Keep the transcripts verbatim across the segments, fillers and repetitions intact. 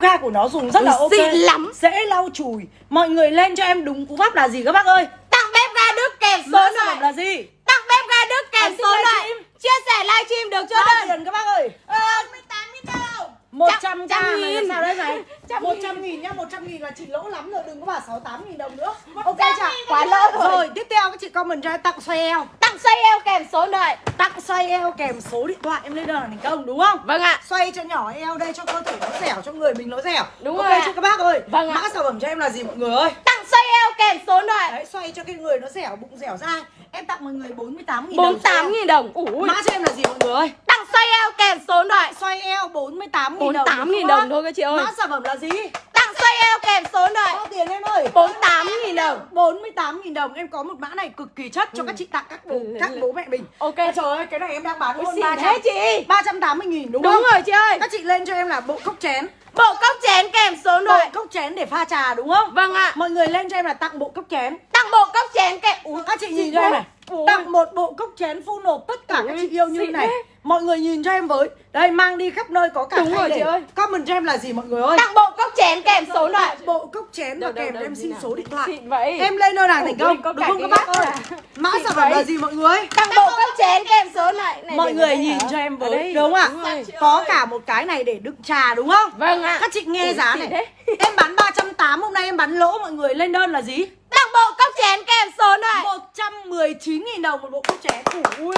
Ga của nó dùng rất là ok, xịn lắm, dễ lau chùi. Mọi người lên cho em đúng cú pháp là gì các bác ơi? tặng bếp ga Đức kèm số Mã điện sản phẩm là gì? tặng bếp ga Đức kèm Ấn số tiếp điện livestream. chia sẻ livestream được chưa Bao đây? tiền các bác ơi? Ờ, mười tám nghìn đồng. một trăm Trăm- k trăm này nghìn. sao đấy này? Trăm một nghìn. trăm nghìn nhá, một trăm nghìn là chị lỗ lắm rồi, đừng có bảo sáu mươi tám nghìn đồng nữa. Ok trăm chưa? nghìn quá lỗ rồi. Rồi, tiếp theo các chị comment cho em tặng xoay eo. Tặng xoay eo kèm số điện. Tặng xoay eo kèm số điện thoại, em lên đơn là thành công đúng không? Vâng ạ. Xoay cho nhỏ eo đây, cho cơ thể nó dẻo, cho người mình nó dẻo. Đúng ok rồi chưa ạ. các bác ơi? Vâng ạ. Mã sản phẩm cho em là gì mọi người ơi? Tặng xoay eo kèm số điện. Đấy, xoay cho cái người nó dẻo, bụng dẻo dai. Em tặng mọi người bốn mươi tám nghìn bốn đồng. mươi tám nghìn đồng. Ủa. Mã cho em là gì mọi người ơi? Tặng xoay eo kèm số điện. Xoay eo bốn mươi tám nghìn bốn mươi đồng. tám nghìn đúng đồng không? thôi các chị ơi. Mã sản phẩm là gì? Tặng xoay eo kèm số điện. Bao tiền em ơi? bốn mươi tám nghìn đồng. bốn mươi tám nghìn đồng. Em có một mã này cực kỳ chất cho Ừ. các chị tặng các bố, Ừ. các bố mẹ mình. Ok. À, trời ơi, cái này em đang bán Ôi, luôn xịn ba trăm thế chị. ba trăm tám mươi nghìn đúng, Đúng không? rồi chị ơi. Các chị lên cho em là bộ cốc chén. Bộ cốc chén kèm số Bộ điện. cốc chén để pha trà đúng không? Vâng ạ. Mọi người lên cho em là tặng bộ cốc chén. Tặng bộ cốc chén kèm. Ủa, Các chị nhìn xịn cho em thế. này. Ủa. Tặng một bộ cốc chén full nộp tất cả Ui, các chị yêu như xịn này. thế. Mọi người nhìn cho em với. Đây mang đi khắp nơi có cả Đúng khay rồi để. chị ơi. Comment cho em là gì mọi người ơi? Tặng bộ cốc chén kèm số điện. Bộ cốc chén và Đâu, đâu, kèm đâu, em như xin nào? số điện thoại. Xịn vậy. Em lên đơn hàng thành Ủa, công có đúng cả không cái các bác ơi? ghép à? Mã Xịn sản phẩm là vậy. gì mọi người? Tặng bộ cốc chén kèm số điện. Này, Mọi để người đây nhìn hả? cho em Ở với đây. đúng không ạ? Đúng rồi. Có cả một cái này để đựng trà đúng không? Vâng ạ. Các chị nghe Ủa, giá xịn này. thế. Em bán ba trăm tám mươi, hôm nay em bán lỗ mọi người. Lên đơn là gì? Tặng bộ cốc chén kèm số điện. một trăm mười chín nghìn đồng một bộ cốc chén. Ui.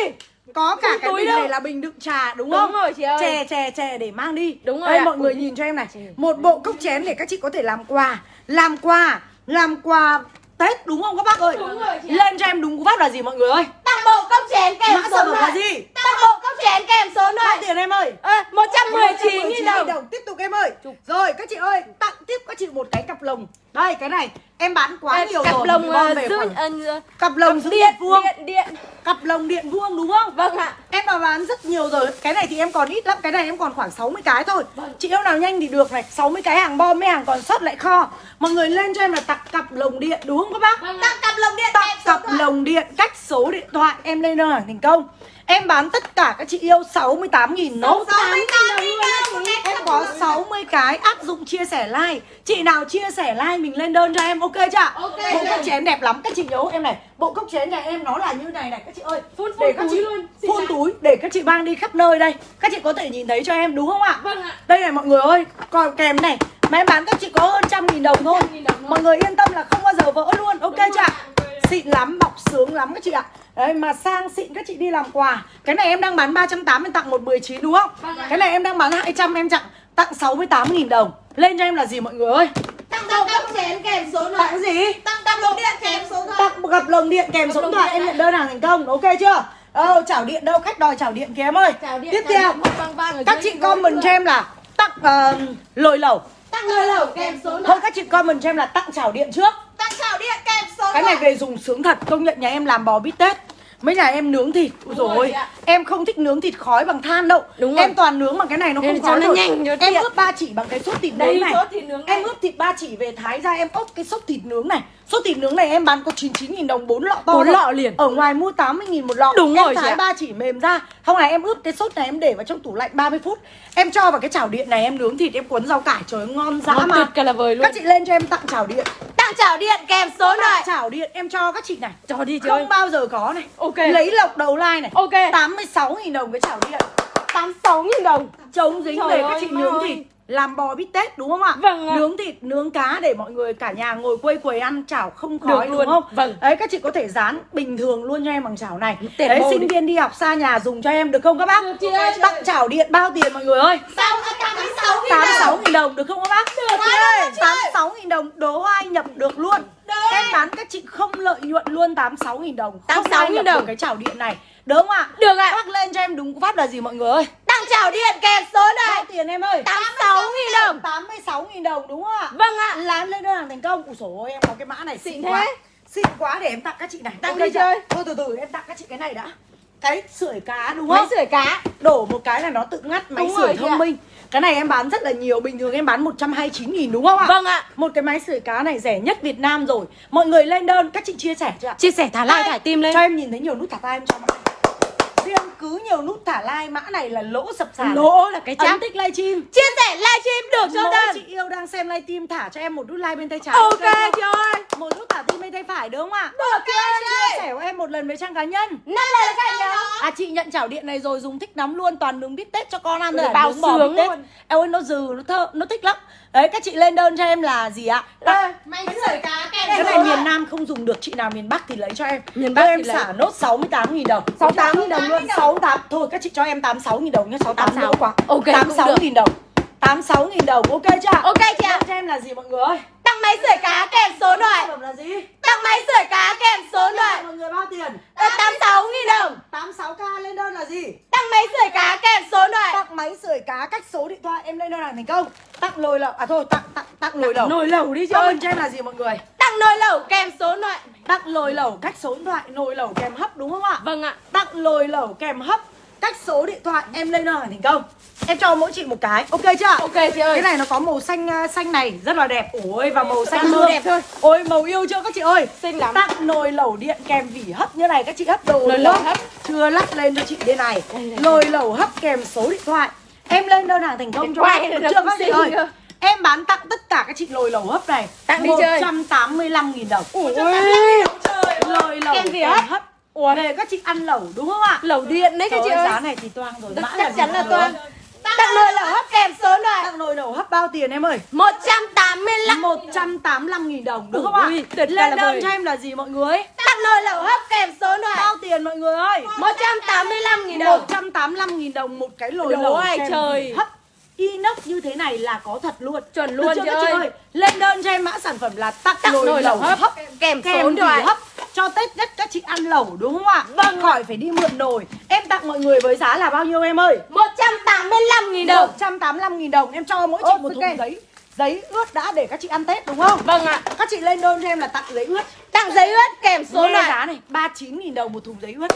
Có cả Không cái túi bình đâu. này là bình đựng trà đúng Đúng không? rồi chị ơi. Chè chè chè để mang đi. Đúng rồi Đây ạ. mọi người Ui. nhìn cho em này. Một bộ cốc chén để các chị có thể làm quà. Làm quà, làm quà Tết đúng không các bác ơi? Đúng rồi chị ạ. Lên cho em đúng cú pháp là gì mọi người ơi? Tặng bộ cốc chén kèm Mã số sản phẩm là điện. gì? Tặng bộ cốc chén kèm số Bao điện. tiền em ơi? À, một trăm mười chín nghìn đồng. đồng. Tiếp tục em ơi. Rồi các chị ơi, tặng tiếp các chị một cái cặp lồng. Đây cái này em bán quá À, nhiều cặp rồi. lồng mình gom uh, về giữ khoảng- uh, cặp lồng giữ điện điện vuông. điện điện. Cặp lồng điện vuông đúng không? Vâng ạ. Em đã bán rất nhiều rồi. Cái này thì em còn ít lắm. Cái này em còn khoảng sáu mươi cái thôi. Vâng. Chị yêu nào nhanh thì được này. sáu mươi cái hàng bom, mấy hàng còn sót lại kho. Mọi người lên cho em là tặng cặp lồng điện đúng không các bác? Vâng ạ. Tặng cặp lồng điện Tặng kèm số cặp điện. lồng điện cách số điện thoại. Em lên đơn hàng thành công. Em bán tất cả các chị yêu sáu mươi tám nghìn nốt. sáu mươi tám nghìn đồng. Em có sáu mươi cái áp dụng chia sẻ like. Chị nào chia sẻ like mình lên đơn cho em, ok chưa? Ok. Bộ cốc chén đẹp lắm. Các chị nhớ em này. Bộ cốc chén nhà em nó là như này này các chị ơi. Phun Để phun các túi chị luôn. Xịn phun lắm. túi để các chị mang đi khắp nơi đây. Các chị có thể nhìn thấy cho em đúng không ạ? Vâng ạ. Đây này mọi người ơi. Còn kèm này mà em bán các chị có hơn trăm nghìn đồng thôi. trăm nghìn đồng thôi. Mọi người yên tâm là không bao giờ vỡ luôn. Ok Đúng chưa? rồi. Xịn lắm, bọc sướng lắm các chị ạ. Đấy mà sang xịn các chị đi làm quà. Cái này em đang bán ba trăm tám mươi tặng một mười chín đúng không? Vâng ạ. Cái này em đang bán hai trăm em tặng tặng sáu mươi tám nghìn đồng. Lên cho em là gì mọi người ơi? Tặng bộ cốc chén kèm số điện. Tặng gì? Tặng cặp lồng điện kèm số điện. Tặng một cặp lồng điện kèm số điện thoại, em nhận đơn hàng thành công. Ok chưa? Đâu chảo điện đâu, khách đòi chảo điện kìa em ơi. Chào điện. Tiếp theo Vang vang ở các dưới chị cái comment cho em là tặng uh, lồi lẩu. Tặng người lẩu kèm số điện. Thôi các chị comment cho em là tặng chảo điện trước. Tặng chảo điện kèm số điện. Cái này về dùng sướng thật, công nhận nhà em làm bò bít tết. Mấy nhà em nướng thịt, ôi Đúng dồi rồi ôi, chị ạ. em không thích nướng thịt khói bằng than đâu. Đúng rồi. Em toàn nướng bằng cái này nó Nên không cho khói nó rồi. nhanh, cho Em tiện. ướp ba chỉ bằng cái sốt thịt Đây, nướng này. sốt thịt nướng này. Em ướp thịt ba chỉ về thái ra em ốp cái sốt thịt nướng này. Sốt thịt nướng này em bán có chín mươi chín nghìn đồng bốn lọ to. Bốn thôi. lọ liền. Ở ngoài mua tám mươi nghìn một lọ. Đúng em rồi chị thái ạ. ba chỉ mềm ra. Không này em ướp cái sốt này em để vào trong tủ lạnh ba mươi phút. Em cho vào cái chảo điện này em nướng thịt em cuốn rau cải, trời ơi, ngon dã Ngon mà. tuyệt cả là vời luôn. Các chị lên cho em tặng chảo điện. Tặng chảo điện kèm số Tặng điện. chảo điện em cho các chị này. Cho đi chị Không ơi. bao giờ có này. Ok. Lấy lọc đầu like này. Ok. tám mươi sáu nghìn đồng cái chảo điện. tám mươi sáu nghìn đồng. Chống dính Trời để ơi, các chị má nướng ơi. thịt. Làm bò bít tết đúng không ạ? Vâng ạ. Nướng thịt, nướng cá để mọi người cả nhà ngồi quây quầy ăn chảo không khói Được đúng luôn. không? Vâng. Đấy các chị có thể dán bình thường luôn cho em bằng chảo này. Tẹt Đấy bầu sinh đi. viên đi học xa nhà dùng cho em được không các bác? Được chị ơi. Tặng chảo điện bao tiền mọi người ơi? tám mươi sáu nghìn tám mươi sáu đồng. nghìn đồng được không các bác? Được chị ơi. tám mươi sáu nghìn đồng đố ai nhập được luôn. Được. Em bán các chị không lợi nhuận luôn tám mươi sáu nghìn đồng. tám mươi sáu Không ai nghìn nhập đồng. được cái chảo điện này. Được không ạ? Được ạ. Các bác lên cho em đúng cú pháp là gì mọi người ơi? Tặng chảo điện kèm số Bao điện. tiền em ơi? tám mươi sáu nghìn đồng. tám mươi sáu nghìn đồng đúng không ạ? Vâng ạ. Làm lên đơn hàng thành công. Ủa dồi ôi, em có cái mã này xịn Xịn quá. thế. Xịn quá để em tặng các chị này. Tặng Ok đi chưa? chơi. Thôi từ từ em tặng các chị cái này đã. Cái sưởi cá đúng Máy không? sưởi cá. Đổ một cái là nó tự ngắt, máy Đúng sưởi rồi chị thông ạ. minh. Cái này em bán rất là nhiều, bình thường em bán một trăm hai mươi chín nghìn đúng không ạ? Vâng ạ. Một cái máy sưởi cá này rẻ nhất Việt Nam rồi. Mọi người lên đơn, các chị chia sẻ chưa ạ? Chia sẻ thả like thả tim lên. Cho em nhìn thấy nhiều nút thả tay em cho mọi người. tiên cứ nhiều nút thả like, mã này là lỗ sập sàn. Lỗ là cái chắc. Ấn thích livestream, chia sẻ livestream được cho mỗi đơn. chị yêu đang xem livestream thả cho em một nút like bên tay trái. Ok chị ơi. Một nút thả tim bên tay phải đúng không ạ? Được chị ơi. Chia sẻ của em một lần với trang cá nhân. Năm lần là cả nhóm. À chị nhận chảo điện này rồi, dùng thích lắm luôn, toàn nướng bít tết cho con ăn Ừ, rồi. bao Nướng bò sướng bít tết. luôn. Em ơi nó dừ, nó thơ, nó thích lắm. Đấy các chị lên đơn cho em là gì ạ? Đây, máy sưởi cá kèm Cái số này điện miền thoại. Nam không dùng được, chị nào miền Bắc thì lấy cho em. Miền Bắc Thôi thì em lấy. xả nốt sáu mươi tám nghìn đồng. sáu mươi tám nghìn đồng luôn. sáu mươi tám. Thôi các chị cho em tám mươi sáu nghìn đồng nhá, sáu mươi tám tám mươi sáu. đỡ quá. Ok, tám mươi sáu cũng được. nghìn đồng. tám mươi sáu nghìn đồng, ok chưa? Ok chị ạ. Đơn cho em là gì mọi người ơi? Tặng máy sưởi cá kèm số điện thoại. Sản phẩm là gì? Tặng máy sưởi cá kèm số điện thoại. Mọi người bao tiền? Ờ, tám mươi sáu nghìn đồng. tám mươi sáu k lên đơn là gì? Tặng máy sưởi cá kèm số điện thoại. Tặng máy sưởi cá cách số điện thoại, em lên đơn hàng thành công. Tặng nồi lẩu, à thôi tặng tặng tặng nồi lẩu. Nồi lẩu đi chị ơi. Comment cho em là gì mọi người? Tặng nồi lẩu kèm số điện thoại. Tặng nồi lẩu cách số điện thoại, nồi lẩu kèm hấp đúng không ạ? Vâng ạ. Tặng nồi lẩu kèm hấp cách số điện thoại, em lên đơn hàng thành công. Em cho mỗi chị một cái, ok chưa? Ok chị ơi. Cái này nó có màu xanh uh, xanh này rất là đẹp. Ôi và màu xanh Toàn màu dương đẹp thôi. Ôi màu yêu chưa các chị ơi? Xinh lắm. Tặng nồi lẩu điện kèm vỉ hấp như này, các chị hấp đồ Nồi đúng lẩu không? hấp. Chưa lắp lên cho chị đây này. Đây, đây. Nồi lẩu hấp kèm số điện thoại. Em lên đơn hàng thành công Cái cho quay em này được nó chưa cũng các chị xinh ơi? cơ. Em bán tặng tất cả các chị nồi lẩu hấp này Tặng đi một chơi. trăm tám mươi lăm nghìn đồng. Ui. Nồi lẩu Kèm vỉ kèm hấp. hấp. Ủa, Về các chị ăn lẩu đúng không ạ? lẩu điện đấy các Trời chị ơi, ơi. giá này thì toang rồi. Mã Chắc gì chắn là mọi người toang. ơi? Tặng nồi lẩu hấp kèm số điện thoại. Tặng nồi lẩu hấp bao tiền em ơi? một trăm tám mươi lăm. một trăm tám mươi lăm nghìn đồng đúng không ạ? Ui, tuyệt Lên vời. đơn cho em là gì mọi người? Tặng nồi lẩu hấp kèm số điện thoại. Bao tiền mọi người ơi? một trăm tám mươi lăm nghìn đồng. một trăm tám mươi lăm nghìn đồng một cái nồi Đồ lẩu ơi, kèm trời. vỉ hấp inox như thế này là có thật luôn. Chuẩn Được luôn chưa chị các ơi. Lên đơn cho em mã sản phẩm là tặng, Tặng nồi, nồi lẩu lẩu hấp, hấp kèm số kèm điện vỉ thoại. hấp cho Tết nhất các chị ăn lẩu đúng không ạ? Vâng, khỏi phải đi mượn nồi. Em tặng mọi người với giá là bao nhiêu em ơi? một trăm tám mươi lăm nghìn đồng. một trăm tám mươi lăm nghìn đồng. Em cho mỗi chị Ốp, một ok. thùng giấy giấy ướt đã để các chị ăn Tết đúng không? Vâng ạ. Các chị lên đơn cho em là tặng giấy ướt. Tặng giấy ướt kèm số Nghe điện thoại. giá này, ba mươi chín nghìn đồng một thùng giấy ướt.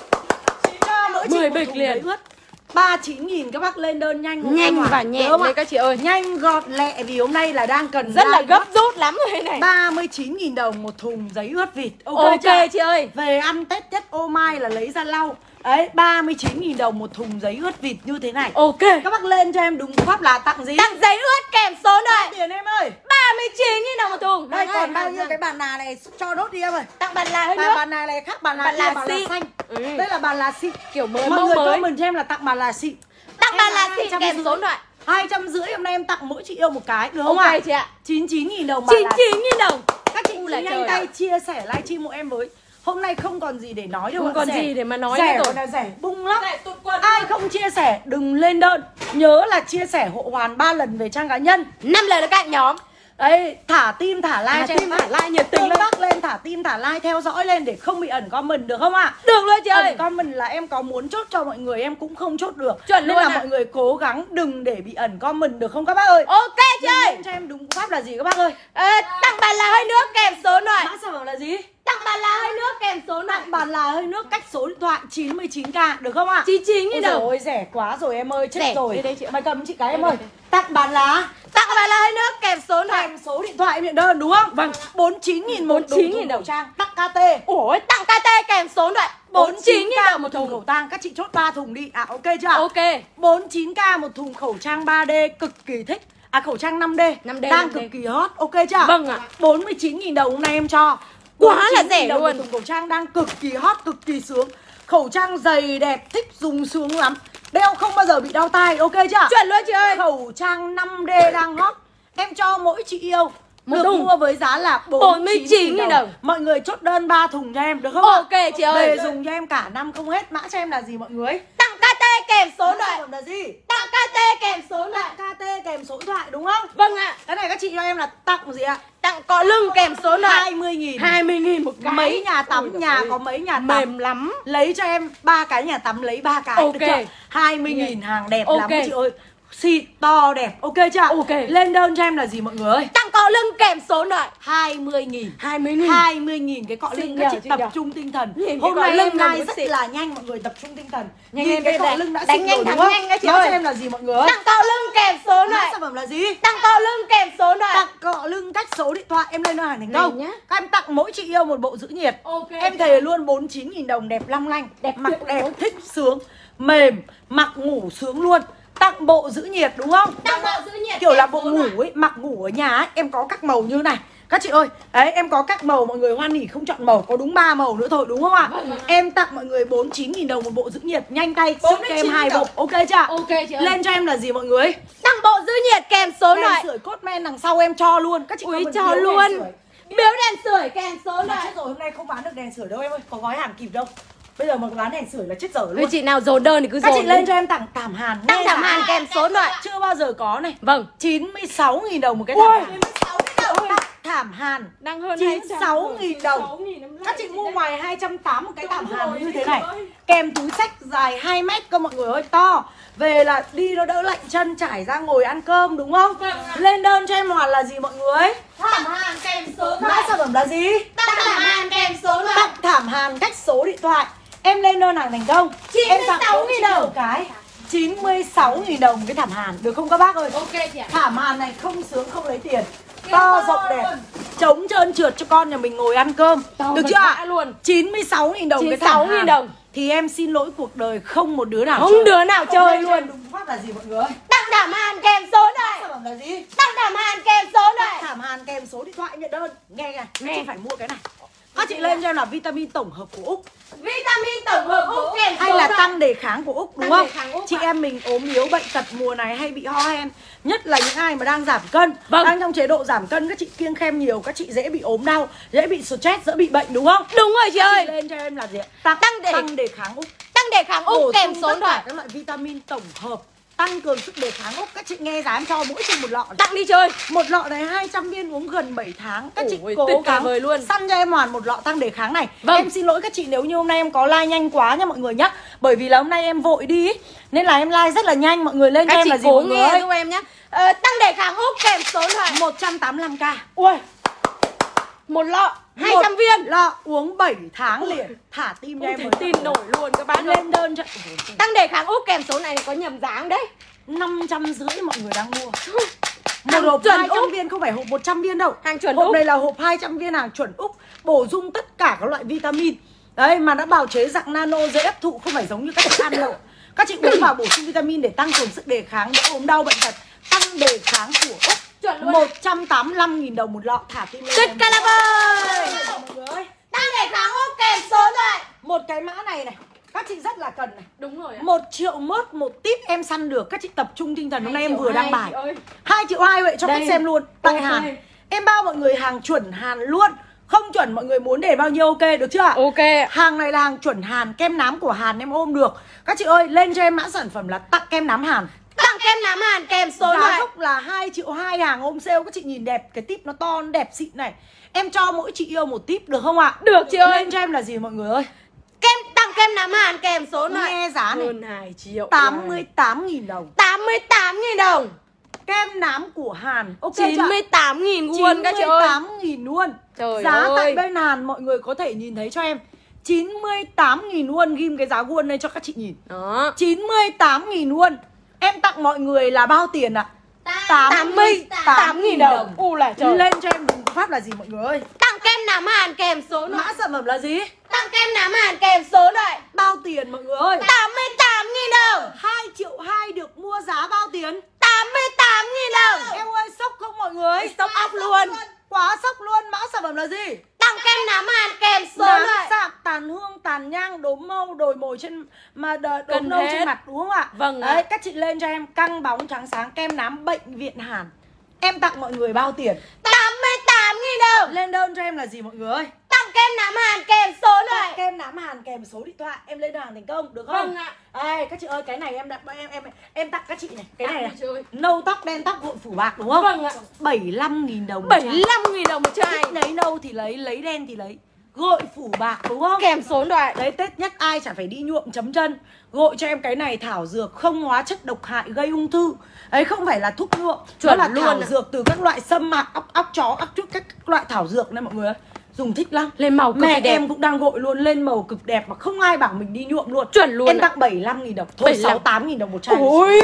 Cho mỗi chị mười một bịch thùng liền. giấy ướt. ba mươi chín nghìn các bác lên đơn nhanh. Nhanh không ạ? và nhẹ Đúng không đấy ạ? các chị ơi. Nhanh gọn lẹ vì hôm nay là đang cần Rất là like gấp rút lắm rồi này. ba mươi chín nghìn đồng một thùng giấy ướt vịt. Ok, Ok chưa? chị ơi. Về ăn Tết nhất ô mai là lấy ra lau. Đấy, ba mươi chín nghìn đồng một thùng giấy ướt vịt như thế này. Ok. Các bác lên cho em đúng pháp là tặng gì? Tặng giấy ướt kèm số điện Bao thoại. tiền em ơi? ba mươi chín nghìn đồng một thùng. Đây Vâng còn ạ. bao nhiêu cái bàn là này cho đốt đi em ơi. Tặng bàn là hơi Bàn, nước. bàn là này khác bàn là Bàn kia, là bàn là xịn. xanh. Ừ. Đây là bàn là xịn. Kiểu mới Mọi mẫu người mới. comment cho em là tặng bàn là xịn. Tặng Em bàn là là xịn hai trăm kèm rưỡi. số điện thoại. hai trăm rưỡi hôm nay em tặng mỗi chị yêu một cái được không Ok ạ? chị ạ. chín mươi chín nghìn đồng bàn chín là mươi chín nghìn đồng. các chị U là nhanh trời tay ạ. chia sẻ livestream của em với. Hôm nay không còn gì để nói đâu. Không ạ. còn Rẻ. gì để mà nói rẻ nữa rồi. còn là rẻ bung lắm. Rẻ tụt quần. Ai không chia sẻ đừng lên đơn. Nhớ là chia sẻ hộ hoàn ba lần về trang cá nhân. năm lần là cạn nhóm. Đấy, thả tim thả like Thả cho tim, em. thả like nhiệt tình Tương lên. tác lên, thả tim thả like theo dõi lên để không bị ẩn comment được không ạ? Được luôn chị ơi. Ẩn comment là em có muốn chốt cho mọi người em cũng không chốt được. Chuẩn Nên luôn là ạ. mọi người cố gắng đừng để bị ẩn comment được không các bác ơi? Ok chị ơi. Lên cho em đúng pháp là gì các bác ơi? Ờ, tặng bàn là hơi nước kèm số điện thoại. Mã sản phẩm là gì? Tặng bàn là hơi nước kèm số điện thoại. Tặng bàn là hơi nước cách số điện thoại chín mươi chín k được không ạ? chín mươi chín nghìn đồng. Ôi rẻ quá rồi em ơi, chết Rẻ. rồi. Đây, đây, chị ơi. Mày cầm chị cái em Đây, ơi. đây, đây. Tặng bàn lá Tặng bàn là hơi nước kèm số điện thoại. kèm số điện thoại em nhận đơn đúng không? Vâng. bốn mươi chín nghìn một bốn mươi chín nghìn thùng đồng. khẩu trang. Tặng ca tê. Ủa, tặng ca tê kèm số điện thoại. bốn mươi chín nghìn đồng một thùng. khẩu trang. Các chị chốt ba thùng đi. À ok chưa? Ok. bốn mươi chín k một thùng khẩu trang ba D cực kỳ thích. À khẩu trang năm D, năm D, đang năm D. cực kỳ hot. Ok chưa? Vâng ạ. bốn mươi chín nghìn đồng hôm nay em cho. Quá là bốn mươi chín nghìn rẻ đồng luôn. một thùng khẩu trang đang cực kỳ hot, cực kỳ sướng. Khẩu trang dày đẹp, thích dùng sướng lắm. Đeo không bao giờ bị đau tai. Ok chưa? Chuẩn luôn chị ơi. Khẩu trang năm D đang hot. Em cho mỗi chị yêu Một được thùng. mua với giá là bốn mươi chín nghìn đồng. Mọi người chốt đơn ba thùng cho em được không ạ? Ok chị ơi. Về dùng cho em cả năm không hết. Mã cho em là gì mọi người? Tặng ca tê kèm số điện Mã sản thoại. phẩm là gì? Tặng ca tê kèm số điện thoại. ca tê kèm số điện thoại đúng không? Vâng ạ. Cái này các chị cho em là tặng gì ạ? Tặng cọ lưng kèm số điện thoại. hai mươi nghìn. hai mươi nghìn một cái. Mấy nhà tắm, Ôi nhà giời có ơi. mấy nhà tắm. Mềm lắm. Lấy cho em ba cái nhà tắm, lấy ba cái. Ok. Được chưa? hai mươi nghìn hàng đẹp Ok. lắm chị ơi. Xịn to đẹp. Ok chưa? Ok. Lên đơn cho em là gì mọi người ơi? Tặng cọ cọ lưng kèm số điện thoại hai mươi nghìn. hai mươi nghìn. hai mươi nghìn cái cọ Xinh lưng, nhờ, các chị xinh tập nhờ. trung tinh thần. Nhìn cái Hôm cọ nay lưng em là like một rất xịn. là nhanh, mọi người tập trung tinh thần. Nhanh Nhìn lên cái đây cọ này. lưng đã Đánh xinh nhanh rồi thắng đúng không? nhanh các chị Nói ơi. cho em là gì mọi người? Tặng cọ lưng kèm số điện Mã thoại. sản phẩm là gì? Tặng cọ lưng kèm số điện thoại. Tặng cọ lưng cách số điện thoại, em lên đơn hàng thành Này công nhá. các em tặng mỗi chị yêu một bộ giữ nhiệt. Ok. Em thề luôn bốn mươi chín nghìn đồng, đẹp long lanh, Đẹp mặc tuyệt đẹp đối. thích sướng, mềm, mặc ngủ sướng luôn. Tặng bộ giữ nhiệt đúng không? Tặng bộ giữ nhiệt Kiểu kèm là bộ số ngủ điện thoại. ấy, mặc ngủ ở nhà ấy, em có các màu như này. Các chị ơi, đấy em có các màu, mọi người hoan hỉ không chọn màu, có đúng ba màu nữa thôi đúng không ạ? Vâng ạ. Em tặng mọi người bốn mươi chín nghìn đồng một bộ giữ nhiệt, nhanh tay ship bốn cho mươi em chín hai nghìn bộ, đồng. ok chưa? Ok chị ơi. Lên cho em là gì mọi người? Tặng bộ giữ nhiệt kèm số điện Đèn thoại. sưởi cốt men đằng sau em cho luôn. Các chị Ui comment cho biếu đèn luôn. sưởi. Biếu đèn sưởi kèm số điện Mà thoại. chết rồi, hôm nay không bán được đèn sưởi đâu em ơi, có gói hàng kịp đâu. Bây giờ mà bán đèn sưởi là chết dở Ôi luôn. chị nào dồn đơn thì cứ Các dồn chị đi. lên cho em tặng thảm hàn. Tặng nghe thảm giá hàn kèm số điện thoại. chưa bao giờ có này. Vâng. chín mươi sáu nghìn đồng một cái Ui. thảm hàn. Tặng thảm hàn Đang hơn chín mươi sáu nghìn đồng. Các chị mua ngoài hai trăm tám mươi một cái thảm hàn như thế này. Kèm túi xách dài hai mét cơ mọi người ơi, to. Về là đi nó đỡ lạnh chân, trải ra ngồi ăn cơm đúng không? Lên đơn cho em Hoàn là gì mọi người? Thảm hàn kèm số điện Mã thoại. sản phẩm là gì? Tặng thảm hàn kèm số điện thoại. Tặng thảm hàn cách số điện thoại. Em lên đơn hàng thành công. chín Em mươi tặng sáu mỗi nghìn chị đồng. một cái chín mươi sáu nghìn đồng cái thảm hàn. Được không các bác ơi? Ok chị ạ. Thảm hàn này không sướng không lấy tiền. To rộng đẹp, chống trơn trượt cho con nhà mình ngồi ăn cơm. To Được vật chưa vã ạ? luôn. chín mươi sáu nghìn đồng cái chín mươi sáu thảm nghìn hàn. đồng. Thì em xin lỗi cuộc đời không một đứa nào Không chơi. đứa nào Không chơi lên cho luôn. em đúng phát là gì mọi người? Tặng thảm hàn kèm số điện thoại. Sản phẩm là gì? Tặng thảm hàn kèm số điện thoại. Thảm hàn kèm số điện thoại nhận đơn. Nghe kìa, Nghe. chị phải mua cái này. Các chị lên cho em là vitamin tổng hợp của Úc Vitamin tổng hợp Úc kèm số hay là điện thoại. tăng đề kháng của Úc đúng Tăng không? đề kháng Úc Chị ạ. em mình ốm yếu bệnh tật mùa này hay bị ho hen, nhất là những ai mà đang giảm cân, Vâng. đang trong chế độ giảm cân, các chị kiêng khem nhiều, các chị dễ bị ốm đau, dễ bị stress, dễ bị bệnh đúng không? Đúng rồi chị Các ơi. chị lên cho em là gì ạ? Tăng, Tăng đề- tăng đề kháng Úc, Tăng đề kháng bổ Úc kèm sung số tất điện cả thoại. các loại vitamin tổng hợp, tăng cường sức đề kháng Úc. Các chị nghe giá em cho mỗi chị một lọ này. Tặng đi chơi. Một lọ này hai trăm viên uống gần bảy tháng. Các chị Ôi, cố tuyệt gắng vời luôn. săn cho em Hoàn một lọ tăng đề kháng này. Vâng. Em xin lỗi các chị nếu như hôm nay em có like nhanh quá nha mọi người nhá. Bởi vì là hôm nay em vội đi ý, nên là em like rất là nhanh. Mọi người lên cho Các em chị là gì cố mọi người nghe ơi? giúp em nhé. Ờ, tăng đề kháng Úc kèm số điện thoại. một trăm tám mươi lăm k. Ui. Một lọ hai trăm Một viên. lọ uống bảy tháng liền. Thả tim cho Không em thể một tin nổi luôn các bác ơi. lên đơn cho Tăng đề kháng Úc kèm số này có nhầm dáng đấy. năm trăm rưỡi mọi người đang mua. Hàng Một hộp chuẩn hai trăm Úc. viên không phải hộp một trăm viên đâu. Hàng chuẩn Hộp Úc. này là hộp hai trăm viên hàng chuẩn Úc, bổ sung tất cả các loại vitamin. Đấy mà đã bào chế dạng nano dễ hấp thụ, không phải giống như các chị ăn đâu. Các chị uống vào bổ sung vitamin để tăng cường sức đề kháng, đỡ ốm đau bệnh tật, tăng đề kháng của Úc. Chuẩn luôn. một trăm tám mươi lăm nghìn đồng một lọ, thả tim lên. Tuyệt em. cả là vời. Mọi người ơi, Tăng đề kháng Úc kèm số điện thoại. một cái mã này này, các chị rất là cần này. Đúng rồi ạ. Một triệu mốt một tip em săn được. Các chị tập trung tinh thần, hôm nay em triệu vừa đăng hai, bài chị ơi. hai triệu hai vậy cho Đây. khách xem luôn. Tại Ok. Hàn em bao mọi người hàng chuẩn Hàn luôn. Không chuẩn mọi người muốn để bao nhiêu ok được chưa ạ? Ok. Hàng này là hàng chuẩn Hàn, kem nám của Hàn em ôm được. Các chị ơi lên cho em mã sản phẩm là tặng kem nám Hàn. Tặng kem nám Hàn kèm số điện Giá thoại. gốc là hai triệu hai, hàng ôm sale. Các chị nhìn đẹp, cái tip nó to, nó đẹp xịn này. Em cho mỗi chị yêu một tip được không ạ? Được chị ơi. Lên cho em là gì mọi người ơi? Kem tặng kem nám Hàn kèm số điện thoại. Nghe giá này Hơn hai triệu. tám mươi tám nghìn đồng. tám mươi tám nghìn đồng. Kem nám của Hàn. Ok chín mươi chưa? tám nghìn won các chị ơi. chín mươi tám nghìn luôn. Trời Giá ơi. tại bên Hàn mọi người có thể nhìn thấy cho em. chín mươi tám nghìn won, ghim cái giá won đây cho các chị nhìn. Đó. chín mươi tám nghìn won. Em tặng mọi người là bao tiền ạ? tám mươi tám nghìn đồng. U là trời. Lên cho em đúng pháp là gì mọi người ơi? Tặng kem nám Hàn kèm số điện Mã thoại. sản phẩm là gì? Tặng kem nám Hàn kèm số điện thoại. Bao tiền mọi người ơi? tám mươi tám nghìn đồng. hai triệu hai được mua giá bao tiền? tám mươi tám nghìn đồng. Em ơi sốc không mọi người? Sốc óc luôn. Quá sốc luôn. Mã sản phẩm là gì? Tặng kem nám Hàn kèm số điện Nám thoại. sạm, tàn hương, tàn nhang, đốm mâu, đồi mồi trên mà đ- Cần đốm nâu hết. trên mặt đúng không ạ? Vâng ạ. Đấy, các chị lên cho em căng bóng trắng sáng kem nám bệnh viện Hàn. Em tặng mọi người bao tiền? tám mươi tám nghìn đồng. Lên đơn cho em là gì mọi người ơi? Tặng kem nám Hàn kèm số điện Tặng thoại. kem nám Hàn kèm số điện thoại. Em lên đơn hàng thành công được không? Vâng ạ. Ê, các chị ơi cái này em đặt em em em tặng các chị này. Cái này Tặng này. chị ơi. Nâu tóc đen tóc gội phủ bạc đúng không? Vâng ạ. bảy mươi lăm nghìn đồng một bảy chai. mươi lăm nghìn đồng một chai. Thích lấy nâu thì lấy, lấy đen thì lấy. Gội phủ bạc đúng không? Kèm số điện thoại. Đấy, Tết nhất ai chả phải đi nhuộm chấm chân. Gội cho em cái này thảo dược không hóa chất độc hại gây ung thư. Đấy không phải là thuốc nhuộm, nó là luôn thảo à. dược từ các loại sâm mạc, óc óc chó, óc trúc, các loại thảo dược này mọi người ơi. Dùng thích lắm. Lên màu cực Mẹ kỳ đẹp. em cũng đang gội luôn, lên màu cực đẹp mà không ai bảo mình đi nhuộm luôn. Chuẩn luôn. Em ạ. tặng bảy mươi lăm nghìn đồng. Thôi sáu mươi tám nghìn đồng một chai. Ôi,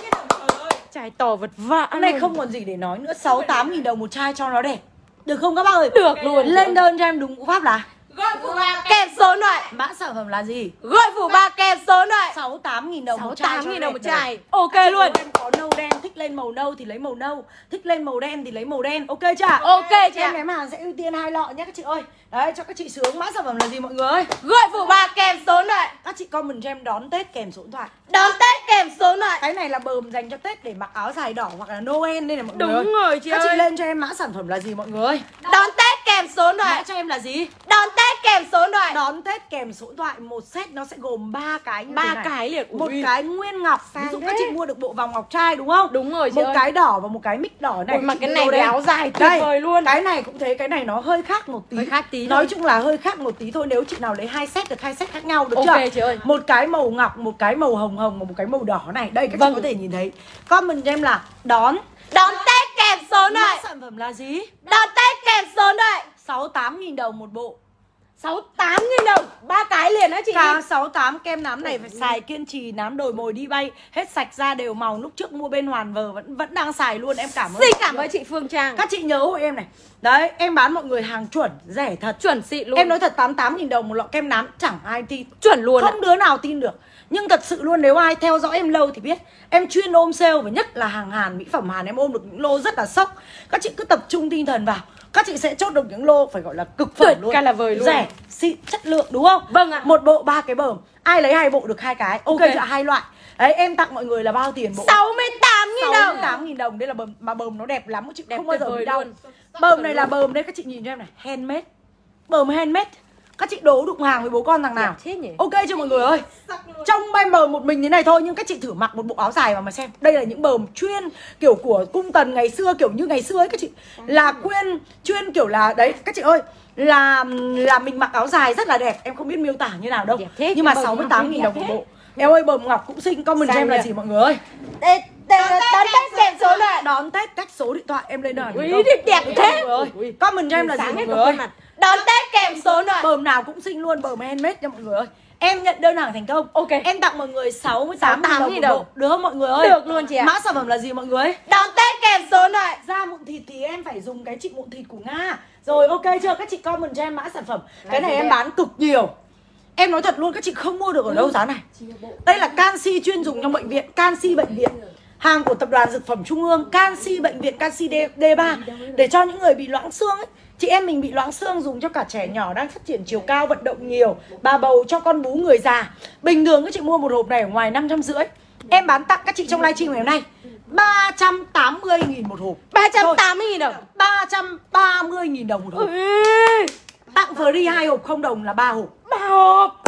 chai to vật vã. Hôm nay không còn gì để nói nữa, sáu mươi tám nghìn đồng một chai cho nó đẹp. Được không các bác ơi? Được luôn. Lên đơn cho em đúng cú pháp là Gọi phủ bạc kèm số điện thoại. mã sản phẩm là gì? Gọi phủ bạc kèm số điện thoại. sáu mươi tám nghìn đồng một chai. sáu mươi tám nghìn đồng một đẹp chai. đẹp. Ok Các chị luôn. ơi, em có nâu đen, thích lên màu nâu thì lấy màu nâu, thích lên màu đen thì lấy màu đen. Ok chưa? Ok chị Em ạ. em hàng sẽ ưu tiên hai lọ nhé các chị ơi. Đấy, cho các chị sướng. Mã sản phẩm là gì mọi người ơi? Gọi phủ bạc kèm số điện thoại. Các chị comment cho em đón Tết kèm số điện thoại. Đón Tết kèm số điện thoại. Cái này là bờm dành cho Tết để mặc áo dài đỏ hoặc là Noel đây này mọi Đúng người ơi. rồi chị Các ơi. chị lên cho em mã sản phẩm là gì mọi người ơi? Đón Tết kèm số điện Mã thoại. cho em là gì? Đón Tết kèm số điện thoại. Đón Tết kèm số điện thoại. Một set nó sẽ gồm ba cái như Ba thế này. cái liền. Một Ui. cái nguyên ngọc. Ví Sang dụ thế. các chị mua được bộ vòng ngọc trai đúng không? Đúng rồi chị Một ơi. cái đỏ và một cái mix đỏ này. Ôi, mà Chị cái mua này đây. với áo dài tuyệt Đây, vời luôn. Cái này cũng thế, cái này nó hơi khác một tí. Hơi khác tí Nói thôi. chung là hơi khác một tí thôi. Nếu chị nào lấy hai set được hai set khác nhau được Ok chưa? chị ơi. Một cái màu ngọc, một cái màu hồng hồng và một cái màu đỏ này. Đây các Vâng. chị có thể nhìn thấy. Comment cho em là đón. Đón Tết kèm số điện Mã thoại. sản phẩm là gì? Đón Tết kèm số điện thoại. sáu mươi tám nghìn đồng một bộ. sáu mươi tám nghìn đồng. Ba cái liền á chị. Cả sáu mươi tám kem nám này phải xài kiên trì, nám đồi mồi đi bay, hết sạch ra đều màu. Lúc trước mua bên Hoàn Vờ vẫn vẫn đang xài luôn, em cảm ơn. Xin cảm ơn chị Phương Trang. Các chị nhớ hộ em này. Đấy, em bán mọi người hàng chuẩn, rẻ thật. Chuẩn xịn luôn. Em nói thật, tám mươi tám nghìn đồng một lọ kem nám chẳng ai tin. Chuẩn luôn ạ. Không đứa nào tin được. Nhưng thật sự luôn, nếu ai theo dõi em lâu thì biết em chuyên ôm sale, và nhất là hàng Hàn, mỹ phẩm Hàn em ôm được những lô rất là sốc. Các chị cứ tập trung tinh thần vào, các chị sẽ chốt được những lô phải gọi là cực phẩm Tuyệt luôn. ca là vời luôn. Rẻ, xịn, chất lượng đúng không? Vâng ạ. Một bộ ba cái bờm, ai lấy hai bộ được hai cái. Ok, Ok. chưa? Hai loại. Đấy, em tặng mọi người là bao tiền bộ? sáu mươi tám nghìn sáu mươi đồng. tám nghìn đồng. Đây là bờm, mà bờm nó đẹp lắm, các chị Đẹp không bao giờ tuyệt vời bị đau. luôn. Bờm này là bờm đây, các chị nhìn cho em này, handmade. Bờm handmade. Các chị đố đụng hàng với bố con thằng nào? Đẹp thế nhỉ? Ok chưa mọi người ơi? Trong em bờm một mình thế này thôi, nhưng các chị thử mặc một bộ áo dài vào mà xem. Đây là những bờm chuyên kiểu của cung tần ngày xưa, kiểu như ngày xưa ấy các chị. Là quyên chuyên kiểu là đấy các chị ơi, là là mình mặc áo dài rất là đẹp. Em không biết miêu tả như nào đâu. Đẹp thế, Nhưng mà cái bờm sáu mươi tám nghìn đẹp đồng một thế. bộ. Em ơi, bờm ngọc cũng xinh, comment cho Sang em là nhỉ? gì mọi người ơi? Đê- đê- Đón Tết kèm số điện thoại. Đón Tết cách số điện thoại em lên đời. Ui, đẹp đẹp thế. Ơi. Comment cho em là gì Sáng mọi hết người cả ơi? khuôn mặt. Đón Tết kèm số điện thoại. Bờm nào cũng xinh luôn, bờm handmade nha mọi người ơi. Em nhận đơn hàng thành công. Ok. Em tặng mọi người sáu mươi tám nghìn đồng một đồng. bộ. Được không mọi người ơi? Được luôn chị ạ. Mã sản phẩm là gì mọi người? Đón Tết kèm số điện thoại. Da mụn thịt thì em phải dùng cái trị mụn thịt của Nga. Rồi ok chưa? Các chị comment cho em mã sản phẩm. Cái này em bán cực nhiều. Em nói thật luôn, các chị không mua được ở đâu giá này. Đây là canxi chuyên dùng trong bệnh viện, canxi bệnh viện. Hàng của tập đoàn Dược phẩm Trung ương, canxi bệnh viện, canxi D ba. Để cho những người bị loãng xương ấy. Chị em mình bị loãng xương, dùng cho cả trẻ nhỏ đang phát triển chiều cao, vận động nhiều, bà bầu, cho con bú, người già. Bình thường các chị mua một hộp này ở ngoài năm trăm rưỡi. Em bán tặng các chị trong livestream ngày hôm nay ba trăm tám mươi nghìn một hộp. ba trăm tám mươi nghìn đồng. ba trăm ba mươi nghìn đồng một hộp. Ui, Tặng free hai hộp không đồng là ba hộp. ba hộp.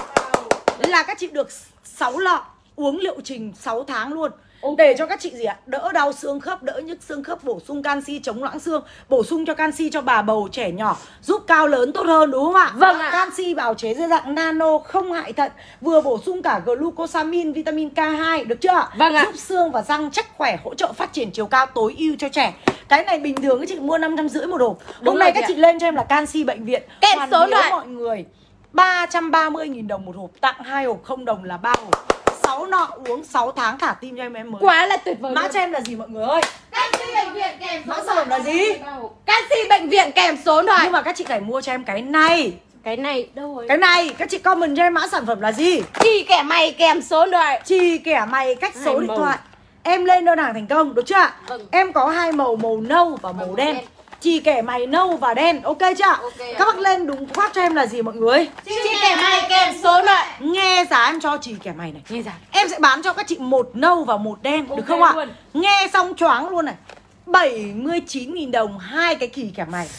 Là các chị được sáu lọ, uống liệu trình sáu tháng luôn. Ok. Để cho các chị gì ạ? Đỡ đau xương khớp, đỡ nhức xương khớp, bổ sung canxi chống loãng xương, bổ sung cho canxi cho bà bầu, trẻ nhỏ, giúp cao lớn tốt hơn đúng không ạ? Vâng ạ. Canxi bào chế dưới dạng nano, không hại thận, vừa bổ sung cả glucosamine, vitamin K hai, được chưa? Vâng ạ. Giúp xương và răng chắc khỏe, hỗ trợ phát triển chiều cao tối ưu cho trẻ. Cái này bình thường các chị mua năm trăm rưỡi một hộp. Đúng Hôm nay rồi các chị chị lên cho em là canxi bệnh viện. Kèm Hoàn số biếu loại. mọi người ba trăm ba mươi nghìn đồng một hộp, tặng hai hộp không đồng là ba hộp. sáu nọ uống sáu tháng thả tim cho em em mới. Quá là tuyệt vời. Mã luôn. cho em là gì mọi người ơi? Canxi bệnh viện kèm Mã sản phẩm là gì? Canxi bệnh viện kèm số điện thoại. Nhưng mà các chị phải mua cho em cái này. Cái này đâu rồi? Cái này các chị comment cho em mã sản phẩm là gì? Chỉ kẻ mày kèm số điện thoại. Chì kẻ mày cách số Hai điện màu. thoại. Em lên đơn hàng thành công, được chưa ạ? Vâng. Em có hai màu, màu nâu và màu màu đen. đen. Chì kẻ mày nâu và đen, ok chưa ạ? Ok ạ. Các bác lên đúng phát cho em là gì mọi người? Chỉ kẻ mày kèm số điện thoại. Nghe giá em cho chì kẻ mày này. Nghe giá. Em sẽ bán cho các chị một nâu và một đen, được Ok không ạ? luôn. Nghe xong choáng luôn này. bảy mươi chín nghìn đồng hai cái kỳ kẻ mày.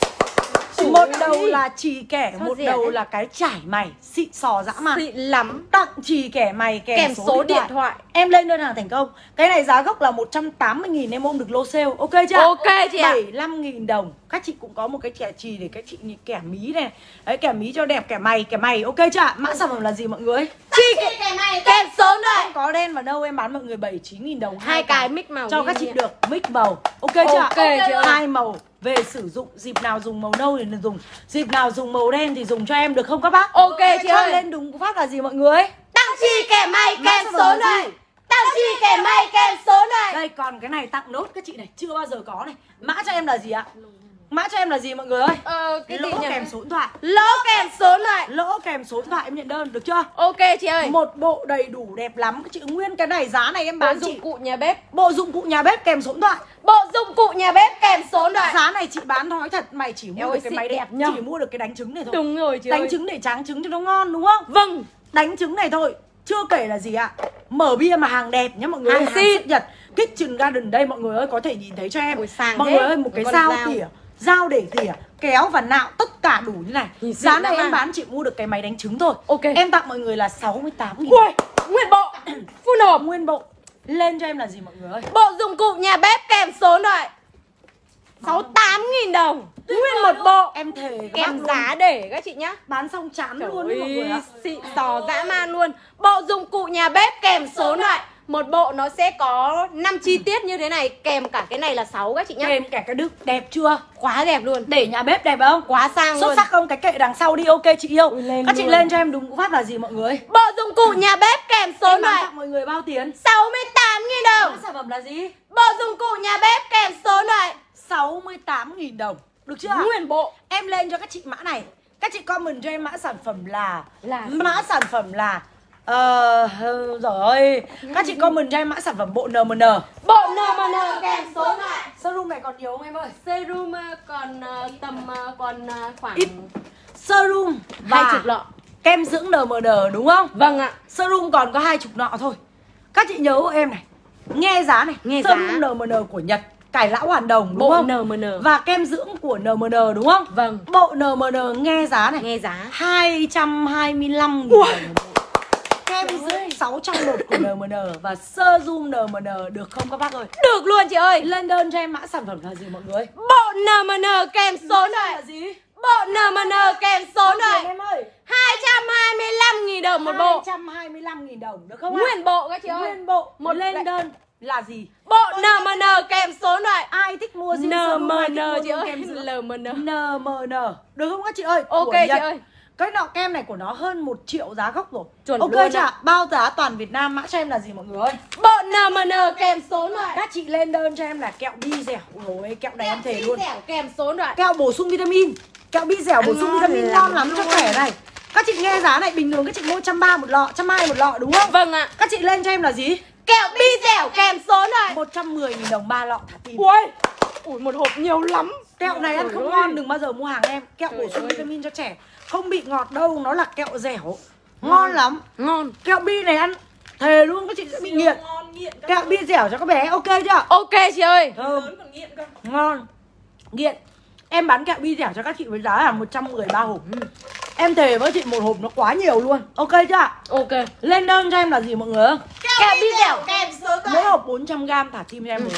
Một đầu là chì kẻ, Sao một rẻ đầu thế? là cái trải mày xịn sò dã man. Xịn lắm. Tặng chì kẻ mày kèm, Kèm số, số điện, điện thoại. thoại. Em lên đơn hàng thành công. Cái này giá gốc là một trăm tám mươi nghìn, em ôm được lô sale, ok chưa? Ok chị ạ. bảy mươi lăm nghìn đồng. Các chị cũng có một cái kẻ chì để các chị kẻ mí này. Đấy, kẻ mí cho đẹp, kẻ mày, kẻ mày, ok chưa ạ? Mã sản phẩm là gì mọi người? Chi kẻ mày kèm số rồi. Không có đen và nâu em bán mọi người bảy mươi chín nghìn đồng. Hai cái mix màu cho các chị được mix màu. Ok chưa ạ? Ok chị ơi. Hai màu về sử dụng, dịp nào dùng màu nâu thì dùng, dịp nào dùng màu đen thì dùng cho em được không các bác? Ok chị Chốt ơi. lên đúng phát là gì mọi người? Tặng chi kẻ mày Mã kèm sản số phẩm là rồi. gì? Tặng chi kẻ mày kèm số rồi. Đây còn cái này tặng nốt các chị này, chưa bao giờ có này. Mã cho em là gì ạ? Mã cho em là gì mọi người ơi? Ờ cái Lỗ gì nhỉ? kèm số điện thoại. Lỗ kèm số rồi. Lỗ kèm số điện thoại em nhận đơn được chưa? Ok chị ơi. Một bộ đầy đủ đẹp lắm. Các chị nguyên cái này giá này em Bộ bán dụng chị cụ nhà bếp. bộ dụng cụ nhà bếp kèm số điện thoại. Bộ dụng cụ nhà bếp kèm số rồi. Giá này chị bán nói thật, mày chỉ mua Eo được ơi, cái xịn máy đẹp đẹp nhờ. chỉ mua được cái đánh trứng này thôi. Đúng rồi chị Đánh ơi. trứng để tráng trứng cho nó ngon đúng không? Vâng. Đánh trứng này thôi. Chưa kể là gì ạ? Mở bia mà hàng đẹp nhá mọi người. Hàng xịn. xịn Nhật. Kitchen Garden đây mọi người ơi, có thể nhìn thấy cho em. Ôi, sàng mọi thế. người ơi, một cái Con dao dao. tỉa, dao để tỉa, kéo và nạo tất cả đủ như này. Nhìn Giá xịn này lắm em à. bán chị mua được cái máy đánh trứng thôi. Ok. Em tặng mọi người là sáu mươi tám nghìn. Ui, nguyên bộ. Full hộp. Nguyên bộ. Lên cho em là gì mọi người ơi? Bộ dụng cụ nhà bếp kèm số rồi. sáu mươi tám nghìn đồng. Nguyên một bộ. Em thề các Kèm bác giá luôn. để các chị nhá. Bán xong chán Trời luôn đấy mọi người ơi, ạ. xịn sò dã man luôn. Bộ dụng cụ nhà bếp kèm số loại. Một bộ nó sẽ có năm chi tiết như thế này. Kèm cả cái này là sáu các chị nhá. Kèm cả cái đực đẹp chưa? Quá đẹp luôn. Để nhà bếp đẹp không? Quá sang Xuất luôn. sắc không? Cái kệ đằng sau đi, ok chị yêu. Ui, lên Các chị luôn. lên cho em đúng phát là gì mọi người? Bộ dụng cụ nhà bếp kèm số Em bán loại. tặng mọi người bao tiền? sáu mươi tám nghìn đồng. Mã sản phẩm là gì? Bộ dụng cụ nhà bếp kèm số loại. sáu mươi tám nghìn đồng. Được chưa? Nguyên bộ. Em lên cho các chị mã này. Các chị comment cho em mã sản phẩm là Là Mã sản phẩm là Ờ, uh, rồi ơi. Các chị comment cho em mã sản phẩm bộ en em en. Bộ en em en kèm số loại. Serum này còn nhiều không em ơi? Serum ờ, còn ờ, tầm ờ, còn ờ, khoảng Ít. Serum và hai chục lọ. kem dưỡng en em en đúng không? Vâng ạ. Serum còn có hai chục nọ thôi. Các chị nhớ hộ em này. Nghe giá này. Nghe Serum giá. en em en của Nhật, cải lão hoàn đồng đúng Bộ không? en em en. Và kem dưỡng của en em en đúng không? Vâng. Bộ en em en nghe giá này. Nghe giá. hai trăm hai mươi lăm nghìn đồng. Kem dưỡng sáu trong một của en em en và serum en em en được không các bác ơi? Được luôn chị ơi. Lên đơn cho em mã sản phẩm là gì mọi người? Bộ en em en kèm số Là loại. gì? Bộ en em en kèm số Bao loại. tiền em ơi? hai trăm hai mươi lăm nghìn đồng một bộ. hai trăm hai mươi lăm nghìn đồng được không ạ? Nguyên bộ các chị ơi. Nguyên bộ. Một lên lại- đơn là gì? Bộ en em en kèm số loại. Ai thích mua riêng en serum, ai em thích mua en chị riêng ơi. kem dưỡng? en em en. en em en được không các chị ơi? Ok Của chị Nhật. ơi. Cái nọ kem này của nó hơn một triệu giá gốc rồi. Chuẩn ok luôn chưa ạ. ạ? Bao giá toàn Việt Nam. Mã cho em là gì mọi người ơi? Bộ en em en kèm số loại. Các chị lên đơn cho em là kẹo bi dẻo. Ôi kẹo này em thề luôn. Dẻo kèm số loại. Kẹo bổ sung vitamin. Kẹo bi dẻo bổ Ăn sung ngon vitamin lắm ngon lắm cho khỏe này. Các chị nghe giá này bình thường các chị mua một trăm ba mươi một lọ, một trăm hai mươi một lọ đúng không? Vâng ạ. Các chị lên cho em là gì? Kẹo bi dẻo kèm số loại. một trăm mười nghìn đồng ba lọ thả tim. Ui. Ui một hộp nhiều lắm. Kẹo này ăn Trời không ơi. ngon đừng bao giờ mua hàng em. Kẹo Trời bổ sung ơi. vitamin cho trẻ. Không bị ngọt đâu, nó là kẹo dẻo. Ngon lắm. Ngon. Kẹo bi này ăn thề luôn các chị sẽ bị nghiện. Kẹo bi dẻo cho các bé, ok chưa? Ok chị ơi. Thơm. Ngon. Nghiện. Em bán kẹo bi dẻo cho các chị với giá là một trăm mười ba hộp. Em thề với chị một hộp nó quá nhiều luôn. Ok chưa ạ? Ok. Lên đơn cho em là gì mọi người ơi? Kẹo bi dẻo kèm số Mỗi loại. hộp bốn trăm gram thả tim cho em rồi.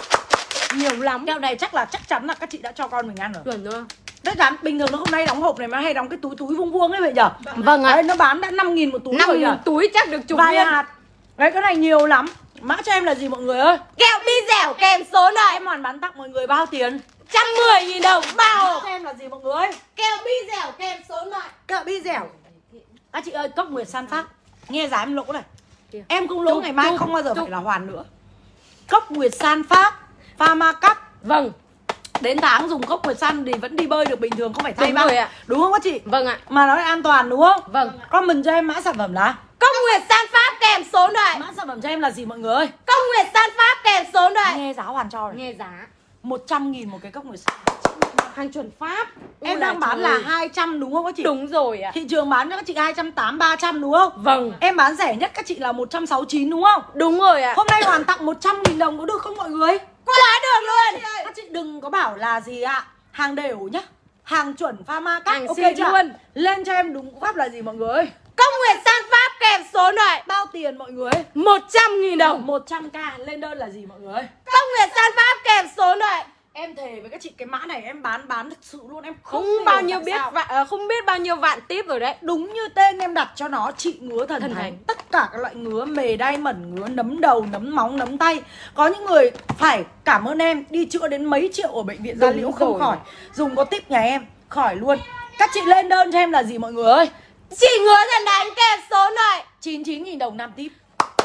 Nhiều lắm. Kẹo này chắc là chắc chắn là các chị đã cho con mình ăn rồi. Chuẩn rồi. Chắc chắn bình thường nó hôm nay đóng hộp này mà hay đóng cái túi túi vuông vuông ấy vậy nhở? Vâng ạ. Đấy, nó bán đã năm nghìn một túi năm rồi nghìn nhở? túi chắc được chục Vài viên. hạt. Đấy cái này nhiều lắm. Mã cho em là gì mọi người ơi? Kẹo bi dẻo kèm số loại. Em hoàn bán tặng mọi người bao tiền? một trăm mười nghìn đồng ba Mã hộp. cho em là gì mọi người ơi? Kẹo bi dẻo kèm số loại. Kẹo bi dẻo. Các chị ơi, cốc Nguyệt San Phát. Nghe giá em lỗ này. Kìa. Em không lỗ Chúc, ngày mai chúc, không bao giờ chúc. phải là hoàn nữa. Cốc Nguyệt San Phát, Pharma Cup. Vâng. Đến tháng dùng cốc Nguyệt San thì vẫn đi bơi được bình thường, không phải thay Đúng băng. rồi ạ. Đúng không các chị? Vâng ạ. Mà nó lại an toàn đúng không? Vâng. Comment cho em mã sản phẩm là. Cốc Nguyệt San Pháp kèm số loại. Mã sản phẩm cho em là gì mọi người ơi? Cốc Nguyệt San Pháp kèm số loại. Nghe giá hoàn cho này. Nghe giá. một trăm nghìn một cái cốc Nguyệt San. Hàng chuẩn Pháp. Em Ôi đang bán trời là ơi. hai trăm đúng không các chị? Đúng rồi ạ. Thị trường bán cho các chị hai trăm tám mươi, ba trăm đúng không? Vâng. Em bán rẻ nhất các chị là một trăm sáu mươi chín đúng không? Đúng rồi ạ. Hôm nay hoàn tặng một trăm nghìn đồng có được không mọi người? Quá được luôn. Các chị đừng có bảo là gì ạ. Hàng đều nhá. Hàng chuẩn Pharma Cup. Hàng Ok xịn chưa? luôn. Lên cho em đúng pháp là gì mọi người ơi? Cốc Nguyệt San Pháp kèm số loại. Bao tiền mọi người? một trăm nghìn đồng. một trăm k. Lên đơn là gì mọi người ơi? Cốc Nguyệt San Pháp kèm số loại. Em thề với các chị cái mã này em bán bán thực sự luôn, em không, Không bao nhiêu tại biết sao. vạn, à, không biết bao nhiêu vạn tiếp rồi đấy. Đúng như tên em đặt cho nó, chị ngứa thần, Thần thánh. thánh. Tất cả các loại ngứa, mề đay mẩn ngứa, nấm đầu, nấm móng, nấm tay. Có những người phải cảm ơn em đi chữa đến mấy triệu ở bệnh viện Gia Đúng Liễu không rồi. khỏi. Dùng có tip nhà em khỏi luôn. Các chị lên đơn cho em là gì mọi người ơi? Chị ngứa thần đánh kèm số này chín mươi chín nghìn đồng năm tip.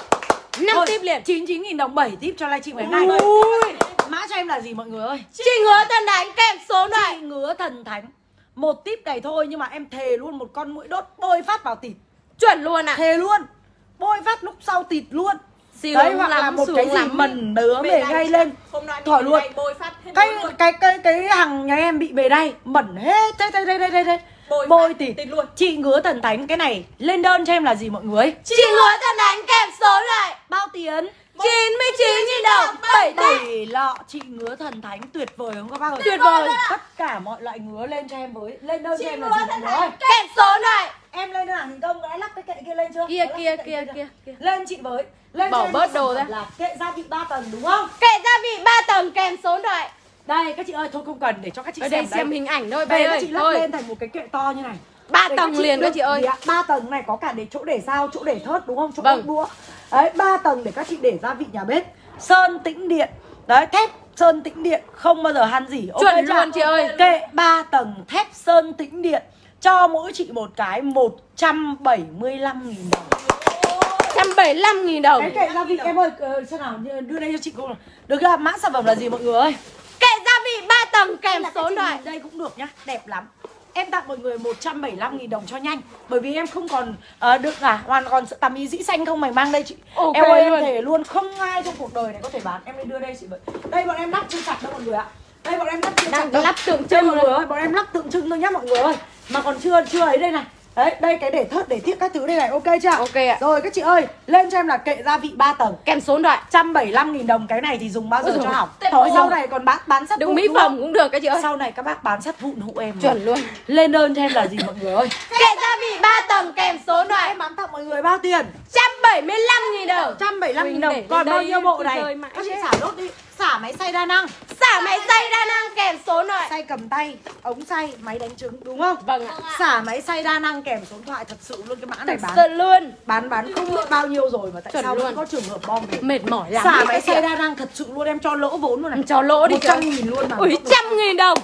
năm Thôi, tiếp liền. chín mươi chín nghìn đồng bảy tip cho livestream ngày hôm nay. Ui. Mã cho em là gì mọi người ơi? Chị ngứa thần đánh kèm số này. Chị ngứa thần thánh. Một tip này thôi nhưng mà em thề luôn, một con mũi đốt bôi phát vào thịt. Chuẩn luôn ạ. Thề luôn. Bôi phát lúc sau thịt luôn. Sướng Đấy, hoặc lắm, là một sướng cái gì lắm. mẩn đứa mề gây lên thổi luôn. Cái cái cái cái hàng nhà em bị bề đay mẩn hết đây đây đây đây đây. Bôi Bôi phát thịt thịt luôn. Chị ngứa thần thánh cái này lên đơn cho em là gì mọi người? Chị ngứa thần đánh kèm số này Bao tiền? chín mươi chín nghìn đồng bảy tỷ. Bảy lọ chị ngứa thần thánh tuyệt vời không các bác ơi? Tuyệt vời. Tất cả mọi loại ngứa lên cho em với. Lên đơn cho em là gì mọi người ơi? Kèm số này. Em lên đơn hàng thành công đã lắp cái kệ kia lên chưa? Kia Đã lắp kia cái kệ kia chưa? kia kia. Lên chị với. Lên Bỏ cho em bớt cái sản đồ phẩm ra. là kệ gia vị ba tầng đúng không? Kệ gia vị ba tầng kèm số này. Đây các chị ơi, thôi không cần để cho các chị Ở xem đây xem hình ảnh thôi Đây bé các ơi. chị lắp Thôi. lên thành một cái kệ to như này. Ba Để tầng các chị liền được- các chị ơi. Dạ, ba tầng này có cả để chỗ để dao, chỗ để thớt đúng không? Chỗ Vâng. ốp đũa. Đấy, ba tầng để các chị để gia vị nhà bếp. Sơn tĩnh điện. Đấy, thép sơn tĩnh điện không bao giờ han gì. Ok Chuẩn chưa? luôn chị ơi. Kệ ba tầng thép sơn tĩnh điện cho mỗi chị một cái một trăm bảy mươi lăm nghìn đồng. một trăm bảy mươi lăm nghìn đồng. Cái kệ gia vị em ơi, ờ, xem nào đưa đây cho chị cô. Được chưa? Mã sản phẩm là gì mọi người ơi? Kệ gia vị ba tầng kèm Là các số chị này. nhìn đây cũng được nhá, đẹp lắm. Em tặng mọi người một trăm bảy mươi lăm nghìn đồng cho nhanh. Bởi vì em không còn uh, được à, hoàn còn sợ tầm ý dĩ xanh không mày mang đây chị. Ok em ơi luôn. em thể luôn không ai trong cuộc đời này có thể bán. Em lên đưa đây chị với. Đây bọn em lắp chưa chặt đâu mọi người ạ. Đây bọn em lắp chưa Đang chặt đâu. lắp tượng Đây trưng mọi người ơi, bọn em lắp tượng trưng thôi nhá mọi người ơi. Mà còn chưa chưa ấy đây này. Đấy, đây cái để thớt để thiết các thứ đây này, ok chưa? Ok ạ. Rồi các chị ơi, lên cho em là kệ gia vị ba tầng. Kèm số loại. một trăm bảy mươi lăm nghìn đồng cái này thì dùng bao giờ Ôi cho dồi, hỏng. tệ Thôi ôi. sau này còn bán bán sắt Đừng vụn mỹ đúng phẩm không? cũng được các chị ơi. Sau này các bác bán sắt vụn hộ em. Chuẩn luôn. Lên đơn cho em là gì mọi người ơi? Kệ gia vị ba tầng kèm số loại. Em bán tặng mọi người bao tiền? một trăm bảy mươi lăm nghìn đồng. một trăm bảy mươi lăm nghìn Mình đồng. để Còn lên bao đây nhiêu bộ tôi này? chơi mãi Các chị thế. xả nốt đi. Xả máy xay đa năng, Xả máy xay đa năng kèm số loại. xay cầm tay, ống xay, máy đánh trứng đúng không? Vâng ạ. Xả máy xay đa năng kèm số điện thoại, thật sự luôn cái mã này Thật bán sự luôn. bán bán không biết bao nhiêu rồi mà tại Chuẩn sao vẫn luôn. có trường hợp bom về. Mệt mỏi lắm. Xả đấy máy các chị xay ạ. đa năng thật sự luôn em cho lỗ vốn luôn này. Em cho lỗ đi một trăm trời. nghìn luôn mà. Ui, không được. trăm nghìn đồng.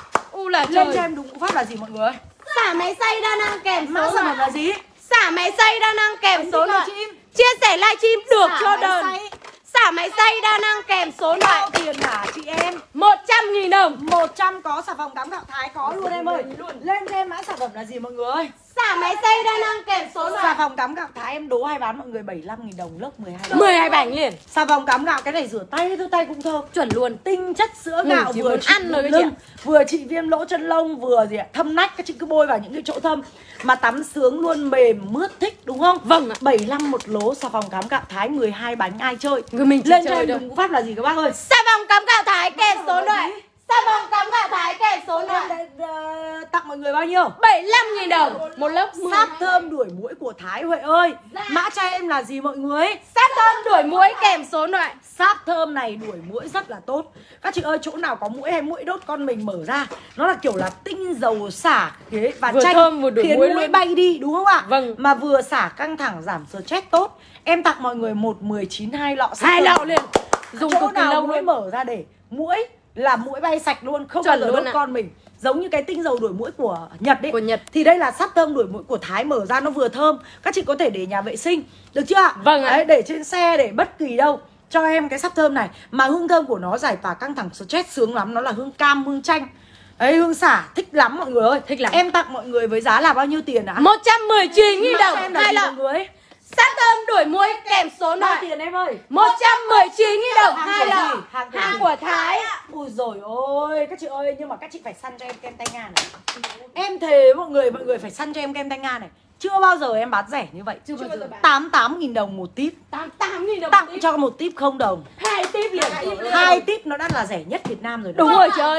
U là Lên cho trời. em đúng cú pháp là gì mọi người ơi? Xả máy xay đa năng kèm Mã số sản phẩm loại. là gì? Xả máy xay đa năng kèm số loại. livestream. Chia sẻ livestream được Xả cho máy đơn. xay. Xả máy xay đa năng kèm số loại. Bao tiền hả chị em? một trăm nghìn đồng. một trăm có xà phòng tắm gạo Thái có luôn em ơi. Lên cho em mã sản phẩm là gì mọi người ơi? Xả máy xay đa năng kèm số Xà loại. phòng tắm gạo Thái em đố hay bán mọi người bảy mươi lăm nghìn đồng lớp mười hai. mười hai bánh liền. Xà phòng tắm gạo cái này rửa tay thôi tay cũng thơm. Chuẩn luôn. Tinh chất sữa Ừ, gạo chỉ vừa muốn trị ăn rồi viêm các chị lưng, vừa trị viêm lỗ chân lông, vừa gì ạ? Thâm nách, các chị cứ bôi vào những cái chỗ thâm mà tắm sướng luôn, mềm mướt thích đúng không? Vâng ạ. bảy mươi lăm một lố xà phòng tắm gạo Thái mười hai bánh ai chơi. Người mình chỉ Lên cho chơi em thôi. đúng cú pháp là gì các bác ơi? Xà phòng cắm gạo Thái kèm số loại. Xà phòng cắm gạo Thái kèm số loại. Em đã, ờ, tặng mọi người bao nhiêu? bảy mươi lăm nghìn đồng. Một lớp mười. Sáp thơm đuổi muỗi của Thái Huệ ơi. Mã cho em là gì mọi người? Sáp thơm đuổi muỗi kèm số loại. Sáp thơm này đuổi muỗi rất là tốt. Các chị ơi, chỗ nào có muỗi hay muỗi đốt con mình mở ra, nó là kiểu là tinh dầu xả thế và Vừa chanh thơm vừa đuổi khiến muỗi muỗi luôn. bay đi đúng không ạ? Vâng. Mà vừa xả căng thẳng giảm stress tốt. Em tặng mọi người một mười chín hai lọ sáp Hai thơm. lọ liền. Dùng Chỗ cực kỳ nào lâu muỗi luôn. mở ra để muỗi là muỗi bay sạch luôn, không Chuẩn bao giờ luôn đốt ạ. con mình. Giống như cái tinh dầu đuổi muỗi của Nhật ấy. Của Nhật. Thì đây là sáp thơm đuổi muỗi của Thái, mở ra nó vừa thơm. Các chị có thể để nhà vệ sinh, được chưa ạ? Vâng ạ. Đấy, để trên xe, để bất kỳ đâu. Cho em cái sáp thơm này. Mà hương thơm của nó giải tỏa căng thẳng stress sướng lắm. Nó là hương cam, hương chanh. Đấy, hương xả, thích lắm mọi người ơi. Thích lắm. Em tặng mọi người với giá là bao nhiêu tiền ạ? một trăm mười chín nghìn Mã đồng. em là Hai gì lọ. mọi người? Sáp thơm đuổi muỗi kèm số Bao loại. tiền em ơi? một trăm mười chín nghìn đồng. Hàng Hai của lọ. gì? Hàng của Hàng gì? của Thái. Ui dồi ôi, các chị ơi, nhưng mà các chị phải săn cho em kem tay Nga này. Em thề mọi người, mọi người phải săn cho em kem tay Nga này. Chưa bao giờ em bán rẻ như vậy. Chưa bao giờ bán. tám mươi tám nghìn đồng một tip. tám mươi tám nghìn đồng. Tặng một tip. cho một tip không đồng. Hai tip liền. Hai tip nó đã là rẻ nhất Việt Nam rồi đó. Đúng rồi trời ơi.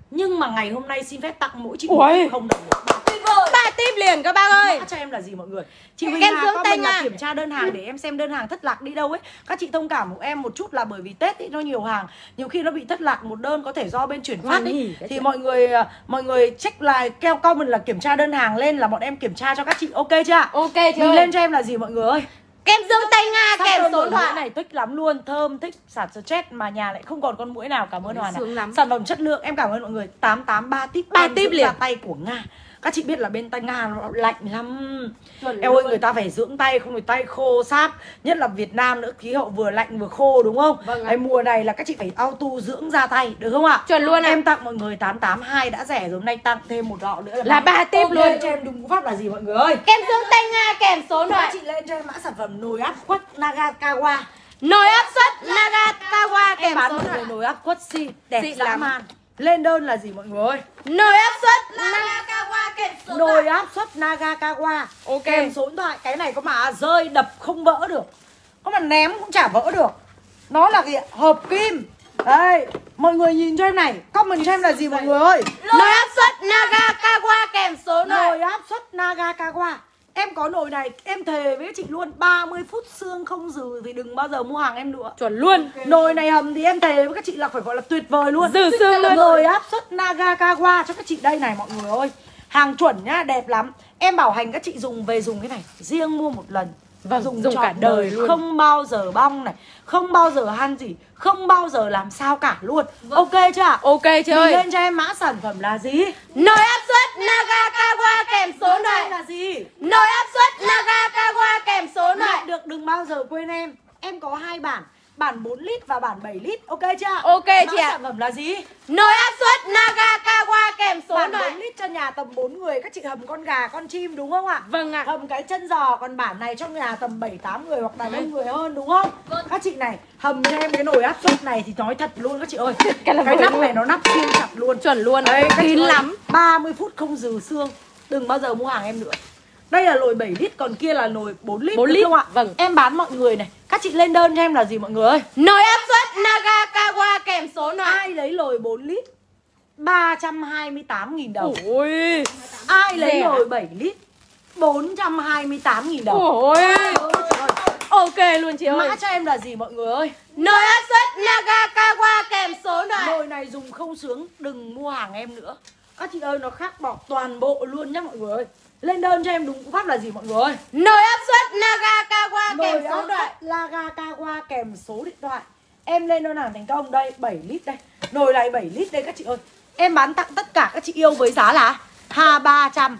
Nhưng mà ngày hôm nay xin phép tặng mỗi chị Ui. không đồng được. Ba tip liền các bác ơi. Mã cho em là gì mọi người? Chị Huỳnh Kem Hà dưỡng có tay mình là Nga. kiểm tra đơn hàng để em xem đơn hàng thất lạc đi đâu ấy. Các chị thông cảm của em một chút là bởi vì Tết ý, nó nhiều hàng, nhiều khi nó bị thất lạc một đơn có thể do bên chuyển phát ý. Thì mọi người mọi người check lại keo comment là kiểm tra đơn hàng lên là bọn em kiểm tra cho các chị, ok chưa ạ? Ok chưa? Mình lên cho em là gì mọi người ơi? Kem dưỡng tay Nga Sắp kèm đơn số rồi, thoại mũi này thích lắm luôn, thơm, thích sạt stress mà nhà lại không còn con mũi nào. Cảm ơn Hoàn ạ. Sướng lắm. Sản phẩm chất lượng, em cảm ơn mọi người. Tám tám ba tip, ba em tip dưỡng liền. da tay của Nga. Các chị biết là bên tay Nga nó lạnh lắm. Chuẩn Em ơi, luôn. người ta phải dưỡng tay, không thì tay khô sáp. Nhất là Việt Nam nữa, khí hậu vừa lạnh vừa khô đúng không? Vâng ạ. Đấy, mùa này là các chị phải auto dưỡng da tay, được không ạ? Chuẩn luôn ạ. Em tặng mọi người tám tám hai đã rẻ rồi, hôm nay tặng thêm một lọ nữa Là ba tip ok, luôn. cho em đúng cú pháp là gì mọi người ơi? Kem dưỡng tay Nga kèm số Các thoại. chị lên cho em mã sản phẩm nồi áp quất Nagakawa. Nồi áp suất Nagakawa kèm Em bán số một thoại. người nồi áp quất xi đẹp Xịn dã lắm. man. Lên đơn là gì mọi người ơi? Nồi áp suất Nagakawa kèm số Nồi thoại. áp suất Nagakawa. Ok. Kèm số điện thoại. Cái này có mà rơi đập không vỡ được, có mà ném cũng chả vỡ được. Nó là gì? Hợp kim. Đây, mọi người nhìn cho em này, comment cho em là gì mọi người ơi? Nồi áp suất Nagakawa kèm số thoại. Nồi áp suất Nagakawa. Em có nồi này, em thề với chị luôn, ba mươi phút xương không dừ thì đừng bao giờ mua hàng em nữa. Chuẩn luôn. Nồi này hầm thì em thề với các chị là phải gọi là tuyệt vời luôn. Dừ xương luôn. Nồi áp suất Nagakawa cho các chị đây này mọi người ơi. Hàng chuẩn nhá, đẹp lắm. Em bảo hành các chị dùng về dùng cái này, riêng mua một lần. Vâng, dùng, dùng trọn cả đời luôn. Không bao giờ bong này, không bao giờ han gì, không bao giờ làm sao cả luôn. Ok chưa ạ? Ok chị Mình ơi. lên cho em mã sản phẩm là gì? Nồi áp suất Nagakawa kèm số Đây thoại. là gì? Nồi áp suất Nagakawa kèm số thoại. Nhận được đừng bao giờ quên em. Em có hai bản, bản bốn lít và bản bảy lít, ok chưa ạ? Ok Mã chị ạ. sản phẩm là gì? Nồi áp suất Nagakawa kèm số Bản thoại. bốn lít cho nhà tầm bốn người, các chị hầm con gà, con chim đúng không ạ? Vâng ạ. Hầm cái chân giò, còn bản này cho nhà tầm bảy tám người hoặc là đông người hơn đúng không? Các chị này, hầm cho em cái nồi áp suất này thì nói thật luôn các chị ơi. Cái là Cái vừa nắp luôn. này nó nắp siêu chặt luôn. Chuẩn luôn. Đấy, các chị Kín ơi, lắm. ba mươi phút không dừ xương. Đừng bao giờ mua hàng em nữa. Đây là nồi bảy lít, còn kia là nồi bốn lít, bốn đúng lít, không ạ? vâng. Em bán mọi người này. Các chị lên đơn cho em là gì mọi người ơi? Nồi áp suất Nagakawa kèm số thoại. Ai lấy nồi bốn lít ba trăm hai mươi tám nghìn đồng. Ôi. Ai lấy Rẻ. nồi bảy lít bốn trăm hai mươi tám nghìn đồng. Ôi. Ok luôn chị ơi. Mã cho em là gì mọi người ơi? Nồi áp suất Nagakawa kèm số thoại. Nồi này dùng không sướng, đừng mua hàng em nữa. Các chị ơi, nó khác bỏ toàn bộ luôn nhá mọi người ơi. Lên đơn cho em đúng cú pháp là gì mọi người ơi? Nồi áp suất Nagakawa kèm Nồi số áp thoại. suất Nagakawa kèm số điện thoại. Em lên đơn hàng thành công đây, bảy lít đây. Nồi này bảy lít đây các chị ơi. Em bán tặng tất cả các chị yêu với giá là ha ba trăm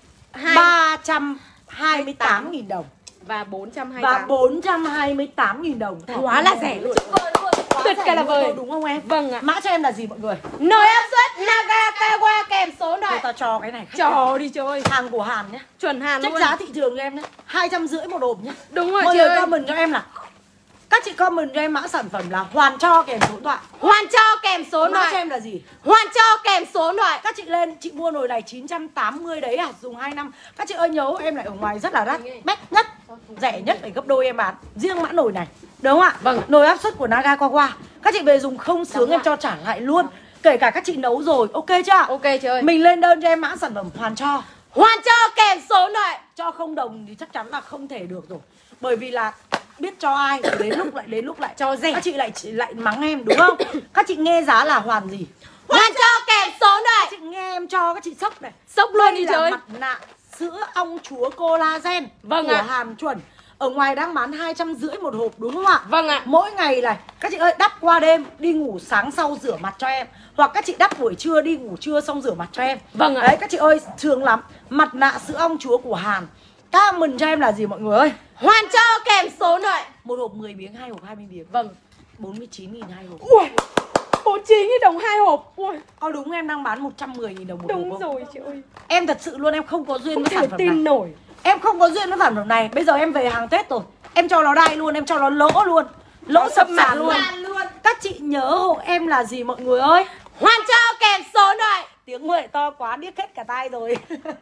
ba trăm hai mươi tám nghìn đồng Và bốn trăm hai mươi và tám. bốn trăm hai mươi tám nghìn đồng. Quá là rẻ luôn. Tuyệt Rẻ cả là luôn vời. thôi, đúng không em? Vâng ạ. Mã cho em là gì mọi người? Nồi áp suất Nagakawa kèm số Người thoại. ta cho cái này khách Cho đi trời ơi. hàng của Hàn nhé. Chuẩn Hàn Trách luôn. giá thị trường cho em nhé, hai trăm rưỡi một hộp nhé. Đúng rồi Mọi chị người ơi. comment cho em là các chị comment cho em mã sản phẩm là hoàn cho kèm số điện thoại. Hoàn cho kèm số Mã cho thoại. em là gì? Hoàn cho kèm số thoại. Các chị lên, chị mua nồi này chín trăm tám mươi đấy à, dùng hai năm. Các chị ơi nhớ em lại ở ngoài rất là đắt, bét nhất, rẻ nhất phải gấp đôi em bán. Riêng mã nồi này, đúng không ạ? Vâng. Nồi áp suất của Nagakawa. Các chị về dùng không sướng em cho trả lại luôn. Kể cả các chị nấu rồi, ok chưa? Ok chị ơi. Mình lên đơn cho em mã sản phẩm hoàn cho. Hoàn cho kèm số thoại. Cho không đồng thì chắc chắn là không thể được rồi. Bởi vì là biết cho ai thì đến lúc lại đến lúc lại Cho rẻ. các chị lại lại mắng em đúng không? Các chị nghe giá là hoàn gì? Hoàn cho kèm số Các thoại. chị nghe em cho các chị sốc này. Sốc luôn Đây đi là trời ơi. mặt nạ sữa ong chúa collagen Vâng của ạ. Hàn chuẩn. Ở ngoài đang bán hai trăm rưỡi một hộp đúng không ạ? Vâng ạ. Mỗi ngày này các chị ơi đắp qua đêm, đi ngủ sáng sau rửa mặt cho em. Hoặc các chị đắp buổi trưa đi ngủ trưa xong rửa mặt cho em. Vâng ạ. Đấy các chị ơi sướng lắm. Mặt nạ sữa ong chúa của Hàn. Comment cho em là gì mọi người ơi? Hoàn cho kèm số thoại. Một hộp mười miếng, hai hộp hai mươi miếng. Vâng. bốn mươi chín nghìn hai hộp. Ui. bốn mươi chín nghìn đồng hai hộp. Ui. Có đúng em đang bán một trăm mười nghìn đồng một Đúng hộp không? rồi chị ơi. Em thật sự luôn em không có duyên Không với thể sản phẩm tin này. nổi. Em không có duyên với sản phẩm này. Bây giờ em về hàng Tết rồi, em cho nó đai luôn, em cho nó lỗ luôn. Lỗ sập sàn luôn. luôn. Các chị nhớ hộ em là gì mọi người ơi? Hoàn cho kèm số thoại. Tiếng Huệ to quá điếc hết cả tai rồi.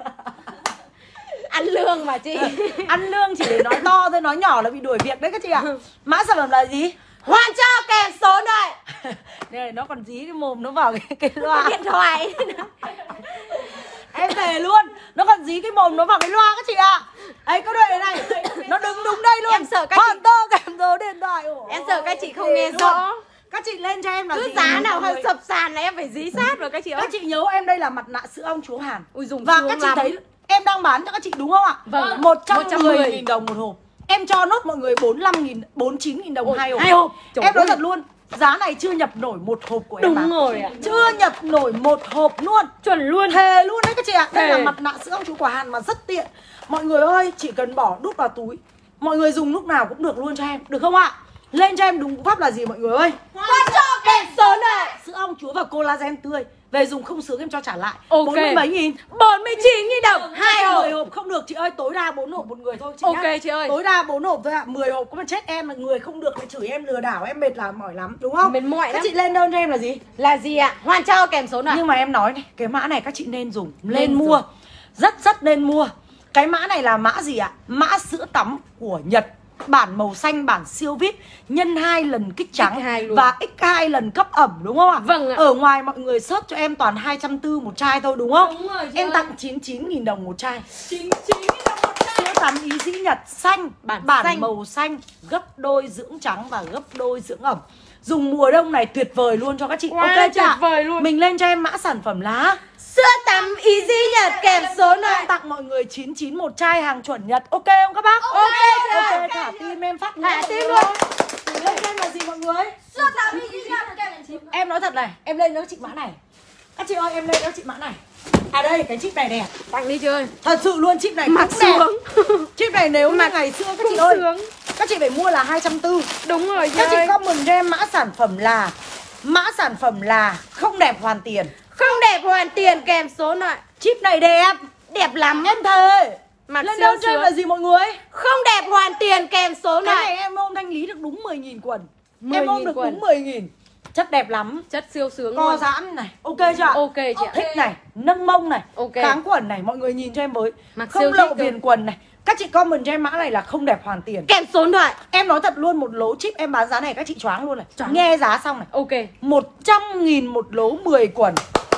Ăn lương mà chị. Ăn lương chỉ để nói to thôi, nói nhỏ là bị đuổi việc đấy các chị ạ. Mã sản phẩm là gì? hoàn cho kèm số điện thoại. Đây này, nó còn dí cái mồm nó vào cái, cái loa Điện thoại. em thề luôn, nó còn dí cái mồm nó vào cái loa các chị ạ. À. Ấy có đợi này, nó đứng đúng đây luôn. Em sợ các Hoàn chị to kèm số điện thoại. Ủa, em sợ các chị không nghe rõ. Các chị lên cho em là cứ gì? giá nào hơi sập sàn là em phải dí sát vào các chị ơi. Các chị nhớ em đây là mặt nạ sữa ong chúa Hàn. Ui dùng và các chị lắm. thấy em đang bán cho các chị đúng không ạ? Vâng. một trăm mười nghìn đồng một hộp. Em cho nốt mọi người bốn mươi lăm nghìn, bốn mươi chín nghìn đồng Ôi, hai hộp. Hai hộp. Trời em nói thật luôn, giá này chưa nhập nổi một hộp của em. Đúng bán. rồi ạ. Chưa nhập nổi một hộp luôn. Chuẩn luôn. Thề luôn đấy các chị ạ. Đây Thề. là mặt nạ sữa ong chúa của Hàn mà rất tiện. Mọi người ơi, chỉ cần bỏ đút vào túi, mọi người dùng lúc nào cũng được luôn cho em, được không ạ? Lên cho em đúng pháp là gì mọi người ơi? Hoàn cho kèm số này. Sữa ong chúa và collagen tươi. Về dùng không sướng em cho trả lại. Ok. bốn mươi mấy nghìn. bốn mươi chín nghìn đồng hai hộp. mười hộp không được chị ơi, tối đa bốn hộp một người thôi chị Ok nhá. chị ơi. Tối đa bốn hộp thôi ạ. mười hộp có mà chết em là người không được lại chửi em lừa đảo, em mệt là mỏi lắm đúng không? Mệt mỏi Các lắm. chị lên đơn cho em là gì? Là gì ạ? Hoàn cho kèm số này. Nhưng mà em nói này, cái mã này các chị nên dùng, lên, Nên mua. dùng. Rất rất nên mua. Cái mã này là mã gì ạ? Mã sữa tắm của Nhật. Bản màu xanh, bản siêu vip, nhân hai lần kích trắng nhân hai luôn. và nhân hai lần cấp ẩm đúng không ạ? Vâng ạ. Ở ngoài mọi người search cho em toàn hai trăm tư một chai thôi đúng không? Đúng rồi, chị em ơi. tặng chín mươi chín nghìn đồng một chai. chín mươi chín nghìn đồng một chai. Sữa tắm Ý Dĩ Nhật xanh, Bản bản xanh. màu xanh, gấp đôi dưỡng trắng và gấp đôi dưỡng ẩm. Dùng mùa đông này tuyệt vời luôn cho các chị. Wow, ok chưa tuyệt ạ? vời luôn. Mình lên cho em mã sản phẩm lá. Sữa tắm Easy Nhật kèm số này. Tặng mọi người chín mươi chín một chai hàng chuẩn Nhật. Ok không các bác? Ok chưa? Ok, thả tim em phát Thả nữa. tim luôn. Mình lên cho em là gì mọi người? Sữa tắm Easy Nhật kèm số này. Em nói thật này, em lên cho các chị mã này. Các chị ơi, em lên cho các chị mã này. À đây, cái chip này đẹp. Tặng đi chị ơi. Thật sự luôn, chip này Mặc cũng đẹp. sướng. Chip này nếu mà ngày xưa các chị ơi, sướng. các chị phải mua là hai trăm tư. Đúng rồi chị Các chị ơi. comment cho em mã sản phẩm là Mã sản phẩm là không đẹp hoàn tiền. Không đẹp hoàn tiền kèm số này. Chip này đẹp. Đẹp lắm. Em thề. Mặt Lên siêu đơn cho em sướng. là gì mọi người? Không đẹp hoàn tiền kèm số Cái này. này em ôm thanh lý được đúng mười nghìn quần. mười Em ôm nghìn được quần. đúng mười nghìn. Chất đẹp lắm. Chất siêu sướng Co luôn. giãn này. Ok chưa ạ? Ok chị ạ. Thích này, nâng mông này, Ok. kháng khuẩn này. Mọi người nhìn cho em với. Mặc Không siêu lộ thích viền quần này. Các chị comment cho em mã này là không đẹp hoàn tiền. Kèm số điện thoại. Em nói thật luôn, một lố chip em bán giá này các chị choáng luôn này. Choáng. Nghe giá xong này. Ok. một trăm nghìn một lố mười quần.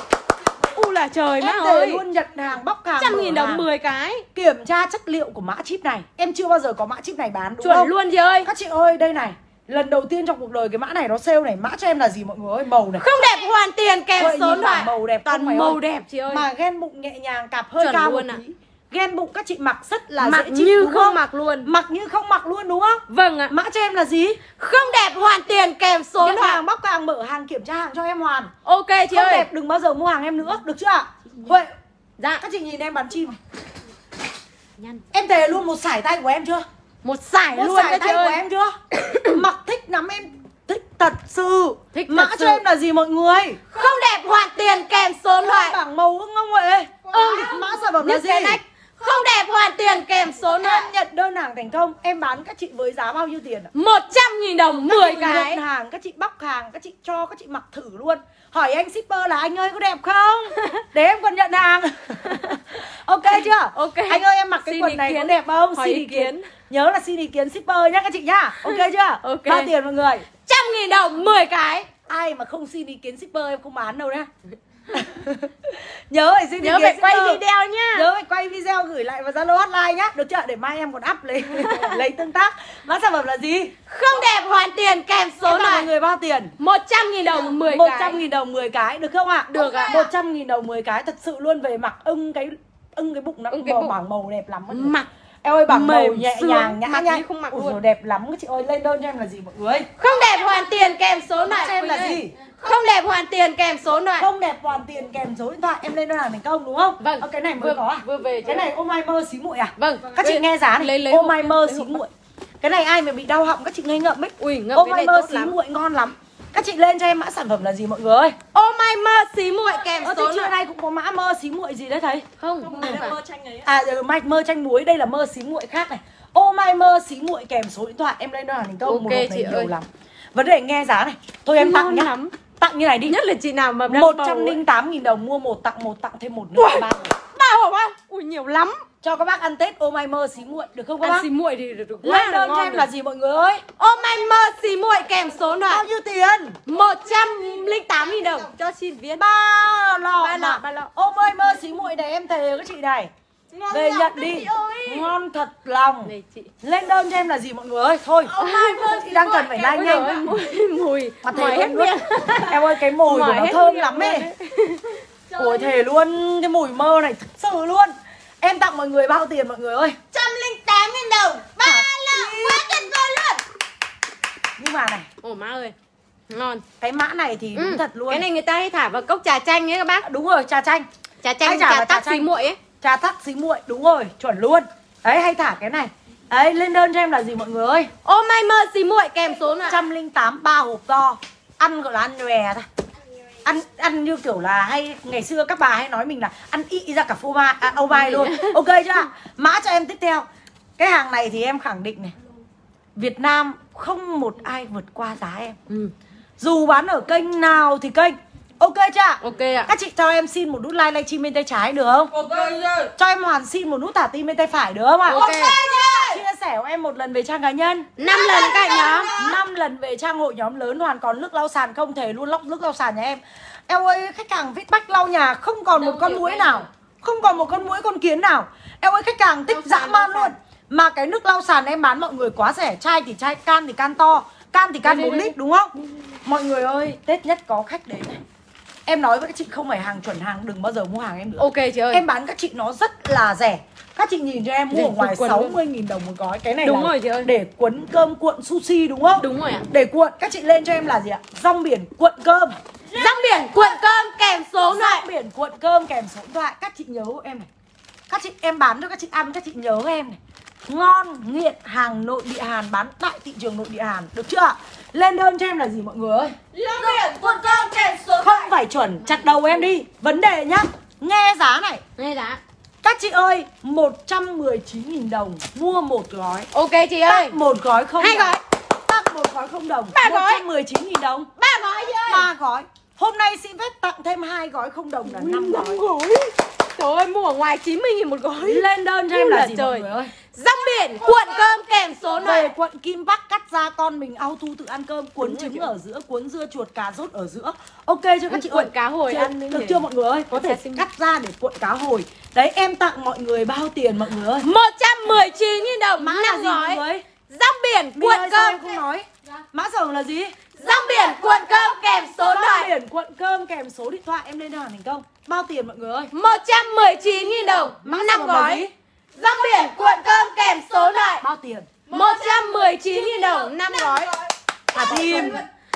U là trời má Em thề ơi. luôn, nhật hàng, bóc hàng, Trăm mở nghìn đồng hàng. mười cái. Kiểm tra chất liệu của mã chip này. Em chưa bao giờ có mã chip này bán đúng Chuẩn không? luôn chị ơi. Các chị ơi, đây này. Lần đầu tiên trong cuộc đời cái mã này nó sale này. Mã cho em là gì mọi người ơi? Màu này. Không đẹp hoàn tiền kèm Vậy số nhìn điện thoại. bảng màu đẹp không Toàn mày màu ơi? đẹp chị ơi. Mà ghen bụng nhẹ nhàng, cạp hơi Chuẩn cao luôn một ạ. tí. Ghen bụng các chị mặc rất là Mặc dễ chịu như đúng không mặc luôn. Mặc như không mặc luôn đúng không? Vâng ạ. Mã cho em là gì? Không đẹp hoàn tiền kèm số Nhận điện thoại. hàng, bóc hàng, mở hàng, kiểm tra hàng cho em hoàn. Ok chị Không ơi. đẹp đừng bao giờ mua hàng em nữa, được chưa ạ? Huệ, Dạ. các chị nhìn em bán chim. Nhăn. Em thề luôn, một sải tay của em chưa? Một sải Một luôn sải các chị tay của ơi. em chưa? Mặc thích lắm em. Thích thật sự. Thích Mã thật cho sự. em là gì mọi người? Không đẹp hoàn tiền kèm số điện thoại. Bảng màu ưng không Huệ? Ừ. Mã sản phẩm là Nhất gì? cái nách. Không đẹp hoàn tiền kèm số điện thoại. Em nhận đơn hàng thành công. Em bán các chị với giá bao nhiêu tiền ạ? Một trăm nghìn đồng Các mười chị cái. nhận hàng, các chị bóc hàng, các chị cho các chị mặc thử luôn. Hỏi anh shipper là anh ơi có đẹp không? Để em còn nhận hàng. Ok chưa? Ok. Anh ơi em mặc cái Xin quần ý này có kiến. đẹp không? Hỏi Xin ý ý kiến. kiến. Nhớ là xin ý kiến shipper nhá các chị nhá. Ok chưa? Ok. Bao tiền mọi người? Trăm nghìn đồng mười cái. Ai mà không xin ý kiến shipper em không bán đâu nhá. Nhớ phải xin ý Nhớ kiến phải quay shipper. video nhá. Nhớ phải quay video gửi lại vào Zalo hotline nhá. Được chưa? Để mai em còn up lấy lấy tương tác. Mã sản phẩm là gì? Không đẹp hoàn tiền kèm số Em tặng mọi này. người bao tiền? Một trăm nghìn đồng mười một cái. trăm nghìn đồng mười cái được không ạ? Được ạ. một trăm nghìn đồng mười cái thật sự luôn. Về mặc ưng cái ưng cái bụng nó Ưng cái màu bụng. bảng màu đẹp lắm. Mặc Em ơi bảng màu mềm, nhẹ sướng, nhàng nhã mặc nhã. như không mặc Ui luôn. dồi, đẹp lắm các chị ơi. Lên đơn cho em là gì mọi người? không đẹp hoàn tiền kèm số Mã này. cho em là gì? Không đẹp hoàn tiền kèm số này. Không đẹp hoàn tiền kèm số điện thoại. Em lên đơn hàng thành công đúng không? Vâng. Ờ, cái này mới Vừa- có à? vừa về Cái chứ. này ô mai mơ xí muội à? Vâng. Các chị nghe giá này. Lấy- lấy Ô hộp mai nhá, mơ lấy xí hộp muội. Cái này ai mà bị đau họng các chị ngây ngậm ấy. Ui ngậm Ô cái mai này mơ tốt xí lắm. muội ngon lắm. Các chị lên cho em mã sản phẩm là gì mọi người ơi? Ô mai mơ xí muội kèm Ờ, thì số trưa này. nay cũng có mã mơ xí muội gì đấy thấy? Không, không phải. À ừ, mạch mơ chanh muối, đây là mơ xí muội khác này. Ô mai mơ xí muội kèm số điện thoại. Em lên đơn hàng thành công. Ok, Một hộp này chị nhiều ơi. lắm. Vấn đề nghe giá này. Thôi em tặng Ngon nhá. lắm. Tặng như này đi. Nhất là chị nào mà đang Một bầu trăm ấy. linh tám nghìn đồng mua một tặng một tặng thêm một nữa. Ui. Ba hộp. Ba hộp á? Ui nhiều lắm. cho các bác ăn Tết ô mai mơ xí muội được không các bác? Ăn xí muội thì được quá. Lên đơn cho em là gì mọi người ơi? Ô mai mơ xí muội kèm số điện thoại. Bao nhiêu tiền? một trăm lẻ tám nghìn đồng cho xin viên. Ba lọ. Ba lọ, ba lọ. Ô mai mơ xí muội này em thề các chị này. Về nhận đi. Ngon thật lòng. Này chị. Lên đơn cho em là gì mọi người ơi? Thôi. Ô mai mơ chị đang cần phải like nhanh. Mùi mùi mà mỏi hết miệng. Em ơi cái mùi của nó thơm lắm ấy. Ôi thề luôn cái mùi mơ này thực sự luôn. Em tặng mọi người bao tiền mọi người ơi? một trăm lẻ tám nghìn đồng. Ba lọ quá tuyệt vời luôn. Nhưng mà này. Ồ má ơi. Ngon. Cái mã này thì đúng ừ, thật luôn. Cái này người ta hay thả vào cốc trà chanh ấy các bác. Đúng rồi, trà chanh. Trà chanh, trà, trà tắc xí muội ấy. Trà tắc xí muội, đúng rồi, chuẩn luôn. Đấy, hay thả cái này. Đấy, lên đơn cho em là gì mọi người ơi? Ô mai mơ xí muội kèm số là một trăm lẻ tám, ba hộp to. Ăn gọi là ăn nhòe thôi. Ăn ăn như kiểu là hay ngày xưa các bà hay nói mình là ăn ị ra cả phô mai, à, ô mai luôn. Ok chưa? Mã cho em tiếp theo. Cái hàng này thì em khẳng định này. Việt Nam không một ai vượt qua giá em. ừ. Dù bán ở kênh nào thì kênh. Ok chưa? Ok ạ. Các chị cho em xin một nút like livestream bên tay trái được không? Ok rồi. Cho em Hoàn xin một nút thả tim bên tay phải được không ạ? Ok. Chia sẻ của em một lần về trang cá nhân, năm lần cả nhóm, năm lần về trang hội nhóm lớn. Hoàn còn nước lau sàn không thể luôn lóc nước lau sàn nhà em. Em ơi khách hàng feedback lau nhà không còn một con muỗi nào, không còn một con muỗi con kiến nào. Em ơi khách hàng thích dã man luôn. Mà cái nước lau sàn em bán mọi người quá rẻ. Chai thì chai, can thì can to, can thì can bốn lít đúng không? Mọi người ơi Tết nhất có khách đến này. Em nói với các chị không phải hàng chuẩn hàng, đừng bao giờ mua hàng em được. Ok chị ơi. Em bán các chị nó rất là rẻ. Các chị nhìn cho em mua Để ở ngoài quần sáu mươi nghìn đồng một gói. Cái này đúng là rồi chị ơi. để cuốn cơm cuộn sushi đúng không? Đúng rồi ạ. Để cuộn, các chị lên cho em là gì ạ? Rong biển cuộn cơm. Rong biển cuộn cơm kèm số loại. Rong biển cuộn cơm kèm số điện thoại. Các chị nhớ em này. Các chị em bán cho các chị ăn, các chị nhớ em này. Ngon, nghiện, hàng nội địa Hàn, bán tại thị trường nội địa Hàn. Được chưa ạ? Lên đơn cho em là gì mọi người ơi? Rong biển cuộn cơm kèm số. Không phải chuẩn, chặt đầu em đi. Vấn đề nhá. Nghe giá này. Nghe giá. Các chị ơi, một trăm mười chín nghìn đồng mua một gói. Ok chị ơi. Tặng một gói không Hai đồng. gói. Tặng một gói không đồng. Ba gói. một trăm mười chín nghìn đồng. Ba gói chị ơi. Ba gói. Hôm nay xin phép tặng thêm hai gói không đồng là năm gói. gói. Trời ơi, mua ở ngoài chín mươi nghìn một gói. Lên đơn cho em là gì trời. mọi người ơi? Rong biển cuộn cơm kèm số Về loại. quận Kim Bắc cắt ra con mình auto tự ăn cơm, cuốn trứng ở giữa, cuốn dưa chuột cà rốt ở giữa. Ok chưa các chị Cuộn ơi? cá hồi Chưa- ăn được chưa mọi người ơi? Có thể cắt ra để cuộn cá hồi. Đấy em tặng mọi người bao tiền mọi người ơi? một trăm mười chín nghìn đồng. Mã là năm gì mọi gói. người ơi? Rong biển Mi cuộn ơi, sao cơm. em không nói? Mã sở là gì? Rong biển cuộn cơm kèm số Rong loại. biển cuộn cơm kèm số điện thoại em lên đơn hàng thành công. Bao tiền mọi người ơi? một trăm mười chín nghìn đồng. Mã năm sở là gói. gì? Rong biển cuộn cơm kèm số loại. Bao tiền? một trăm mười chín nghìn đồng. năm gói. Thả thêm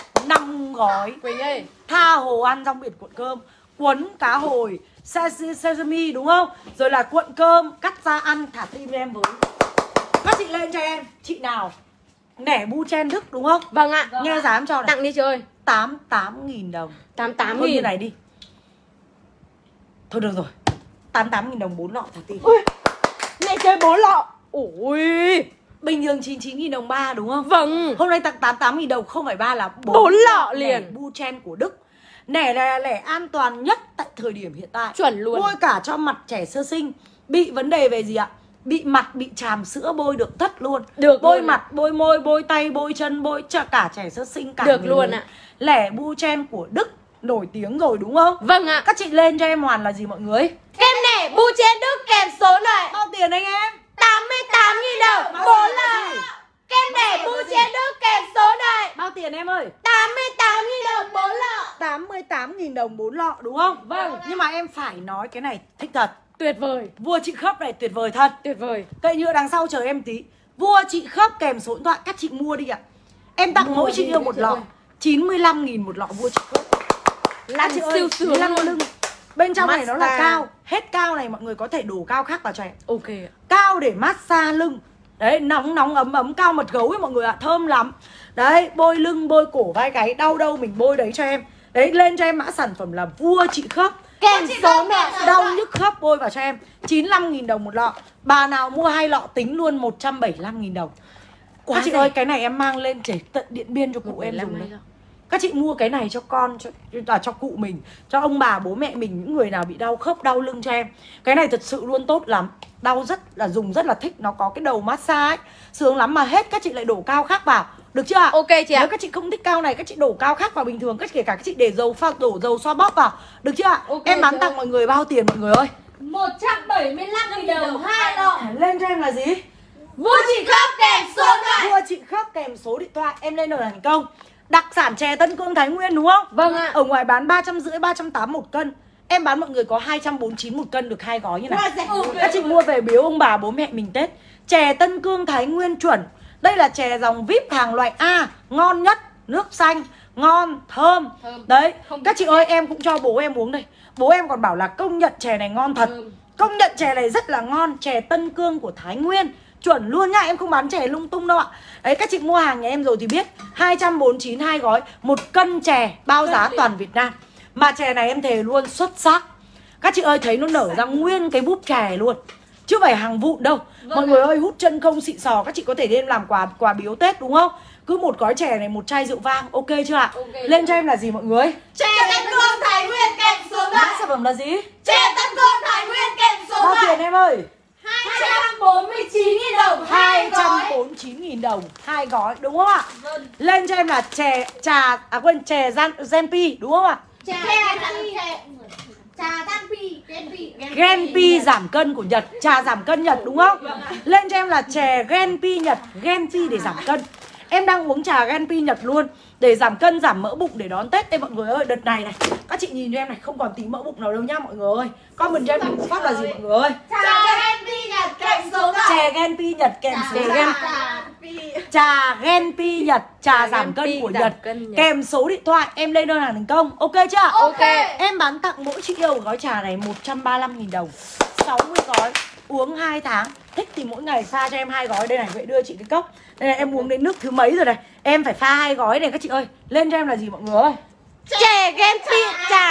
năm gói. Quỳnh ơi. Tha hồ ăn rong biển cuộn cơm, cuốn cá hồi, sesi- sesame đúng không? Rồi là cuộn cơm, cắt ra ăn, thả tim em với. Các chị lên cho em, chị nào nẻ bu chen Đức đúng không? Vâng ạ. Nghe giá em cho này. Tặng đi chơi. tám mươi tám nghìn đồng. tám mươi tám Thôi như nghìn. này đi. Thôi được rồi. tám mươi tám nghìn đồng bốn lọ thả tim. Ui, mẹ chơi bốn lọ. Ui. Bình thường chín mươi chín nghìn đồng ba đúng không? Vâng. Hôm nay tặng tám mươi tám nghìn đồng không phải ba là Bốn lọ nẻ liền. bu chen của Đức. Nẻ là lẻ an toàn nhất tại thời điểm hiện tại. Chuẩn luôn. Bôi cả cho mặt trẻ sơ sinh. Bị vấn đề về gì ạ? Bị mặt, bị tràm sữa bôi được tất luôn. Được bôi luôn mặt, ạ. Bôi môi, bôi tay, bôi chân, bôi cho cả trẻ sơ sinh cả được người luôn lớn. ạ. Lẻ bu chen của Đức nổi tiếng rồi đúng không? Vâng ạ. Các chị lên cho em Hoàn là gì mọi người? Kem nẻ bu chen Đức kèm số loại. Bao tiền anh em? tám mươi tám nghìn đồng. Bao bốn tiền là lọ. gì? Kem nẻ bu chen Đức kèm số loại. Bao tiền em ơi? tám mươi tám nghìn đồng. bốn lọ. tám mươi tám nghìn đồng bốn lọ đúng không? Vâng. Nhưng mà em phải nói cái này thích thật. Tuyệt vời. Vua chị khớp này tuyệt vời thật. Tuyệt vời. Cây nhựa đằng sau chờ em tí. Vua chị khớp kèm số điện thoại, các chị mua đi ạ. Em tặng mỗi chị yêu một lọ chín mươi lăm nghìn một lọ vua chị khớp. Lăn Chị ơi, siêu sướng lăn luôn. lưng. Bên trong này nó là Massage. cao. Hết cao này mọi người có thể đổ cao khác vào cho em. Ok ạ. Cao để massage lưng. Đấy, nóng nóng ấm ấm cao mật gấu ấy mọi người ạ, thơm lắm. Đấy, bôi lưng, bôi cổ, vai gáy, đau đâu mình bôi đấy cho em. Đấy, lên cho em mã sản phẩm là vua chị khớp. Kèm số mẹ. Đau nhức khớp bôi vào cho em chín mươi lăm nghìn đồng một lọ. Bà nào mua hai lọ tính luôn một trăm bảy mươi lăm nghìn đồng. Quá chị rẻ. ơi, cái này em mang lên để tận Điện Biên cho cụ em dùng đấy. Các chị mua cái này cho con, cho, à, cho cụ mình, cho ông bà, bố mẹ mình, những người nào bị đau khớp, đau lưng cho em. Cái này thật sự luôn tốt lắm. Đau rất là dùng rất là thích. Nó có cái đầu massage ấy, sướng lắm mà hết các chị lại đổ cao khác vào. Được chưa ạ? Ok chị ạ. Nếu các chị không thích cao này, các chị đổ cao khác vào bình thường. Các kể cả các chị để dầu pha, đổ dầu xoa bóp vào. Được chưa ạ? Ok, em bán tặng mọi người bao tiền mọi người ơi? một trăm bảy mươi lăm nghìn đồng hai lọ. Lên cho em là gì? Vua chị khớp kèm số điện thoại. Vua chị khớp kèm số điện thoại. Em lên rồi là thành công. Đặc sản chè Tân Cương Thái Nguyên đúng không? Vâng ạ. Ở ngoài bán ba trăm rưỡi, ba trăm tám mươi một cân. Em bán mọi người có hai trăm bốn mươi chín một cân, được hai gói như này. Các chị mua về biếu ông bà bố mẹ mình Tết. Chè Tân Cương Thái Nguyên chuẩn. Đây là chè dòng vê i pê hàng loại A, ngon nhất, nước xanh, ngon, thơm. Thơm. Đấy, Không các chị ơi, em cũng cho bố em uống đây. Bố em còn bảo là công nhận chè này ngon thật. Thơm. Công nhận chè này rất là ngon. Chè Tân Cương của Thái Nguyên chuẩn luôn nha, em không bán chè lung tung đâu ạ. Đấy, các chị mua hàng nhà em rồi thì biết. Hai trăm bốn mươi chín hai gói, một cân chè, bao giá toàn Việt Nam. Mà chè này em thề luôn xuất sắc. Các chị ơi, thấy nó nở ra nguyên cái búp chè luôn, chứ không phải hàng vụn đâu. Mọi người ơi, hút chân không xịn sò, các chị có thể đem làm quà quà biếu Tết đúng không? Cứ một gói chè này, một chai rượu vang, ok chưa ạ? Ok. Lên cho em là gì mọi người? Chè Tân Cương Thái Nguyên kèm số điện Mã thoại. sản phẩm là gì? Chè Tân Cương Thái Nguyên kèm số Bao điện thoại. tiền em ơi? hai trăm bốn mươi chín nghìn đồng hai hai trăm gói. bốn mươi chín nghìn đồng hai gói đúng không ạ? Lên cho em là chè trà à quên chè Gen, Genpi đúng không ạ? Chè chè trà Genpi Genpi Genpi giảm cân của Nhật, trà giảm cân Nhật đúng không? Lên cho em là chè Genpi Nhật, Genpi để giảm cân. Em đang uống trà Genpi Nhật luôn để giảm cân, giảm mỡ bụng để đón Tết. Em mọi người ơi, đợt này này, các chị nhìn cho em này, không còn tí mỡ bụng nào đâu nha mọi người ơi. Comment cho em một phát là gì mọi người ơi? Trà Genpi Nhật kèm số điện thoại. Chè Genpi Nhật kèm số Trà Gen Genpi. Trà Genpi Nhật, trà giảm cân Genpi của giảm Nhật, cân Nhật. kèm số điện thoại. Em lên đơn hàng thành công, ok chưa? Ok. Em bán tặng mỗi chị yêu gói trà này một trăm ba mươi lăm nghìn đồng, sáu mươi gói, uống hai tháng. Thích thì mỗi ngày pha cho em hai gói. Đây này, vậy đưa chị cái cốc. Đây này, em uống đến nước thứ mấy rồi này. Em phải pha hai gói này các chị ơi. Lên cho em là gì mọi người ơi? Chè Genpi trà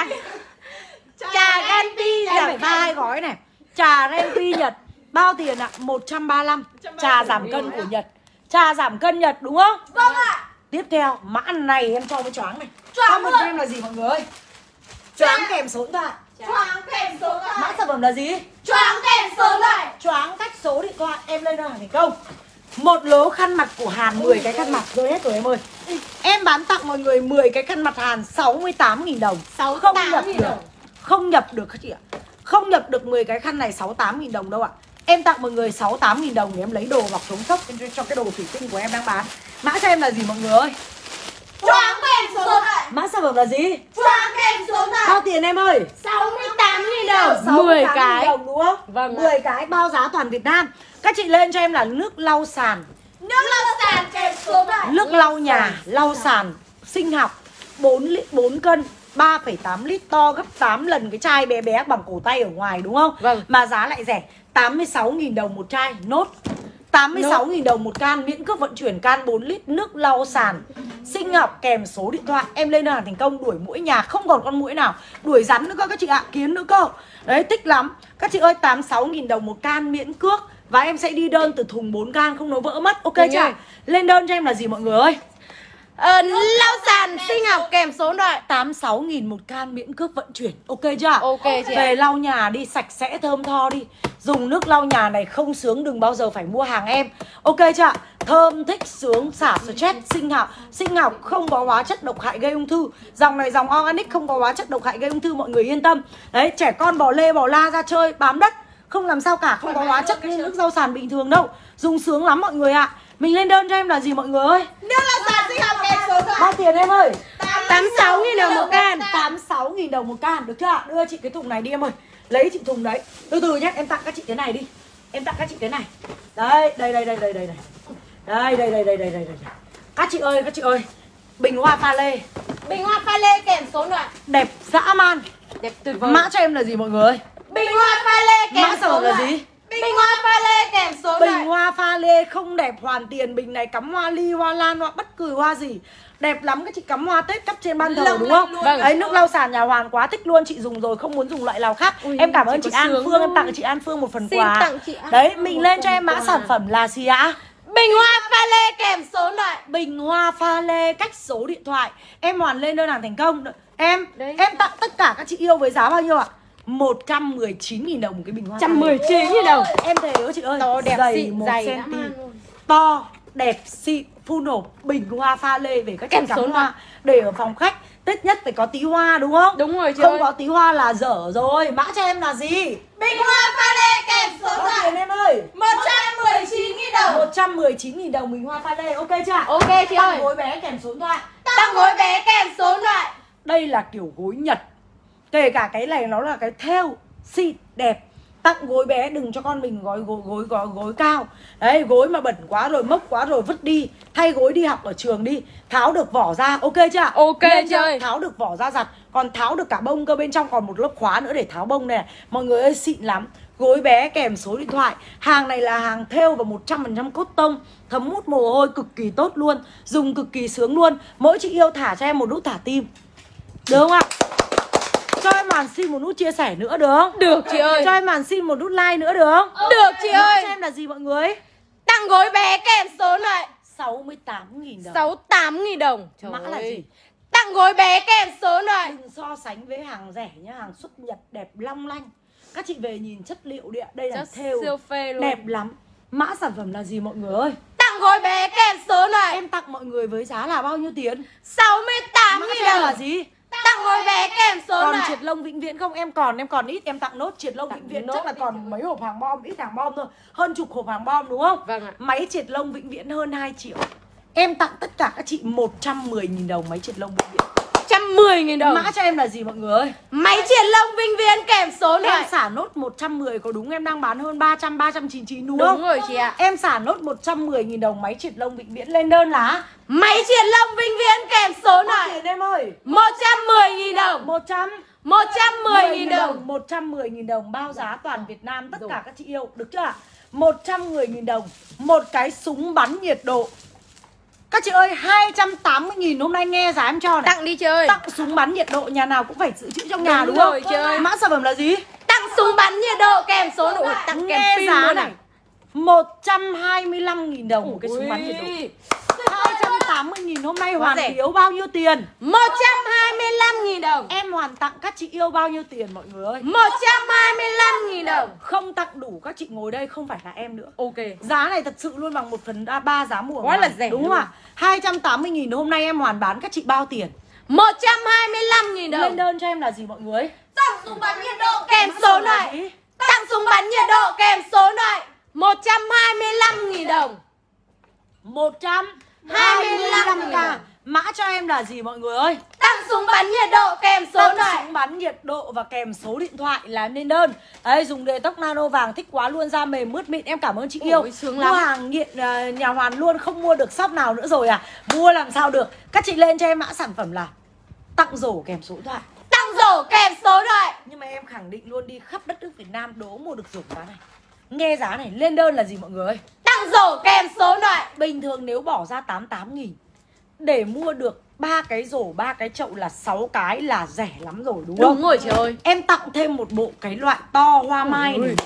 Trà Genpi Em phải pha hai gói này. Trà Genpi Nhật, bao tiền ạ? một trăm ba mươi lăm. Trà giảm cân của Nhật, trà giảm cân Nhật đúng không? Vâng ạ. Tiếp theo, mã này em cho với choáng này. Choáng Comment luôn. cho em là gì mọi người ơi? Choáng kèm số điện thoại. Choáng kèm số điện Mã thoại. sản phẩm là gì? Choáng kèm số điện thoại. Choáng cách số điện thoại. Em lên đơn hàng thành công. Một lố khăn mặt của Hàn, mười cái khăn mặt rồi hết rồi em ơi. Em bán tặng mọi người mười cái khăn mặt Hàn, sáu mươi tám nghìn đồng. Không nhập được. Không nhập được các chị ạ. Không nhập được mười cái khăn này sáu mươi tám nghìn đồng đâu ạ. Em tặng mọi người sáu mươi tám nghìn đồng để em lấy đồ bọc chống sốc cho cái đồ thủy tinh của em đang bán. Mã cho em là gì mọi người ơi? Choáng kèm số điện thoại. Mã sản phẩm là gì? Choáng kèm số điện thoại. Bao tiền em ơi? sáu mươi tám nghìn đồng. sáu mươi mười tám cái. nghìn đồng đúng không? Vâng ạ. mười cái bao giá toàn Việt Nam. Các chị lên cho em là nước lau sàn, Nước lau sàn kèm số điện thoại. nước lau nhà, lau sàn sinh học bốn lít bốn cân, ba phẩy tám lít, to gấp tám lần cái chai bé bé bằng cổ tay ở ngoài đúng không? Vâng. Mà giá lại rẻ, tám mươi sáu nghìn đồng một chai. Nốt tám mươi sáu nghìn đồng một can, miễn cước vận chuyển can bốn lít nước lau sàn sinh học kèm số điện thoại. Em lên đơn hàng thành công, đuổi muỗi nhà không còn con muỗi nào, đuổi rắn nữa cơ các chị ạ, kiến nữa cơ. Đấy, thích lắm. Các chị ơi, tám mươi sáu nghìn đồng một can miễn cước. Và em sẽ đi đơn từ thùng bốn can, không nó vỡ mất, ok Đúng chưa? rồi. Lên đơn cho em là gì mọi người ơi? Ờ, lau sàn sinh học kèm số điện thoại. tám mươi sáu nghìn một can miễn cước vận chuyển, ok chưa? Ok chị ạ. Về lau nhà đi, sạch sẽ thơm tho đi. Dùng nước lau nhà này không sướng đừng bao giờ phải mua hàng em, ok chưa? Thơm, thích, sướng, xả stress, sinh học. Sinh học không có hóa chất độc hại gây ung thư. Dòng này dòng organic không có hóa chất độc hại gây ung thư, mọi người yên tâm. Đấy, trẻ con bò lê bò la ra chơi bám đất không làm sao cả, không có hóa chất như nước rau sàn bình thường đâu. Dùng sướng lắm mọi người ạ. Mình lên đơn cho em là gì mọi người ơi? Nước lau sàn sinh học kèm số điện thoại. Bao tiền em ơi? tám mươi sáu nghìn đồng một can. tám mươi sáu nghìn đồng một can, được chưa ạ? Đưa chị cái thùng này đi em ơi. Lấy chị thùng đấy. Từ từ nhé, em tặng các chị cái này đi. Em tặng các chị cái này. Đấy, đây đây đây đây đây này. Đây đây đây đây đây đây đây. Các chị ơi, các chị ơi. Bình hoa pha lê. Bình hoa pha lê kèm số điện thoại. Đẹp dã man. Đẹp tuyệt vời. Mã cho em là gì mọi người ơi? Bình hoa pha lê kèm Mã số sản phẩm điện là thoại. gì? Bình hoa pha lê kèm số điện Bình thoại. hoa pha lê không đẹp hoàn tiền. Bình này cắm hoa ly, hoa lan, hoa bất cứ hoa gì. Đẹp lắm, các chị cắm hoa Tết cắp trên ban thờ Lồng đúng lanh không? luôn. Vâng. Đấy, nước lau sàn nhà Hoàn quá thích luôn. Chị dùng rồi không muốn dùng loại nào khác. Ui, em cảm ơn chị chị có An sướng Phương, em không? tặng chị An Phương một phần Xin quà. tặng chị An Đấy, Phương mình một lên phần cho em mã quà. sản phẩm là gì ạ? Bình hoa pha lê kèm số điện thoại. Bình hoa pha lê cách số điện thoại. Em hoàn lên đơn hàng thành công. Em Đấy. em tặng tất cả các chị yêu với giá bao nhiêu ạ? một trăm mười chín nghìn đồng một cái bình hoa. một trăm mười chín nghìn đồng. Em thề ơi chị ơi, To đẹp dày xịn, một dày xăng dã ti mét, man luôn. to, đẹp, xịn, full nộp, bình hoa pha lê về các chị Kèm cắm số hoa để ở phòng khách. Tết nhất phải có tí hoa đúng không? Đúng rồi chị Không ơi. có tí hoa là dở rồi. Mã cho em là gì? Bình hoa pha lê kèm số điện Có thoại tiền em ơi. một trăm mười chín nghìn đồng. một trăm mười chín nghìn đồng bình hoa pha lê, ok chưa? Ok chị Tặng ơi. gối bé kèm số điện thoại. Tặng gối bé kèm số điện thoại. Đây là kiểu gối Nhật. Kể cả cái này nó là cái thêu xịn đẹp. Tặng gối bé, đừng cho con mình gói gối gối gối, gối cao. Đấy, gối mà bẩn quá rồi, mốc quá rồi vứt đi. Thay gối đi học ở trường đi. Tháo được vỏ ra, ok chưa? Ok Nên chị ơi. tháo được vỏ ra giặt. Còn tháo được cả bông cơ, bên trong còn một lớp khóa nữa để tháo bông này. Mọi người ơi, xịn lắm. Gối bé kèm số điện thoại. Hàng này là hàng thêu và một trăm phần trăm cốt tông, thấm hút mồ hôi cực kỳ tốt luôn. Dùng cực kỳ sướng luôn. Mỗi chị yêu thả cho em một nút thả tim, được không ạ? Cho em màn xin một nút chia sẻ nữa được không? Được chị ơi. Cho em màn xin một nút like nữa được không? Được chị Mã ơi. cho em là gì mọi người? Tặng gối bé kèm số điện thoại. sáu mươi tám nghìn đồng. sáu mươi tám nghìn đồng. Trời Mã là ơi. gì? Tặng gối bé kèm số điện thoại. Đừng so sánh với hàng rẻ nhá, hàng xuất Nhật đẹp long lanh. Các chị về nhìn chất liệu đi ạ. Đây là Chất thêu siêu phê luôn. đẹp lắm. Mã sản phẩm là gì mọi người ơi? Tặng gối bé kèm số điện thoại. Em tặng mọi người với giá là bao nhiêu tiền? sáu mươi tám Mã nghìn cho em là đồng. gì? Tặng gối bé kèm số điện Còn thoại. triệt lông vĩnh viễn không? Em còn, em còn ít, em tặng nốt triệt lông Tặng vĩnh viễn. nốt Chắc là đi còn chị ơi. mấy hộp hàng bom, ít hàng bom thôi. Hơn chục hộp hàng bom đúng không? Vâng ạ. Máy triệt lông vĩnh viễn hơn hai triệu. Em tặng tất cả các chị một trăm mười nghìn đồng máy triệt lông vĩnh viễn. một trăm mười nghìn đồng. Mã cho em là gì mọi người ơi? Máy triệt lông vĩnh viễn kèm số điện Em thoại. xả nốt một trăm mười có đúng, em đang bán hơn ba trăm, ba trăm chín mươi chín đúng Đúng không? rồi chị ạ. Em xả nốt một trăm mười nghìn đồng máy triệt lông vĩnh viễn lên đơn là Máy triệt lông vĩnh viễn kèm số điện bao thoại. tiền em ơi? một trăm mười nghìn đồng. một trăm một trăm mười nghìn đồng. một trăm mười nghìn đồng bao giá toàn Việt Nam tất cả các chị yêu, được chưa ạ? một trăm mười nghìn đồng một cái súng bắn nhiệt độ. Các chị ơi, hai trăm tám mươi nghìn hôm nay nghe giá em cho này. Tặng đi chị ơi. Tặng súng bắn nhiệt độ, nhà nào cũng phải dự trữ trong nhà Đúng đúng, rồi, không? chị ơi. Mã sản phẩm là gì? Tặng súng bắn nhiệt độ kèm số điện thoại. Tặng kèm Nghe pin giá luôn này này. một trăm hai mươi lăm nghìn đồng một cái súng bắn nhiệt độ. hai trăm tám mươi nghìn hôm nay Quá hoàn rẻ. thiếu bao nhiêu tiền? một trăm hai mươi lăm nghìn đồng. Em hoàn tặng các chị yêu bao nhiêu tiền mọi người ơi? một trăm hai mươi lăm nghìn đồng. Không tặng đủ các chị ngồi đây không phải là em nữa. Ok. Giá này thật sự luôn bằng một phần ba giá mùa Quá là ngoài, rẻ đúng không luôn. ạ? hai trăm tám mươi nghìn hôm nay em hoàn bán các chị bao tiền? một trăm hai mươi lăm nghìn Lên đồng. đơn cho em là gì mọi người? Tặng súng bắn nhiệt độ Kèm Mã số sản điện là thoại. gì? Tặng súng bắn nhiệt độ kèm số điện thoại. một trăm hai mươi lăm nghìn đồng. một trăm hai mươi lăm k. Mã cho em là gì mọi người ơi? Tặng súng bắn nhiệt độ kèm số Tặng điện thoại. súng bắn nhiệt độ và kèm số điện thoại là em lên đơn. Đấy, dùng đề tóc nano vàng thích quá luôn, da mềm mướt mịn. Em cảm ơn chị yêu. Ôi, sướng Mua lắm. hàng nghiện uh, nhà Hoàn luôn, không mua được shop nào nữa rồi à? Mua làm sao được. Các chị lên cho em mã sản phẩm là tặng rổ kèm số điện thoại. Tặng rổ kèm số điện thoại. Nhưng mà em khẳng định luôn, đi khắp đất nước Việt Nam đố mua được rổ giá này. Nghe giá này, lên đơn là gì mọi người ơi? Tặng rổ kèm số điện thoại. Bình thường nếu bỏ ra tám mươi tám nghìn để mua được ba cái rổ, ba cái chậu là sáu cái là rẻ lắm rồi đúng không? Đúng rồi chị ơi. Em tặng thêm một bộ cái loại to hoa mai này.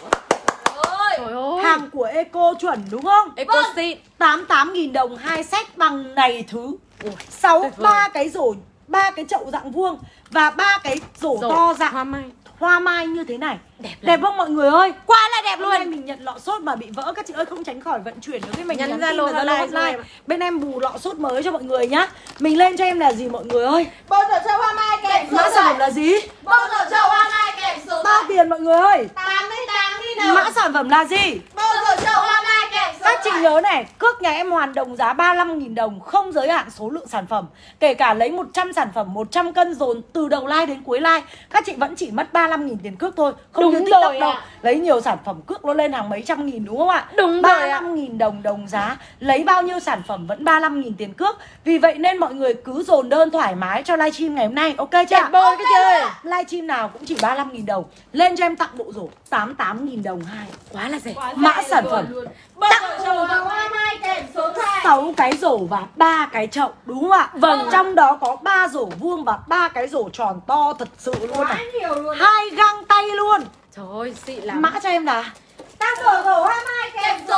Trời ơi. Hàng của Eco chuẩn đúng không? Eco xịn. tám mươi tám nghìn đồng hai set bằng này thứ. sáu tuyệt vời. ba cái rổ, ba cái chậu dạng vuông và ba cái rổ, Rổ to dạng hoa mai. hoa mai như thế này. Đẹp lắm. Đẹp không mọi người ơi? Quá là đẹp Hôm nay luôn. mình nhận lọ sốt mà bị vỡ, các chị ơi không tránh khỏi vận chuyển được cái mình Nhắn nhắn Zalo tin là Zalo hotline hotline. cho em ạ. Bên em bù lọ sốt mới cho mọi người nhá. Mình lên cho em là gì mọi người ơi? Bộ rổ châu hoa mai kèm số Mã điện sản phẩm thoại. là gì? Bộ rổ châu hoa mai kèm số điện Bao thoại. tiền mọi người ơi? tám mươi tám nghìn đồng. Mã sản phẩm là gì? Bộ rổ châu hoa mai kèm số Các điện chị thoại. nhớ này, cước nhà em hoàn đồng giá ba mươi lăm nghìn đồng, không giới hạn số lượng sản phẩm. Kể cả lấy một trăm sản phẩm, một trăm cân dồn từ đầu live đến cuối live, các chị vẫn chỉ mất ba mươi lăm nghìn tiền cước thôi. Không Đúng như TikTok rồi đâu. ạ. Lấy nhiều sản phẩm cước nó lên hàng mấy trăm nghìn đúng không ạ? Đúng ba rồi mươi ạ. lăm nghìn đồng đồng giá. Lấy bao nhiêu sản phẩm vẫn ba mươi lăm nghìn tiền cước. Vì vậy nên mọi người cứ dồn đơn thoải mái cho livestream ngày hôm nay, ok chưa? Đẹp bôi cái chơi. Livestream nào cũng chỉ ba mươi lăm nghìn đồng. Lên cho em tặng bộ rổ tám mươi tám nghìn đồng hai. Quá là rẻ. Mã sản phẩm Bộ rổ châu hoa mai kèm số điện thoại. sáu cái rổ và ba cái chậu đúng không ạ? Vâng. Trong đó có ba rổ vuông và ba cái rổ tròn to thật sự luôn Quá này. nhiều luôn. Hai găng tay luôn. Trời ơi xịn lắm. Mã cho em là Tặng rổ rổ hoa mai kèm số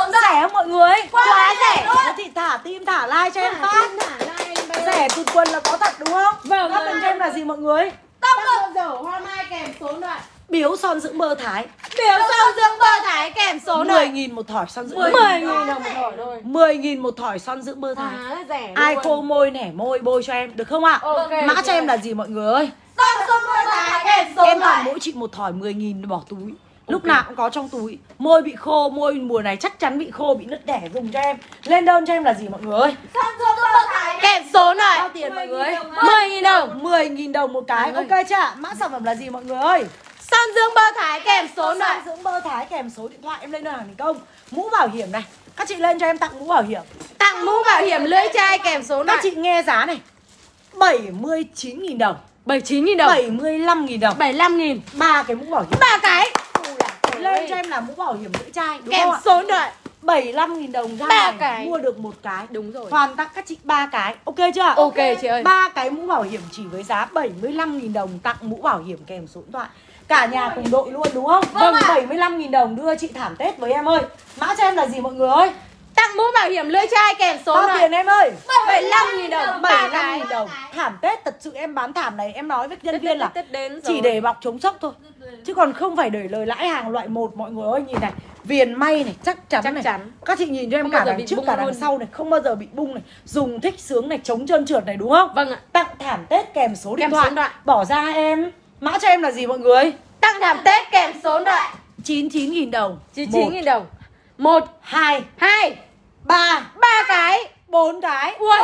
số điện thoại. Rẻ không mọi người? Quá rẻ luôn. Thì thả tim thả like cho em phát. Thả like em bây giờ. Rẻ tụt quần là có thật đúng không? Vâng. Các bên cho em là gì mọi người? Tông Tóc dầu hoa mai kèm số điện thoại. Biếu son dưỡng bơ Thái. Biểu son dưỡng bơ Thái kèm số điện mười thoại. nghìn một thỏi son dưỡng bơ. mười nghìn đồng một thỏi thôi. mười nghìn một thỏi son dưỡng bơ Thái. Quá rẻ Ai luôn. khô môi nẻ môi bôi cho em được không ạ? Ok, Mã ok. cho em là gì mọi người ơi? Tông số điện thoại kèm số Em điện thoại. tặng mỗi chị một thỏi mười nghìn để bỏ túi. Lúc nào cũng có trong túi. Môi bị khô, môi mùa này chắc chắn bị khô, bị nứt đẻ, dùng cho em. Lên đơn cho em là gì mọi người ơi? Tông số điện thoại Kèm số điện Bao thoại. tiền mọi người? mười nghìn đồng. mười nghìn đồng một cái, Mọi ok chưa ạ? Mã sản phẩm là gì mọi người ơi? Son dưỡng bơ Thái kèm số điện thoại. Son dưỡng bơ Thái kèm số điện thoại. Em lên đơn hàng thành công. Mũ bảo hiểm này, các chị lên cho em tặng mũ bảo hiểm. Tặng mũ bảo hiểm lưỡi chai kèm số điện Các thoại. chị nghe giá này, bảy mươi chín nghìn đồng, bảy mươi chín nghìn đồng. bảy mươi lăm nghìn đồng, bảy mươi lăm nghìn. ba cái mũ bảo hiểm. Ba cái. Lên cho em là mũ bảo hiểm lưỡi chai đúng Kèm không ạ? số điện thoại. bảy mươi lăm nghìn đồng ra Ba ngoài cái. mua được một cái. Đúng rồi. Hoàn tặng các chị ba cái. Ok chưa? Ok chị ơi. ba cái mũ bảo hiểm chỉ với giá bảy mươi lăm nghìn đồng, tặng mũ bảo hiểm kèm số điện thoại. Cả nhà cùng đội luôn đúng không? Vâng ạ. bảy mươi lăm nghìn đồng đưa chị thảm Tết với em ơi. Mã cho em là gì mọi người ơi? Tặng mũ bảo hiểm lưỡi chai kèm số Bao điện thoại. tiền em ơi? bảy mươi lăm nghìn đồng. bảy Ba mươi lăm cái. nghìn đồng. Thảm Tết thật sự em bán thảm này em nói với nhân viên là Tết đến rồi. chỉ để bọc chống sốc thôi. Chứ còn không phải để lời lãi hàng loại một mọi người ơi. Nhìn này, viền may này, chắc chắn Chắc này. chắn. Các chị nhìn cho em Không cả bao giờ đằng bị trước bung cả đằng luôn. sau này, không bao giờ bị bung này. Dùng thích sướng này, chống trơn trượt này đúng không? Vâng ạ. Tặng thảm Tết kèm số điện Kèm số thoại. điện thoại. Bỏ ra em. Mã cho em là gì mọi người? Tặng thảm Tết kèm số điện thoại. chín mươi chín nghìn đồng. chín mươi chín nghìn đồng. Một, hai, hai, ba, ba cái. bốn cái, Ui.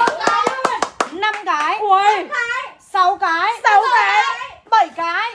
năm cái, Ui. sáu cái, Sáu cái. bảy cái.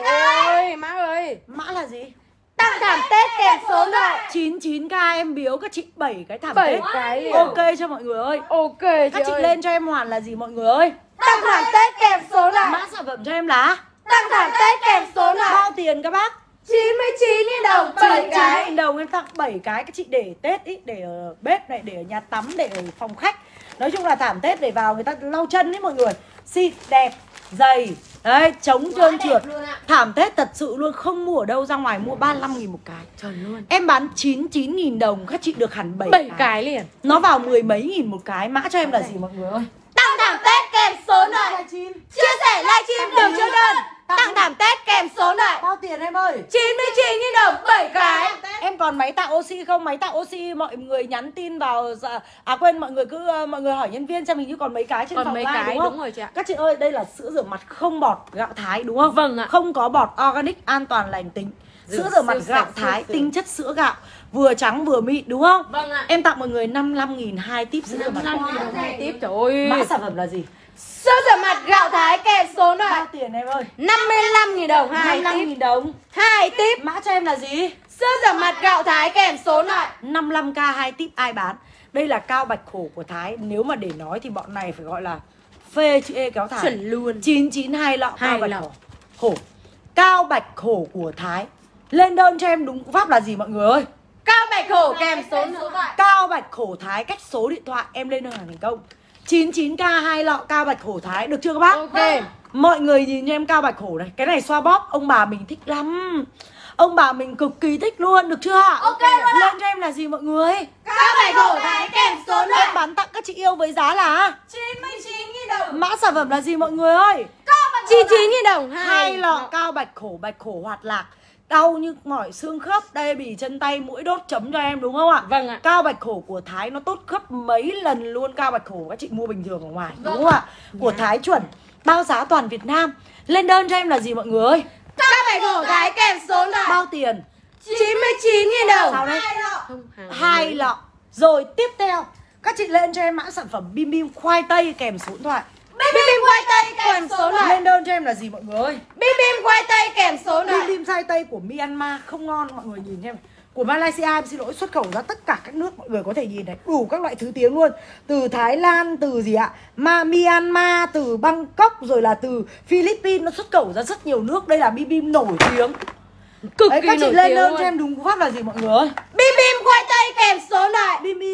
Ôi má ơi. Mã là gì? Tặng thảm Tết kèm số điện thoại. chín mươi chín k em biếu các chị bảy cái thảm Bảy Tết. cái liền. Ok cho mọi người ơi. Ok Các chị chị ơi. lên cho em hoàn là gì mọi người ơi? Tặng thảm Tết kèm số điện thoại. Mã sản phẩm cho em là Tặng thảm Tết kèm số điện thoại. bao tiền các bác? chín mươi chín nghìn đồng. bảy chín mươi chín cái. nghìn đồng em tặng bảy cái. Các chị để Tết ý, để ở bếp này, để ở nhà tắm, để ở phòng khách. Nói chung là thảm Tết để vào người ta lau chân ấy mọi người. Xịn, đẹp, dày. Đấy, chống trơn trượt. luôn ạ. Thảm Tết thật sự luôn, không mua ở đâu, ra ngoài mua ba mươi lăm nghìn một cái. Trời luôn. Em bán chín mươi chín nghìn đồng, các chị được hẳn bảy Bảy cái. cái liền. Nó vào mười mấy nghìn một cái. Mã cho em là gì mọi người ơi? Tặng thảm Tết kèm số điện thoại. Livestream. Chia sẻ livestream đừng chốt đơn. Tặng thảm Tết kèm số điện thoại. Bao tiền em ơi? chín mươi chín nghìn đồng. bảy cái. Em còn máy tạo oxy không? Máy tạo oxy mọi người nhắn tin vào. À quên, mọi người cứ mọi người hỏi nhân viên xem hình như còn mấy cái trên Còn phòng mấy live, cái, đúng không? đúng rồi chị ạ. Các chị ơi, đây là sữa rửa mặt không bọt gạo Thái đúng không? Vâng ạ. Không có bọt, organic, an toàn lành tính. Rửa Sữa rửa mặt siêu gạo sạch, siêu Thái, sạch. tinh chất sữa gạo, vừa trắng vừa mịn đúng không? Vâng ạ. Em tặng mọi người năm mươi lăm nghìn hai tip sữa rửa mặt. năm mươi lăm nghìn đồng hai tiếp. Trời ơi. Mã sản phẩm là gì? Sữa rửa mặt gạo Thái kèm số điện thoại. Bao tiền em ơi? năm mươi lăm nghìn đồng năm hai mươi lăm tiếp. nghìn đồng. Hai tiếp. Mã cho em là gì? Sữa rửa mặt gạo Thái kèm số điện thoại. năm mươi lăm k hai tip ai bán? Đây là cao bạch khổ của Thái. Nếu mà để nói thì bọn này phải gọi là phê chữ E kéo thải. Chuẩn luôn. chín chín hai lọ cao Hai bạch lọ. khổ. Khổ. Cao bạch khổ của Thái. Lên đơn cho em đúng pháp là gì mọi người ơi? Cao bạch khổ kèm số điện thoại. Cao bạch khổ Thái, cách số điện thoại em lên đơn hàng thành công. chín chín k hai lọ cao bạch khổ Thái, được chưa các bác? Ok. Mọi người nhìn cho em cao bạch khổ này. Cái này xoa bóp ông bà mình thích lắm. Ông bà mình cực kỳ thích luôn, được chưa ạ? Ok luôn ạ. Lên cho em là gì mọi người? Cao bạch khổ Thái kèm số điện thoại. Em bán tặng các chị yêu với giá là chín mươi chín nghìn đồng. mã sản phẩm là gì mọi người ơi? chín mươi chín nghìn đồng Hai lọ cao bạch khổ, bạch khổ hoạt lạc. Đau như mỏi xương khớp, đê bì chân tay, mũi đốt chấm cho em đúng không ạ? Vâng ạ. Cao bạch khổ của Thái nó tốt gấp mấy lần luôn cao bạch khổ các chị mua bình thường ở ngoài, Vâng đúng không ạ? Của Thái chuẩn, bao giá toàn Việt Nam. Lên đơn cho em là gì mọi người ơi? Cao bạch khổ Thái kèm số điện thoại. Bao tiền? chín mươi chín nghìn đồng. Sao đây? Không, hàng Hai lọ. Rồi tiếp theo, các chị lên cho em mã sản phẩm bim bim khoai tây kèm số điện thoại. Bim bim khoai tây kèm số điện thoại. Lên đơn cho em là gì mọi người ơi? Bim bim khoai tây kèm số điện Bim thoại. bim khoai tây của Myanmar không ngon mọi người nhìn xem. Của Malaysia em xin lỗi, xuất khẩu ra tất cả các nước, mọi người có thể nhìn này, đủ các loại thứ tiếng luôn. Từ Thái Lan, từ gì ạ? Ma Myanmar, từ Bangkok, rồi là từ Philippines, nó xuất khẩu ra rất nhiều nước. Đây là bim bim nổi tiếng. Cực Đấy, kỳ các chị nổi lên tiếng đơn luôn. cho em đúng cú pháp là gì mọi người ơi? Bim bim khoai tây kèm số điện thoại. Bim bim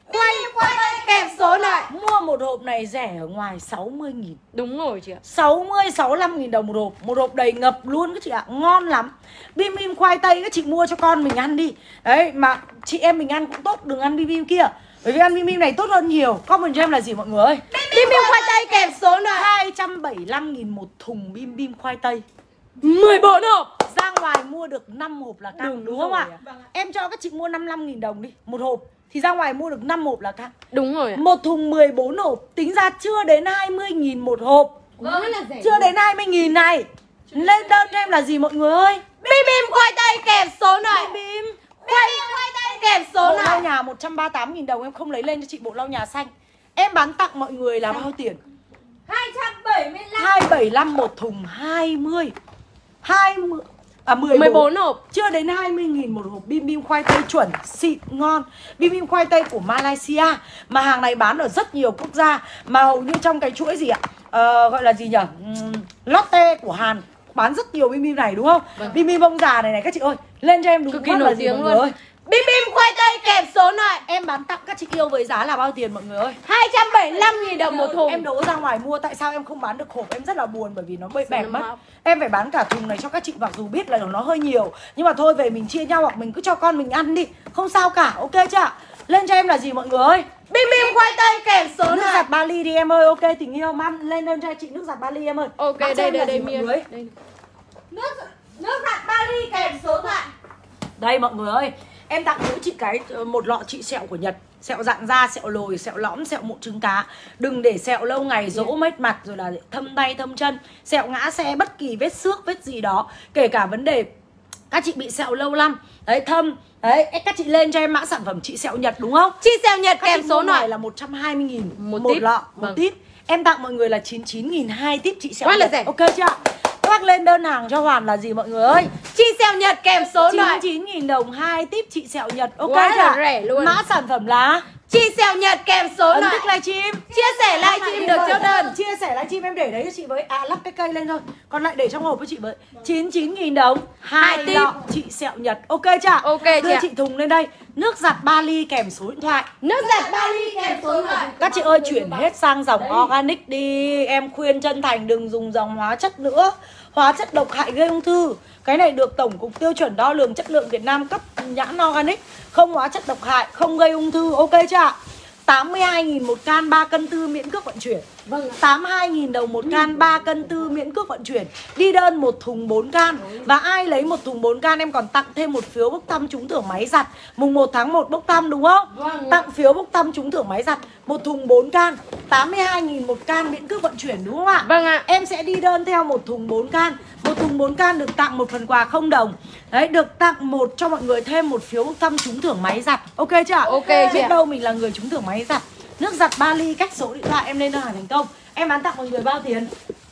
khoai khoai tây kèm số lại. Mua một hộp này rẻ ở ngoài sáu mươi nghìn. Đúng rồi chị ạ. sáu mươi, sáu mươi lăm nghìn đồng một hộp. Một hộp đầy ngập luôn các chị ạ. Ngon lắm. Bim bim khoai tây các chị mua cho con mình ăn đi. Đấy, mà chị em mình ăn cũng tốt. Đừng ăn bim bim kia. Bởi vì ăn bim bim này tốt hơn nhiều. Comment cho em là gì mọi người ơi? Bim bim khoai tây kèm số lại. Hai trăm bảy mươi lăm nghìn một thùng bim bim khoai tây. mười bốn hộp. Ra ngoài mua được năm hộp là căng, đúng, đúng không ạ? À. Em cho các chị mua năm mươi lăm nghìn đồng đi, một hộp. Thì ra ngoài mua được năm hộp là căng. Đúng rồi ạ. Một thùng mười bốn hộp, tính ra chưa đến hai mươi nghìn một hộp. Vâng, là rẻ. Chưa đến hai mươi nghìn này. Lên đơn cho em là gì mọi người ơi? Bim bim khoai tây kèm số lại. Bim bim Khoai khoai tây kèm số bộ lau lại. nhà một trăm ba mươi tám nghìn đồng. Em không lấy lên cho chị bộ lau nhà xanh. Em bán tặng mọi người là bao tiền? hai trăm bảy mươi lăm. Hai trăm bảy mươi lăm một thùng, hai mươi hai mươi à mười bốn. mười bốn hộp. Chưa đến hai mươi nghìn một hộp bim bim khoai tây chuẩn, xịn, ngon. Bim bim khoai tây của Malaysia. Mà hàng này bán ở rất nhiều quốc gia. Mà hầu như trong cái chuỗi gì ạ? Ờ, gọi là gì nhỉ? Uhm, Lotte của Hàn bán rất nhiều bim bim này đúng không? Vâng. Bim bim bông già này này các chị ơi. Lên cho em đúng cực kỳ phát nổi là gì tiếng mọi người luôn. ơi? Bim bim khoai tây kèm số lại. Em bán tặng các chị yêu với giá là bao tiền mọi người ơi? hai trăm bảy mươi lăm nghìn đồng một thùng. Em đổ ra ngoài mua, tại sao em không bán được hộp? Em rất là buồn bởi vì nó bị bẹp mất. Hộp. Em phải bán cả thùng này cho các chị, mặc dù biết là nó hơi nhiều, nhưng mà thôi về mình chia nhau hoặc mình cứ cho con mình ăn đi, không sao cả, ok chưa? Lên cho em là gì mọi người ơi? Bim bim khoai tây kèm số Nước lại. giặt Bali đi em ơi, ok tình yêu mam, lên đơn cho chị nước giặt Bali em ơi. Ok, Bác đây xem đây là đây gì mọi miên. người? Đây. Nước nước giặt Bali kèm số lại. Đây mọi người ơi, em tặng mỗi chị cái một lọ trị sẹo của Nhật. Sẹo rạn da, sẹo lồi, sẹo lõm, sẹo mụn trứng cá. Đừng để sẹo lâu ngày rỗ mết mặt rồi là thâm tay thâm chân, sẹo ngã xe, bất kỳ vết xước vết gì đó, kể cả vấn đề các chị bị sẹo lâu năm đấy, thâm đấy, các chị lên cho em mã sản phẩm trị sẹo Nhật đúng không? Chị sẹo Nhật Các kèm chị số mua ngoài lại. là một trăm hai mươi nghìn Một một tip. lọ, một Vâng. tip. Em tặng mọi người là chín mươi chín nghìn hai tip trị sẹo Quá là Nhật. rẻ. Ok chưa? Các bác lên đơn hàng cho Hoàn là gì mọi người ơi? Chị sẹo Nhật kèm số chín lại. mươi chín nghìn đồng hai tip trị sẹo Nhật. Ok Quá là chưa? rẻ luôn. Mã sản phẩm là Chị sẹo Nhật kèm số ấn lại. thích livestream. Chia sẻ livestream được chốt đơn. Chia sẻ livestream em để đấy cho chị với. À lắp cái cây lên thôi. Còn lại để trong hộp với chị với. chín mươi chín nghìn đồng hai Hai tip. lọ trị sẹo Nhật. Ok chưa? Ok Đưa chị ạ. chị Thùng lên đây. Nước giặt Bali kèm số điện thoại. Nước giặt Bali kèm số lại. Các chị ơi chuyển hết sang dòng organic đi. Em khuyên chân thành đừng dùng dòng hóa chất nữa. Hóa chất độc hại gây ung thư. Cái này được Tổng cục Tiêu chuẩn Đo lường Chất lượng Việt Nam cấp nhãn organic. Không hóa chất độc hại, không gây ung thư. Ok chưa? tám mươi hai nghìn một can, ba cân tư miễn cước vận chuyển. Vâng. tám mươi hai nghìn đồng một can, ba cân tư miễn cước vận chuyển. Đi đơn một thùng bốn can. Và ai lấy một thùng bốn can em còn tặng thêm một phiếu bốc thăm trúng thưởng máy giặt. Mùng một tháng một bốc thăm đúng không? Vâng. Tặng phiếu bốc thăm trúng thưởng máy giặt. Một thùng bốn can, tám mươi hai nghìn một can miễn cước vận chuyển đúng không ạ? Vâng ạ. Em sẽ đi đơn theo một thùng bốn can. Một thùng bốn can được tặng một phần quà không đồng. Đấy, được tặng một cho mọi người thêm một phiếu bốc thăm trúng thưởng máy giặt. Ok chưa? Ok chị Biết ạ. đâu mình là người trúng thưởng máy giặt. Nước giặt Bali cách số điện thoại em lên đơn hàng thành công. Em bán tặng mọi người bao tiền?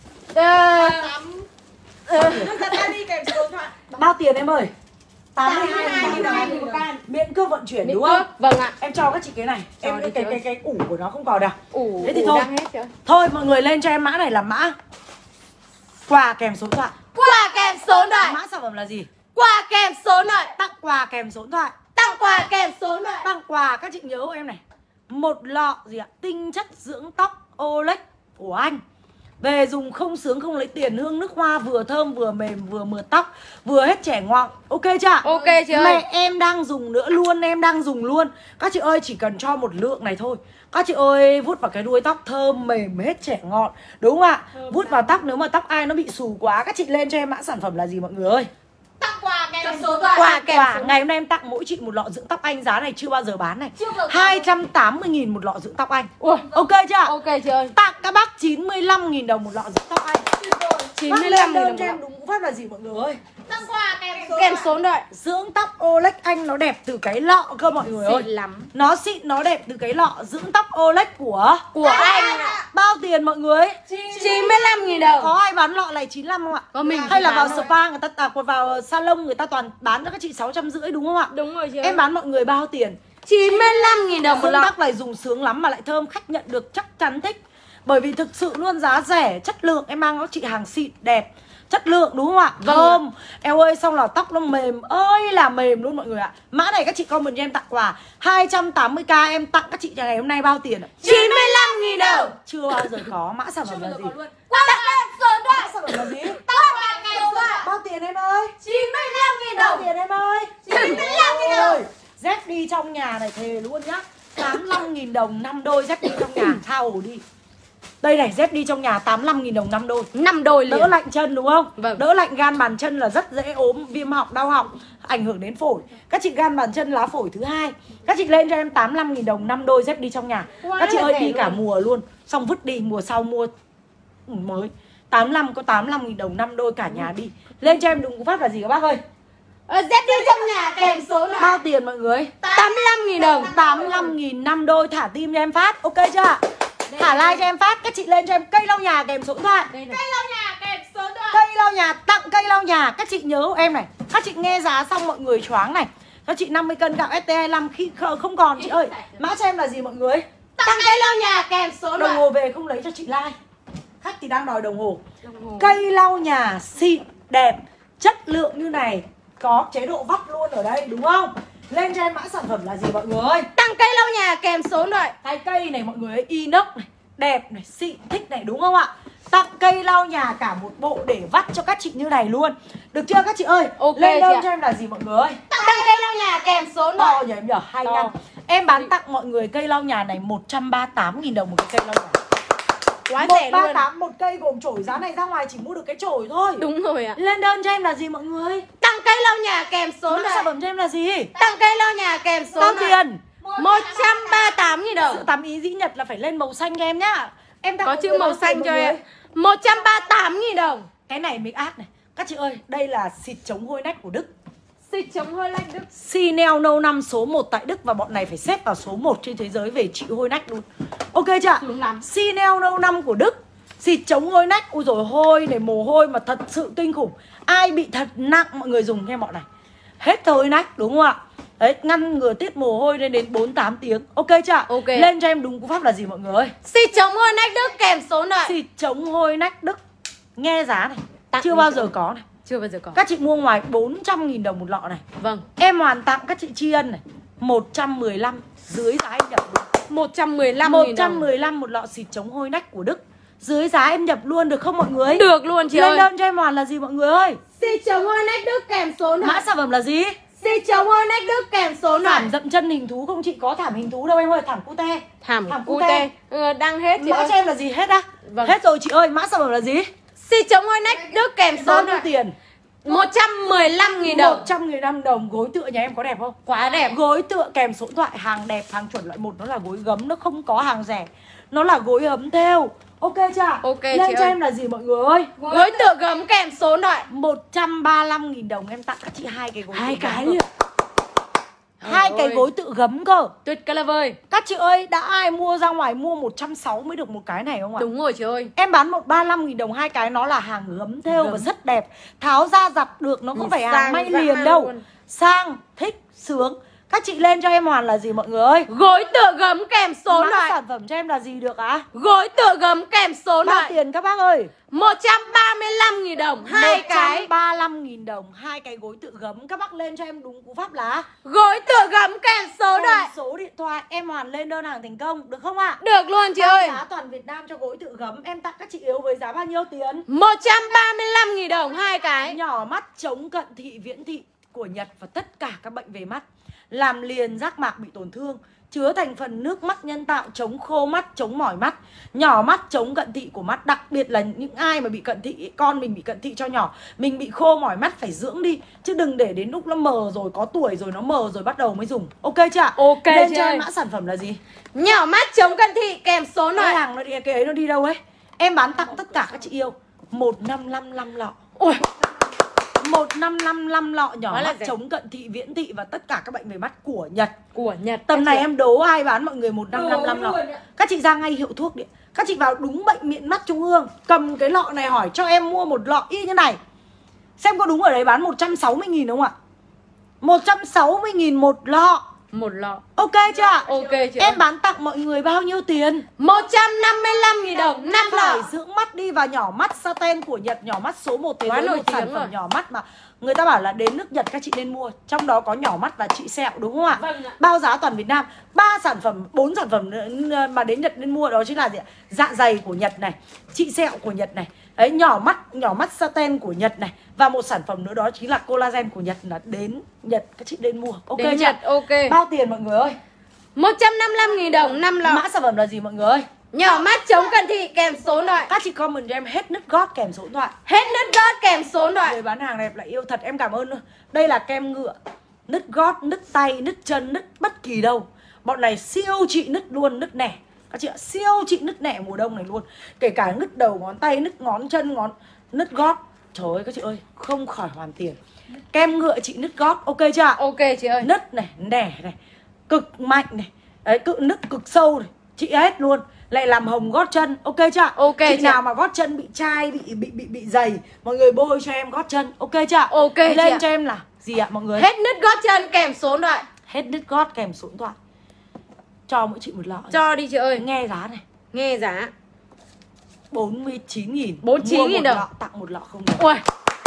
Ờ, Nước giặt Bali kèm số điện thoại. Bao tiền em ơi? tám mươi tám mươi hai hai nghìn đồng một can. miễn cước vận chuyển miễn đúng không? cước. Vâng ạ. Em cho các chị cái này. Cho Em đi cái chị cái ơi. cái ủ của nó không còn đâu. Ủ, Thế thì ủ thôi. đang hết chưa? Thôi mọi người lên cho em mã này là mã quà kèm số điện thoại. Quà kèm số lại. Mã sản phẩm là gì? Quà kèm số lại. Tặng quà kèm số điện thoại. Tặng quà kèm số lại. Tặng quà các chị nhớ hộ em này. Một lọ gì ạ? Tinh chất dưỡng tóc Olex của anh. Về dùng không sướng không lấy tiền, hương nước hoa vừa thơm vừa mềm vừa mượt tóc, vừa hết trẻ ngọn. Ok chưa? Ok chị ơi. Mẹ em đang dùng nữa luôn, em đang dùng luôn. Các chị ơi chỉ cần cho một lượng này thôi. Các chị ơi vuốt vào cái đuôi tóc thơm mềm hết trẻ ngọn. Đúng không ạ? Vuốt vào tóc nếu mà tóc ai nó bị xù quá, các chị lên cho em mã sản phẩm là gì mọi người ơi? Tặng quà kèm số điện thoại. Quà kèm quà số. ngày hôm nay em tặng mỗi chị một lọ dưỡng tóc Anh, giá này chưa bao giờ bán này. Chưa bao giờ. hai trăm tám mươi nghìn một lọ dưỡng tóc Anh. Ui. Ok chưa? Ok chị ơi. Tặng các bác chín mươi lăm nghìn đồng một lọ dưỡng tóc Anh. chín mươi lăm nghìn đồng cho một em lọ. đúng pháp là gì mọi người ơi? Tặng quà kèm số Kèm điện số lại. Dưỡng tóc Olex Anh nó đẹp từ cái lọ cơ mọi người ơi. Xịn lắm. Nó xịn, nó đẹp từ cái lọ dưỡng tóc Olex của Của anh ạ. bao tiền mọi người? chín mươi lăm nghìn đồng. Có ai bán lọ này chín mươi lăm không ạ? Có mình Hay là bán vào thôi. spa người ta à, còn vào salon người ta toàn bán cho các chị sáu trăm rưỡi đúng không ạ? Đúng rồi chị ơi. Em bán mọi người bao tiền? chín mươi lăm nghìn đồng một Dưỡng lọ. tóc này dùng sướng lắm mà lại thơm, khách nhận được chắc chắn thích. Bởi vì thực sự luôn giá rẻ, chất lượng, em mang các chị hàng xịn đẹp. chất lượng đúng không ạ? Vâng Thơm. Eo ơi, xong là tóc nó mềm ơi là mềm luôn mọi người ạ. Mã này các chị comment cho em tặng quà hai trăm tám mươi k, em tặng các chị ngày hôm nay bao tiền ạ? chín mươi lăm nghìn đồng. Chưa bao giờ có. Mã sản phẩm là gì? Qua kèm số điện thoại. Mã sản phẩm là gì? Qua kèm số điện thoại. Bao tiền em ơi? chín mươi lăm nghìn Bao đồng. tiền em ơi? chín mươi lăm nghìn đồng. Dép đi trong nhà này thề luôn nhá. tám mươi lăm nghìn đồng năm đôi dép đi trong nhà. Thao đi. Đây này, dép đi trong nhà tám mươi lăm nghìn đồng năm đôi. năm đôi liền. Đỡ lạnh chân đúng không? Vâng. Đỡ lạnh gan bàn chân là rất dễ ốm, viêm họng, đau họng, ảnh hưởng đến phổi. Các chị gan bàn chân lá phổi thứ hai, các chị lên cho em tám mươi lăm nghìn đồng năm đôi dép đi trong nhà. Quá Các chị ơi, rẻ đi luôn. cả mùa luôn. Xong vứt đi, mùa sau mua mới. tám mươi lăm có tám mươi lăm nghìn đồng năm đôi cả nhà đi. Lên cho em đúng cú pháp là gì các bác ơi? Ờ, dép đi trong nhà kèm số điện thoại. Bao tiền mọi người? tám mươi lăm nghìn đồng. tám mươi lăm nghìn năm đôi, thả tim cho em phát. Ok chưa ạ? Thả like cho em phát. Các chị lên cho em cây lau nhà kèm số điện thoại. Cây lau nhà kèm số điện thoại. Cây lau nhà, tặng cây lau nhà. Các chị nhớ em này. Các chị nghe giá xong mọi người choáng này. Các chị năm mươi cân gạo ét tê hai mươi lăm khi không còn chị ơi. Mã cho em là gì mọi người? Tặng cây lau nhà kèm số điện Đồng thoại. hồ về không lấy cho chị like. Khách thì đang đòi đồng hồ. Cây lau nhà xịn, đẹp, chất lượng như này. Có chế độ vắt luôn ở đây đúng không? Lên cho em mã sản phẩm là gì mọi người ơi? Tặng cây lau nhà kèm số điện thoại. Cái cây này mọi người ơi, inox này, đẹp này, xịn, thích này đúng không ạ? Tặng cây lau nhà cả một bộ để vắt cho các chị như này luôn. Được chưa các chị ơi? Ok lên đơn chị ạ. cho em là gì mọi người ơi? Tặng cây lau nhà kèm số điện thoại. To nhỉ em nhỉ? Hai To. ngăn. Em bán tặng mọi người cây lau nhà này một trăm ba mươi tám nghìn đồng một cái cây lau nhà. Quá một rẻ trăm ba mươi luôn. tám một cây gồm chổi, giá này ra ngoài chỉ mua được cái chổi thôi. Đúng rồi ạ. Lên đơn cho em là gì mọi người? Tặng cây lau nhà kèm số Mã điện sản thoại. phẩm cho em là gì? Tặng cây lau nhà kèm số Bao điện thoại. tiền? một trăm ba mươi tám nghìn đồng. Sự tắm ý dĩ nhật là phải lên màu xanh cho em nhá. Em tặng Có mọi chữ người màu bao xanh tiền cho mọi em. người? một trăm ba mươi tám nghìn đồng. Cái này make up này. Các chị ơi, đây là xịt chống hôi nách của Đức. Xịt chống hơi lạnh Đức. Chanel No năm số một tại Đức. Và bọn này phải xếp vào số một trên thế giới về chịu hôi nách luôn. Ok chưa? Đúng lắm. Chanel No năm của Đức. Xịt chống hôi nách. Ui dồi hôi này, mồ hôi mà thật sự kinh khủng. Ai bị thật nặng mọi người dùng nghe bọn này. Hết hôi nách đúng không ạ? Đấy, ngăn ngừa tiết mồ hôi lên đến bốn tám tiếng. Ok chưa? Ok. Lên cho em đúng cú pháp là gì mọi người ơi? Xịt chống hơi lạnh Đức kèm số điện thoại. Xịt chống hôi nách Đức. Nghe giá này, Tặng chưa đi bao chị giờ ơi. có này. Chưa bao giờ có. Các chị mua ngoài bốn trăm nghìn đồng một lọ này. Vâng. Em hoàn tặng các chị tri ân này một trăm mười lăm, dưới giá em nhập luôn. một trăm mười lăm một nghìn trăm đồng. mười lăm một lọ xịt chống hôi nách của Đức. Dưới giá em nhập luôn được không mọi người? Được luôn chị Lên ơi. đơn cho em hoàn là gì mọi người ơi? Xịt chống hơi nách Đức kèm số điện Mã thoại. sản phẩm là gì? Xịt chống hơi nách Đức kèm số điện thoại. Thảm dậm chân hình thú không chị? Có thảm hình thú đâu em ơi, thảm cute. Thảm Thảm cute. cute. Ừ, đang hết chị Mã ơi. cho em là gì hết á? Vâng. Hết rồi chị ơi, mã sản phẩm là gì? Xịt chống hơi lạnh Đức kèm số Bao điện nhiêu thoại. tiền? một trăm mười lăm nghìn đồng. một trăm mười lăm đồng. Gối tựa nhà em có đẹp không? Quá đẹp. Gối tựa kèm số điện thoại, hàng đẹp, hàng chuẩn loại một. Nó là gối gấm, nó không có hàng rẻ. Nó là gối ấm thêu. Ok chưa? Ok Lên chị cho ơi. em là gì mọi người ơi? Gối tựa gấm kèm số điện thoại. một trăm ba mươi lăm nghìn đồng em tặng các chị hai cái gối Hai tựa cái gấm liền. cơ. Hai Ôi cái ôi. gối tựa gấm cơ. Tuyệt cả là vời. Các chị ơi, đã ai mua ra ngoài mua một trăm sáu mươi mới được một cái này không ạ? Đúng rồi chị ơi. Em bán một trăm ba mươi lăm nghìn đồng hai cái, nó là hàng gấm thêu và rất đẹp. Tháo ra giặt được, nó không Nhìn phải hàng sang may dã liền man đâu. luôn. Sang, thích, sướng. Các chị lên cho em hoàn là gì mọi người ơi? Gối tựa gấm kèm số điện Mã thoại. sản phẩm cho em là gì được á? Gối tựa gấm kèm số điện Bao thoại. tiền các bác ơi? một trăm ba mươi lăm nghìn đồng hai cái. một trăm ba mươi lăm nghìn đồng hai cái gối tựa gấm. Các bác lên cho em đúng cú pháp là Gối tựa gấm kèm số điện thoại. số điện thoại. Em hoàn lên đơn hàng thành công được không ạ? Được luôn chị Tăng ơi. giá toàn Việt Nam cho gối tựa gấm. Em tặng các chị yếu với giá bao nhiêu tiền? một trăm ba mươi lăm nghìn đồng hai cái. Nhỏ mắt chống cận thị viễn thị của Nhật và tất cả các bệnh về mắt, làm liền giác mạc bị tổn thương, chứa thành phần nước mắt nhân tạo, chống khô mắt, chống mỏi mắt, nhỏ mắt, chống cận thị của mắt. Đặc biệt là những ai mà bị cận thị, con mình bị cận thị cho nhỏ, mình bị khô mỏi mắt phải dưỡng đi, chứ đừng để đến lúc nó mờ rồi, có tuổi rồi nó mờ rồi bắt đầu mới dùng. Ok chưa ạ? Ok Lên chị cho ơi. em mã sản phẩm là gì? Nhỏ mắt chống cận thị kèm số điện Cái thoại. hàng nó đi, cái ấy nó đi đâu ấy? Em bán tặng tất cả các chị yêu một năm năm năm lọ. Ôi, một năm năm năm lọ nhỏ Quá là mắt rẻ. chống cận thị viễn thị và tất cả các bệnh về mắt của Nhật. của Nhật. Tầm các này chị ạ. em đố ai bán mọi người một năm năm năm lọ. luôn ạ. Các chị ra ngay hiệu thuốc điện. Các chị vào đúng bệnh viện mắt Trung ương, cầm cái lọ này hỏi cho em mua một lọ y như này. Xem có đúng ở đấy bán một trăm sáu mươi nghìn không ạ? một trăm sáu mươi nghìn một lọ. Một lọ. Ok chưa ạ? Ok chưa? Em bán tặng mọi người bao nhiêu tiền? một trăm năm mươi lăm nghìn đồng năm Phải lọ. dưỡng mắt đi, và nhỏ mắt Saten của Nhật, nhỏ mắt số một thế Quá giới, nổi một tiếng sản phẩm rồi. nhỏ mắt mà người ta bảo là đến nước Nhật các chị nên mua. Trong đó có nhỏ mắt và trị sẹo đúng không ạ? Vâng ạ. Bao giá toàn Việt Nam. Ba sản phẩm, bốn sản phẩm nữa mà đến Nhật nên mua, đó chính là gì ạ? Dạ dày của Nhật này, trị sẹo của Nhật này, đấy, nhỏ mắt, nhỏ mắt Saten của Nhật này, và một sản phẩm nữa đó chính là collagen của Nhật, là đến Nhật các chị nên mua. Ok Đến chưa? Nhật, ok. Bao tiền mọi người ơi? một trăm năm mươi lăm nghìn đồng năm lọ. Mã sản phẩm là gì mọi người ơi? Nhỏ mắt chống cận thị kèm số điện thoại. Các chị comment cho em hết nứt gót kèm số điện thoại. Hết nứt gót kèm số điện thoại. Người bán hàng đẹp lại yêu thật, em cảm ơn. Đây là kem ngựa, nứt gót, nứt tay, nứt chân, nứt bất kỳ đâu. Bọn này siêu trị nứt luôn, nứt nẻ. Các chị ạ, siêu trị nứt nẻ mùa đông này luôn. Kể cả nứt đầu ngón tay, nứt ngón chân, ngón nứt gót. Trời ơi các chị ơi, không khỏi hoàn tiền. Kem ngựa trị nứt gót, ok chưa ạ? Ok chị ơi. Nứt này, nẻ này, cực mạnh này, đấy, cự nứt cực sâu này, chị hết luôn. Lại làm hồng gót chân, ok chưa ạ? Ok chị chị nào ạ. mà gót chân bị chai, bị bị bị bị dày, mọi người bôi cho em gót chân, ok chưa ạ? Ok Lên chị ạ. cho em là gì ạ mọi người? Hết nứt gót chân kèm số điện thoại. Hết nứt gót kèm số điện thoại. Cho mỗi chị một lọ. Cho đi chị ơi. Nghe giá này, Nghe giá bốn mươi chín nghìn. bốn mươi chín nghìn đồng. Lọ, tặng một lọ không đồng. Ui,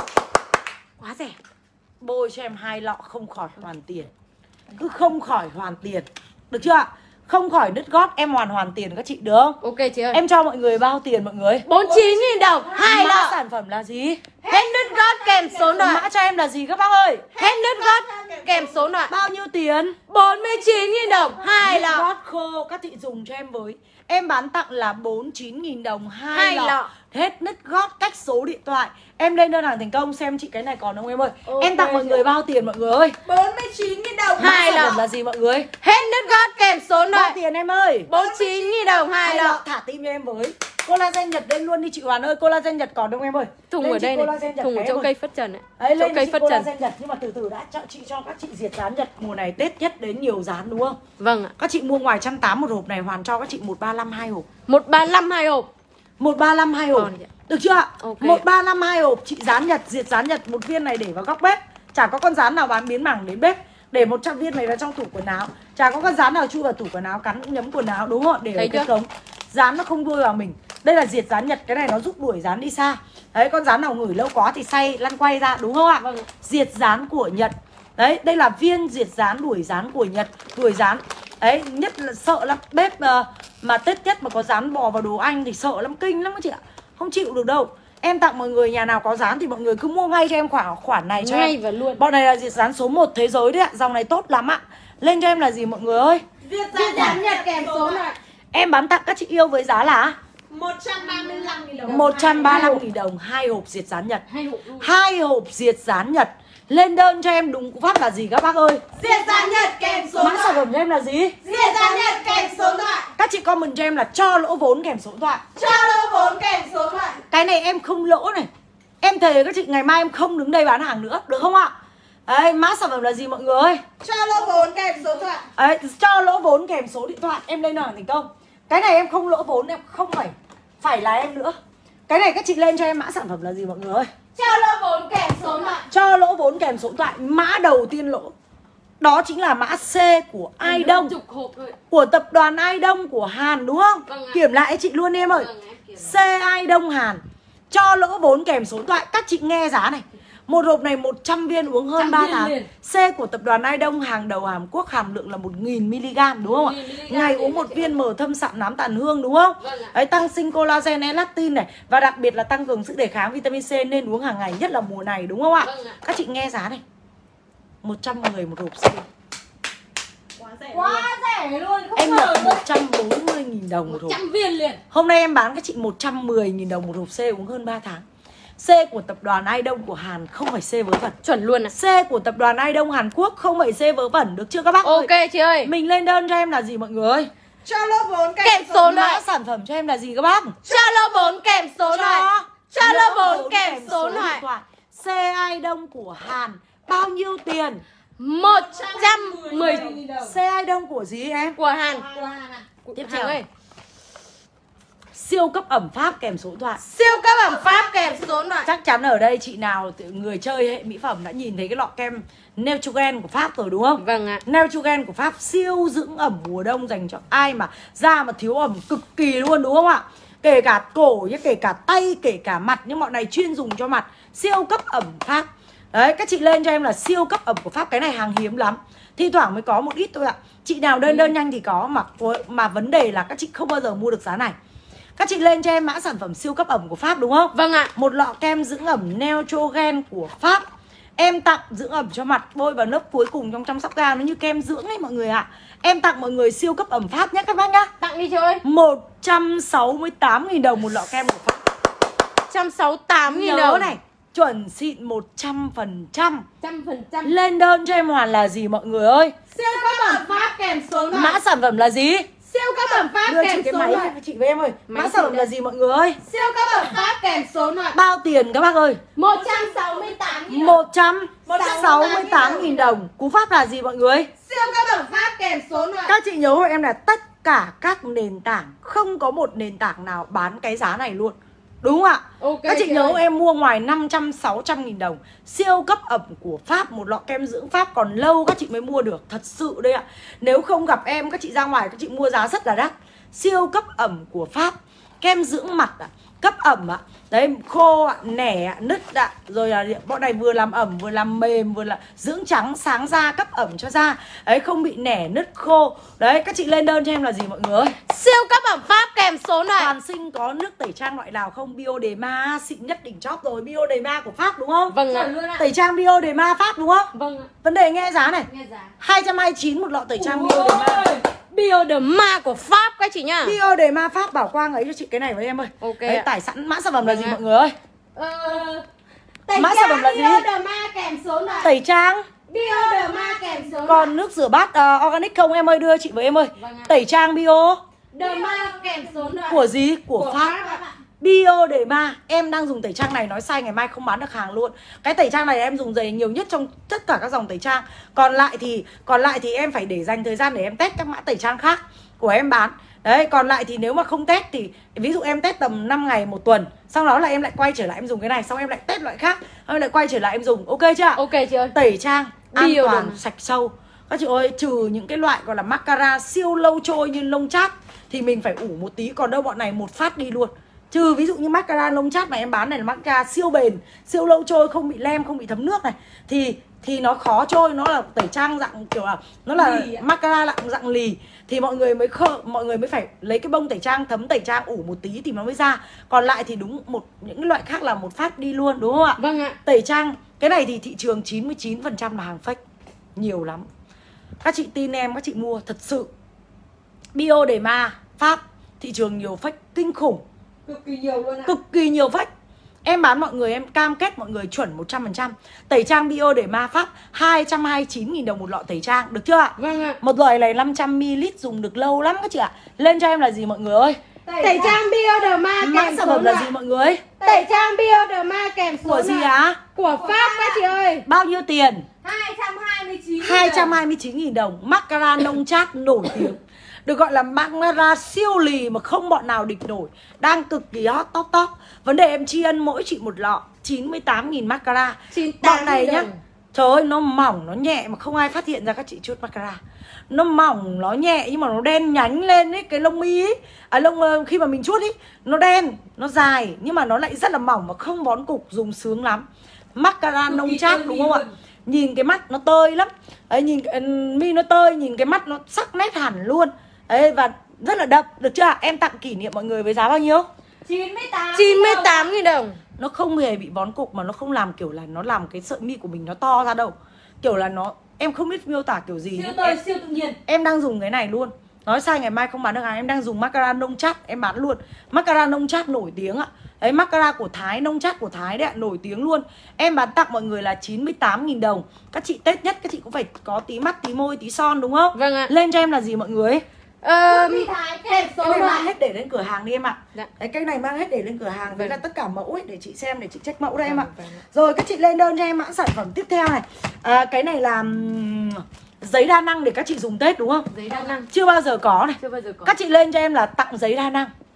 quá rẻ. Bôi cho em hai lọ không khỏi hoàn tiền. Cứ không khỏi hoàn tiền. Được chưa ạ? Không khỏi nứt gót em hoàn hoàn tiền các chị được không? Ok chị ơi. Em cho mọi người bao tiền mọi người? bốn mươi chín nghìn đồng hai Mã lọ. sản phẩm là gì? Hết nứt gót kèm số điện thoại. Mã cho em là gì các bác ơi? Hết nứt gót kèm số điện thoại. Bao nhiêu tiền? bốn mươi chín nghìn đồng hai Nứt lọ. gót khô các chị dùng cho em với. Em bán tặng là bốn mươi chín nghìn đồng hai Hai lọ. lọ. Hết nứt gót cách số điện thoại. Em lên đơn hàng thành công xem chị cái này còn không em ơi. Ok Em tặng mọi người bao tiền mọi người ơi? bốn mươi chín nghìn đồng Hai Mã sản lọ. phẩm là gì mọi người? Hết nứt gót kèm số điện Bao thoại. tiền em ơi? bốn mươi chín nghìn đồng hai Hai lọ lọ. thả tim cho em với. Collagen Nhật lên luôn đi chị Hoàn ơi. Collagen Nhật còn không em ơi? Thùng Lên ở chị đây này. collagen Nhật Thùng ở cái chỗ em ơi. cây phất trần ấy. Đấy, Chỗ lên cây chị phất trần. collagen Nhật. Nhưng mà từ từ đã cho chị cho các chị diệt dán Nhật mùa này Tết nhất đến nhiều dán đúng không? Vâng ạ. Các chị mua ngoài một trăm tám mươi một hộp này Hoàn cho các chị một ba năm hai hộp. một ba năm hai hộp. một ba năm hai hộp. Còn chị ạ. Được chưa ạ? Ok. một ba năm hai hộp chị dán Nhật, diệt dán Nhật, một viên này để vào góc bếp. Chả có con dán nào bán biến mảng đến bếp. Để một trăm viên này vào trong tủ quần áo. Chả có con dán nào chui vào tủ quần áo cắn nhấm quần áo đúng không ạ? Để Thấy ở cái chưa? cống. Dán nó không đuôi vào mình. Đây là diệt dán Nhật, cái này nó giúp đuổi dán đi xa. Đấy, con dán nào ngửi lâu quá thì xay lăn quay ra đúng không ạ? Vâng. Diệt dán của Nhật. Đấy, đây là viên diệt dán đuổi dán của Nhật, đuổi dán. Đấy, nhất là sợ lắm, bếp uh, mà Tết nhất mà có dán bò vào đồ ăn thì sợ lắm, kinh lắm các chị ạ. Không chịu được đâu. Em tặng mọi người, nhà nào có dán thì mọi người cứ mua ngay cho em khoản khoản này cho Ngay em. và luôn. Bọn này là diệt dán số một thế giới đấy ạ, dòng này tốt lắm ạ. Lên cho em là gì mọi người ơi? Việt Diệt dán Nhật kèm số điện thoại. Em bán tặng các chị yêu với giá là một trăm ba mươi lăm nghìn đồng. một trăm ba mươi lăm nghìn đồng hai hộp diệt dán Nhật. Hai hộp luôn. Hai hộp diệt dán Nhật. Lên đơn cho em đúng pháp là gì các bác ơi? Diệt dán Nhật kèm số Mã điện sản thoại. phẩm cho em là gì? Diệt dán Nhật kèm số điện thoại. Các chị comment cho em là cho lỗ vốn kèm số điện thoại. Cho lô vốn kèm số điện thoại. Cái này em không lỗ này. Em thề các chị ngày mai em không đứng đây bán hàng nữa, được không ạ? Đấy, mã sản phẩm là gì mọi người ơi? Cho lô vốn kèm số điện thoại. Đấy, cho lỗ vốn kèm số điện thoại. Em lên hàng thành công. Cái này em không lỗ vốn, em không phải phải là em nữa. Cái này các chị lên cho em mã sản phẩm là gì mọi người ơi? Cho lô vốn kèm số điện thoại. Cho lỗ vốn kèm số điện thoại. Mã đầu tiên lỗ đó chính là mã C của Ai Đông, Chục hộp thôi. của tập đoàn Ai Đông của Hàn đúng không? Vâng ạ. Kiểm lại chị luôn em ơi. Vâng, em kiểm C Ai Đông Hàn. Cho lỗ vốn kèm số điện thoại. Các chị nghe giá này. Một hộp này một trăm viên uống hơn trăm ba viên tháng. liền. C của tập đoàn Ai Đông, hàng đầu Hàn Quốc, hàm lượng là một nghìn mi-li-gam đúng không ạ? một nghìn mi-li-gam Ngày liền uống một chị viên mở thâm sạm nám tàn hương đúng không? Vâng ạ. Đấy, tăng sinh collagen, elastin này, và đặc biệt là tăng cường sức đề kháng, vitamin C, nên uống hàng ngày, nhất là mùa này đúng không ạ? Vâng ạ. Các chị nghe giá này. một trăm mười một hộp C. Quá rẻ luôn. Không Em ngờ nhập luôn. một trăm bốn mươi nghìn đồng một một hộp. trăm viên liền. Hôm nay em bán các chị một trăm mười nghìn đồng một hộp C uống hơn ba tháng. C của tập đoàn Ai Đông của Hàn, không phải C vớ vẩn. Chuẩn luôn à. C của tập đoàn Ai Đông Hàn Quốc, không phải C vớ vẩn, được chưa các bác Ok ơi? chị ơi. Mình lên đơn cho em là gì mọi người ơi? Cho lô vốn kèm Kèm số số điện thoại. Mã sản phẩm cho em là gì các bác? Cho lô vốn kèm số điện thoại. Cho lô vốn kèm số điện thoại. C Ai Đông của Hàn, bao nhiêu tiền? một trăm mười C Ai Đông của gì em? của Hàn. Của Hàn à? Tiếp Tiếp theo theo. ơi. siêu cấp ẩm Pháp kèm số điện thoại. Siêu cấp ẩm Pháp kèm số điện thoại. Chắc chắn ở đây chị nào người chơi hệ mỹ phẩm đã nhìn thấy cái lọ kem Neutrogen của Pháp rồi đúng không? Vâng ạ. Neutrogen của Pháp siêu dưỡng ẩm mùa đông dành cho ai mà da mà thiếu ẩm cực kỳ luôn đúng không ạ? Kể cả cổ nhé, kể cả tay, kể cả mặt, nhưng bọn này chuyên dùng cho mặt. Siêu cấp ẩm Pháp. Đấy, các chị lên cho em là siêu cấp ẩm của Pháp. Cái này hàng hiếm lắm, thi thoảng mới có một ít thôi ạ. Chị nào đơn đơn nhanh thì có, mà mà vấn đề là các chị không bao giờ mua được giá này. Các chị lên cho em mã sản phẩm siêu cấp ẩm của Pháp đúng không? Vâng ạ. Một lọ kem dưỡng ẩm Neutrogen của Pháp. Em tặng dưỡng ẩm cho mặt, bôi vào lớp cuối cùng trong chăm sóc da, nó như kem dưỡng ấy mọi người ạ. Em tặng mọi người siêu cấp ẩm Pháp nhé các bác nhá. Tặng đi chị ơi. một trăm sáu mươi tám nghìn đồng một lọ kem của Pháp. một trăm sáu mươi tám nghìn Nhớ đồng này, chuẩn xịn một trăm phần trăm. một trăm phần trăm. Lên đơn cho em Hoàn là gì mọi người ơi? Siêu cấp ẩm Pháp kèm số điện thoại. Mã sản phẩm là gì? Siêu cấp ẩm Pháp Đưa kèm chị cái số máy điện thoại. này, chị với em ơi. Máy Mã sản phẩm chị là đây. gì mọi người ơi? Siêu cấp ẩm Pháp kèm số điện thoại. Bao tiền các bác ơi? một trăm sáu mươi tám nghìn đồng. một trăm sáu mươi tám nghìn đồng. Cú pháp là gì mọi người? Siêu cấp ẩm Pháp kèm số điện thoại. Các chị nhớ hộ em là tất cả các nền tảng, không có một nền tảng nào bán cái giá này luôn. Đúng không ạ? Ok, các chị chị nhớ ơi. hộ em mua ngoài năm trăm sáu trăm nghìn đồng. Siêu cấp ẩm của Pháp, một lọ kem dưỡng Pháp còn lâu các chị mới mua được. Thật sự đây ạ. Nếu không gặp em, các chị ra ngoài các chị mua giá rất là đắt. Siêu cấp ẩm của Pháp, kem dưỡng mặt ạ, cấp ẩm ạ. Đấy, khô ạ, nẻ ạ, nứt ạ. Rồi là bọn này vừa làm ẩm, vừa làm mềm, vừa là dưỡng trắng, sáng da, cấp ẩm cho da. Đấy, không bị nẻ, nứt, khô. Đấy, các chị lên đơn cho em là gì mọi người ơi? Siêu cấp ẩm Pháp kèm số điện thoại. Toàn sinh có nước tẩy trang loại nào không? Bioderma, xịn nhất đỉnh chóp rồi. Bioderma của Pháp đúng không? Vâng ạ. Tẩy trang Bioderma Pháp đúng không? Vâng ạ. Vấn đề nghe giá này, Nghe giá. hai trăm hai mươi chín một lọ tẩy trang Bioderma. Bioderma của Pháp các chị nhá. Bioderma Pháp, Bảo Quang ấy cho chị cái này với em ơi. Ok Đấy, ạ. tải sẵn mã sản phẩm là Vâng gì ạ. mọi người ơi? Ờ, tẩy Mã sản phẩm là gì? Bioderma kèm số điện thoại. Tẩy trang. Bioderma kèm số điện thoại. Còn nước rửa bát uh, organic không em ơi, đưa chị với em ơi. Vâng ạ. Tẩy trang bio Derma kèm số điện thoại. của gì? Của, Của Pháp. Pháp ạ. Bioderma, em đang dùng tẩy trang này, nói sai ngày mai không bán được hàng luôn. Cái tẩy trang này em dùng dày nhiều nhất trong tất cả các dòng tẩy trang. Còn lại thì còn lại thì em phải để dành thời gian để em test các mã tẩy trang khác của em bán. Đấy, còn lại thì nếu mà không test thì ví dụ em test tầm năm ngày một tuần, sau đó là em lại quay trở lại em dùng cái này, xong em lại test loại khác, em lại quay trở lại em dùng. Ok chưa ạ? Ok chị ơi. Tẩy trang an Bioderma. toàn, sạch sâu. Các chị ơi, trừ những cái loại gọi là mascara siêu lâu trôi như lông chát thì mình phải ủ một tí, còn đâu bọn này một phát đi luôn. Trừ ví dụ như mascara lông chát mà em bán này là mascara siêu bền, siêu lâu trôi, không bị lem, không bị thấm nước này, thì thì nó khó trôi, nó là tẩy trang dạng kiểu là nó là mascara dạng dạng lì, thì mọi người mới khơ, mọi người mới phải lấy cái bông tẩy trang thấm tẩy trang ủ một tí thì nó mới ra. Còn lại thì đúng một những cái loại khác là một phát đi luôn, đúng không ạ? Vâng ạ. Tẩy trang cái này thì thị trường chín mươi chín phần trăm là hàng fake, nhiều lắm. Các chị tin em, các chị mua thật sự. Bioderma Pháp, thị trường nhiều fake kinh khủng, Cực kỳ nhiều luôn ạ. cực kỳ nhiều fake. Em bán mọi người, em cam kết mọi người chuẩn một trăm phần trăm. Tẩy trang Bioderma Pháp hai trăm hai mươi chín nghìn đồng một lọ tẩy trang, được chưa ạ? Vâng ạ. Một loại này năm trăm mi li lít dùng được lâu lắm các chị ạ. Lên cho em là gì mọi người ơi? Tẩy trang Bioderma Mã kèm sản số phẩm điện là thoại. gì mọi người? Tẩy trang Bioderma kèm số Của điện gì thoại. á? Của Pháp các chị ơi. Bao nhiêu tiền? hai trăm hai mươi chín hai trăm hai mươi chín nghìn đồng. Mascara nông chát nổi tiếng, được gọi là mascara siêu lì mà không bọn nào địch nổi, đang cực kỳ hot top top. Vấn đề em tri ân mỗi chị một lọ chín mươi tám nghìn mascara. chín mươi tám Bọn này nghìn nhá, đồng. trời ơi, nó mỏng, nó nhẹ mà không ai phát hiện ra các chị chuốt mascara. Nó mỏng, nó nhẹ nhưng mà nó đen nhánh lên ấy, cái lông mi ấy, à, lông khi mà mình chuốt ấy, nó đen, nó dài nhưng mà nó lại rất là mỏng và không bón cục, dùng sướng lắm. Mascara nông chát đúng không ạ? Nhìn cái mắt nó tơi lắm. Đấy, nhìn cái, mi nó tơi, nhìn cái mắt nó sắc nét hẳn luôn. Đấy, và rất là đậm, được chưa ạ? Em tặng kỷ niệm mọi người với giá bao nhiêu? chín mươi tám nghìn đồng. Nó không hề bị bón cục mà nó không làm kiểu là nó làm cái sợi mi của mình nó to ra đâu. Kiểu là nó, em không biết miêu tả kiểu gì. Siêu nhưng tơi, em, siêu tự nhiên. em đang dùng cái này luôn. Nói sai ngày mai không bán được hàng. Em đang dùng mascara nông chát, em bán luôn. Mascara nông chát nổi tiếng ạ. Đấy, mascara của Thái, nông chát của Thái đấy ạ, nổi tiếng luôn. Em bán tặng mọi người là chín mươi tám nghìn đồng. Các chị Tết nhất các chị cũng phải có tí mắt, tí môi, tí son đúng không? Vâng ạ. Lên cho em là gì mọi người? Ờ, Cái này mang hết để lên cửa hàng đi em ạ. Dạ. Đấy, cái này mang hết để lên cửa hàng với Vâng. là tất cả mẫu ấy để chị xem, để chị check mẫu đây em ạ. Vâng, vâng. Rồi các chị lên đơn cho em mã sản phẩm tiếp theo này. À, cái này là um, giấy đa năng để các chị dùng Tết đúng không? Giấy đa năng. Chưa bao giờ có này. Chưa bao giờ có. Các chị lên cho em là tặng giấy đa năng.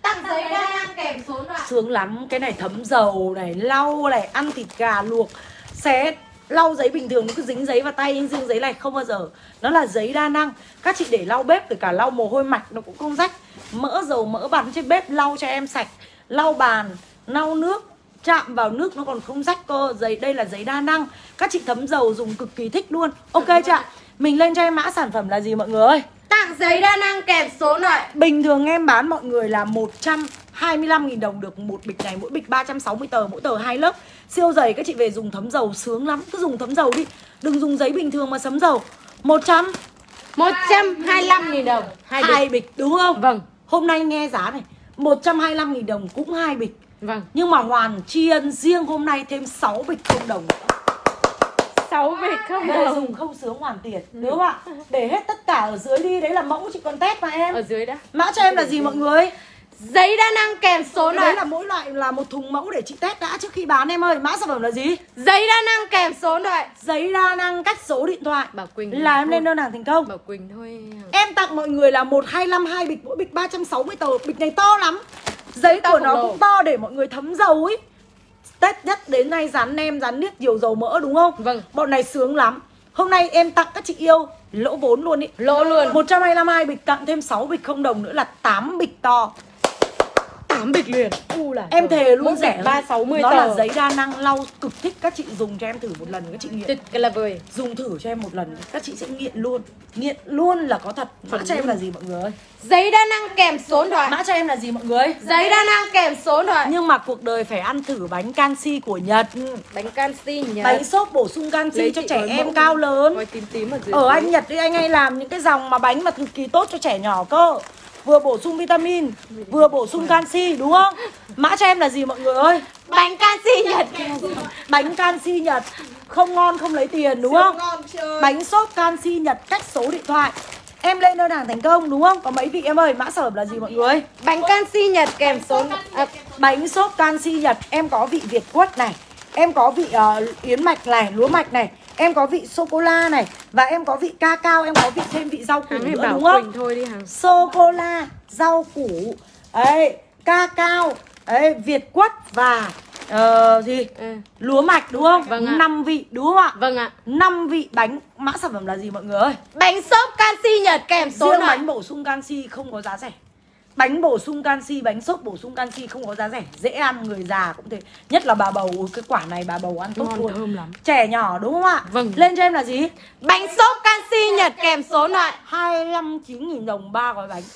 Tặng giấy đa năng kèm số điện thoại. Sướng lắm, cái này thấm dầu này, lau này, ăn thịt gà luộc, xé lau giấy bình thường nó cứ dính giấy vào tay, nhưng riêng giấy này không bao giờ. Nó là giấy đa năng. Các chị để lau bếp kể cả lau mồ hôi mạch nó cũng không rách. Mỡ dầu mỡ bắn trên bếp lau cho em sạch. Lau bàn, lau nước, chạm vào nước nó còn không rách cơ. Giấy đây là giấy đa năng. Các chị thấm dầu dùng cực kỳ thích luôn. Ok chưa ạ? Mình lên cho em mã sản phẩm là gì mọi người ơi? Tặng giấy đa năng kèm số điện thoại. Bình thường em bán mọi người là một trăm hai mươi lăm nghìn đồng được một bịch này. Mỗi bịch ba trăm sáu mươi tờ, mỗi tờ hai lớp. Siêu dày, các chị về dùng thấm dầu sướng lắm. Cứ dùng thấm dầu đi, đừng dùng giấy bình thường mà sấm dầu. Một trăm một trăm hai mươi lăm nghìn đồng hai bịch. Hai bịch đúng không? Vâng. Hôm nay nghe giá này một trăm hai mươi lăm nghìn đồng cũng hai bịch. Vâng. Nhưng mà Hoàn tri ân riêng hôm nay thêm sáu bịch không đồng. Sáu bịch không Để đồng. dùng không sướng hoàn tiền, đúng không ạ? Để hết tất cả ở dưới đi, đấy là mẫu chị còn test mà em. Ở dưới đã. Mã cho em là gì mọi người? Giấy đa năng kèm số điện Đấy thoại. là mỗi loại là một thùng mẫu để chị test đã trước khi bán em ơi. Mã sản phẩm là gì? Giấy đa năng kèm số điện thoại. Giấy đa năng cách số điện thoại. Bảo Quỳnh là em thôi. lên đơn hàng thành công. Bảo Quỳnh thôi. Em tặng mọi người là một hai năm hai bịch, mỗi bịch ba trăm sáu mươi tờ. Bịch này to lắm. Giấy To của khổng nó lồ. cũng to để mọi người thấm dầu ấy. Tết nhất đến nay dán nem, dán niết nhiều dầu mỡ đúng không? Vâng. Bọn này sướng lắm. Hôm nay em tặng các chị yêu lỗ vốn luôn ý. Lỗ luôn. một trăm hai mươi lăm hai bịch tặng thêm sáu bịch không đồng nữa là tám bịch to. Tám bịch liền. U là Em thề luôn mỗi rẻ bịch ba sáu mươi Nó tờ. là giấy đa năng lau cực thích. Các chị dùng cho em thử một lần các chị nghiện. Tuyệt cái là vời. Dùng thử cho em một lần các chị sẽ nghiện luôn. Nghiện luôn là có thật. Mã cho em là gì mọi người ơi? Giấy đa năng kèm số điện thoại. Mã cho em là gì mọi người? Giấy đa năng kèm số điện thoại. Nhưng mà cuộc đời phải ăn thử bánh canxi của Nhật. Bánh canxi Nhật. Bánh xốp bổ sung canxi Lấy cho chị trẻ gói em mẫu cao đi. lớn. Gói tím tím ở dưới. Ở anh Nhật thì anh hay làm những cái dòng mà bánh mà cực kỳ tốt cho trẻ nhỏ cơ. Vừa bổ sung vitamin, vừa bổ sung canxi đúng không? Mã cho em là gì mọi người ơi? Bánh canxi Nhật. Bánh canxi Nhật. Không ngon không lấy tiền đúng không? Bánh xốp canxi Nhật cách số điện thoại. Em lên đơn hàng thành công đúng không? Có mấy vị em ơi, mã sản phẩm là gì mọi người? Bánh canxi Nhật kèm số à, Bánh xốp canxi Nhật. Em có vị Việt quất này, em có vị uh, yến mạch này, lúa mạch này, em có vị sô-cô-la này, và em có vị ca cao, em có vị thêm vị rau củ nữa đúng không? thôi đi hàng. Sô-cô-la, rau củ, ấy, ca cao, ấy, Việt quất và uh, gì? Ừ. Lúa mạch đúng không? Vâng ạ. năm vị đúng không ạ? Vâng ạ. năm vị bánh. Mã sản phẩm là gì mọi người ơi? Bánh xốp canxi Nhật kèm số Riêng điện bánh bổ sung canxi không có giá rẻ. Bánh bổ sung canxi, bánh xốp bổ sung canxi không có giá rẻ. Dễ ăn, người già cũng thế. Nhất là bà bầu, cái quả này bà bầu ăn tốt Ngon luôn. thơm lắm. Trẻ nhỏ đúng không ạ? Vâng. Lên cho em là gì? Bánh xốp canxi Nhật kèm số điện thoại. hai mươi lăm chín nghìn đồng ba gói bánh.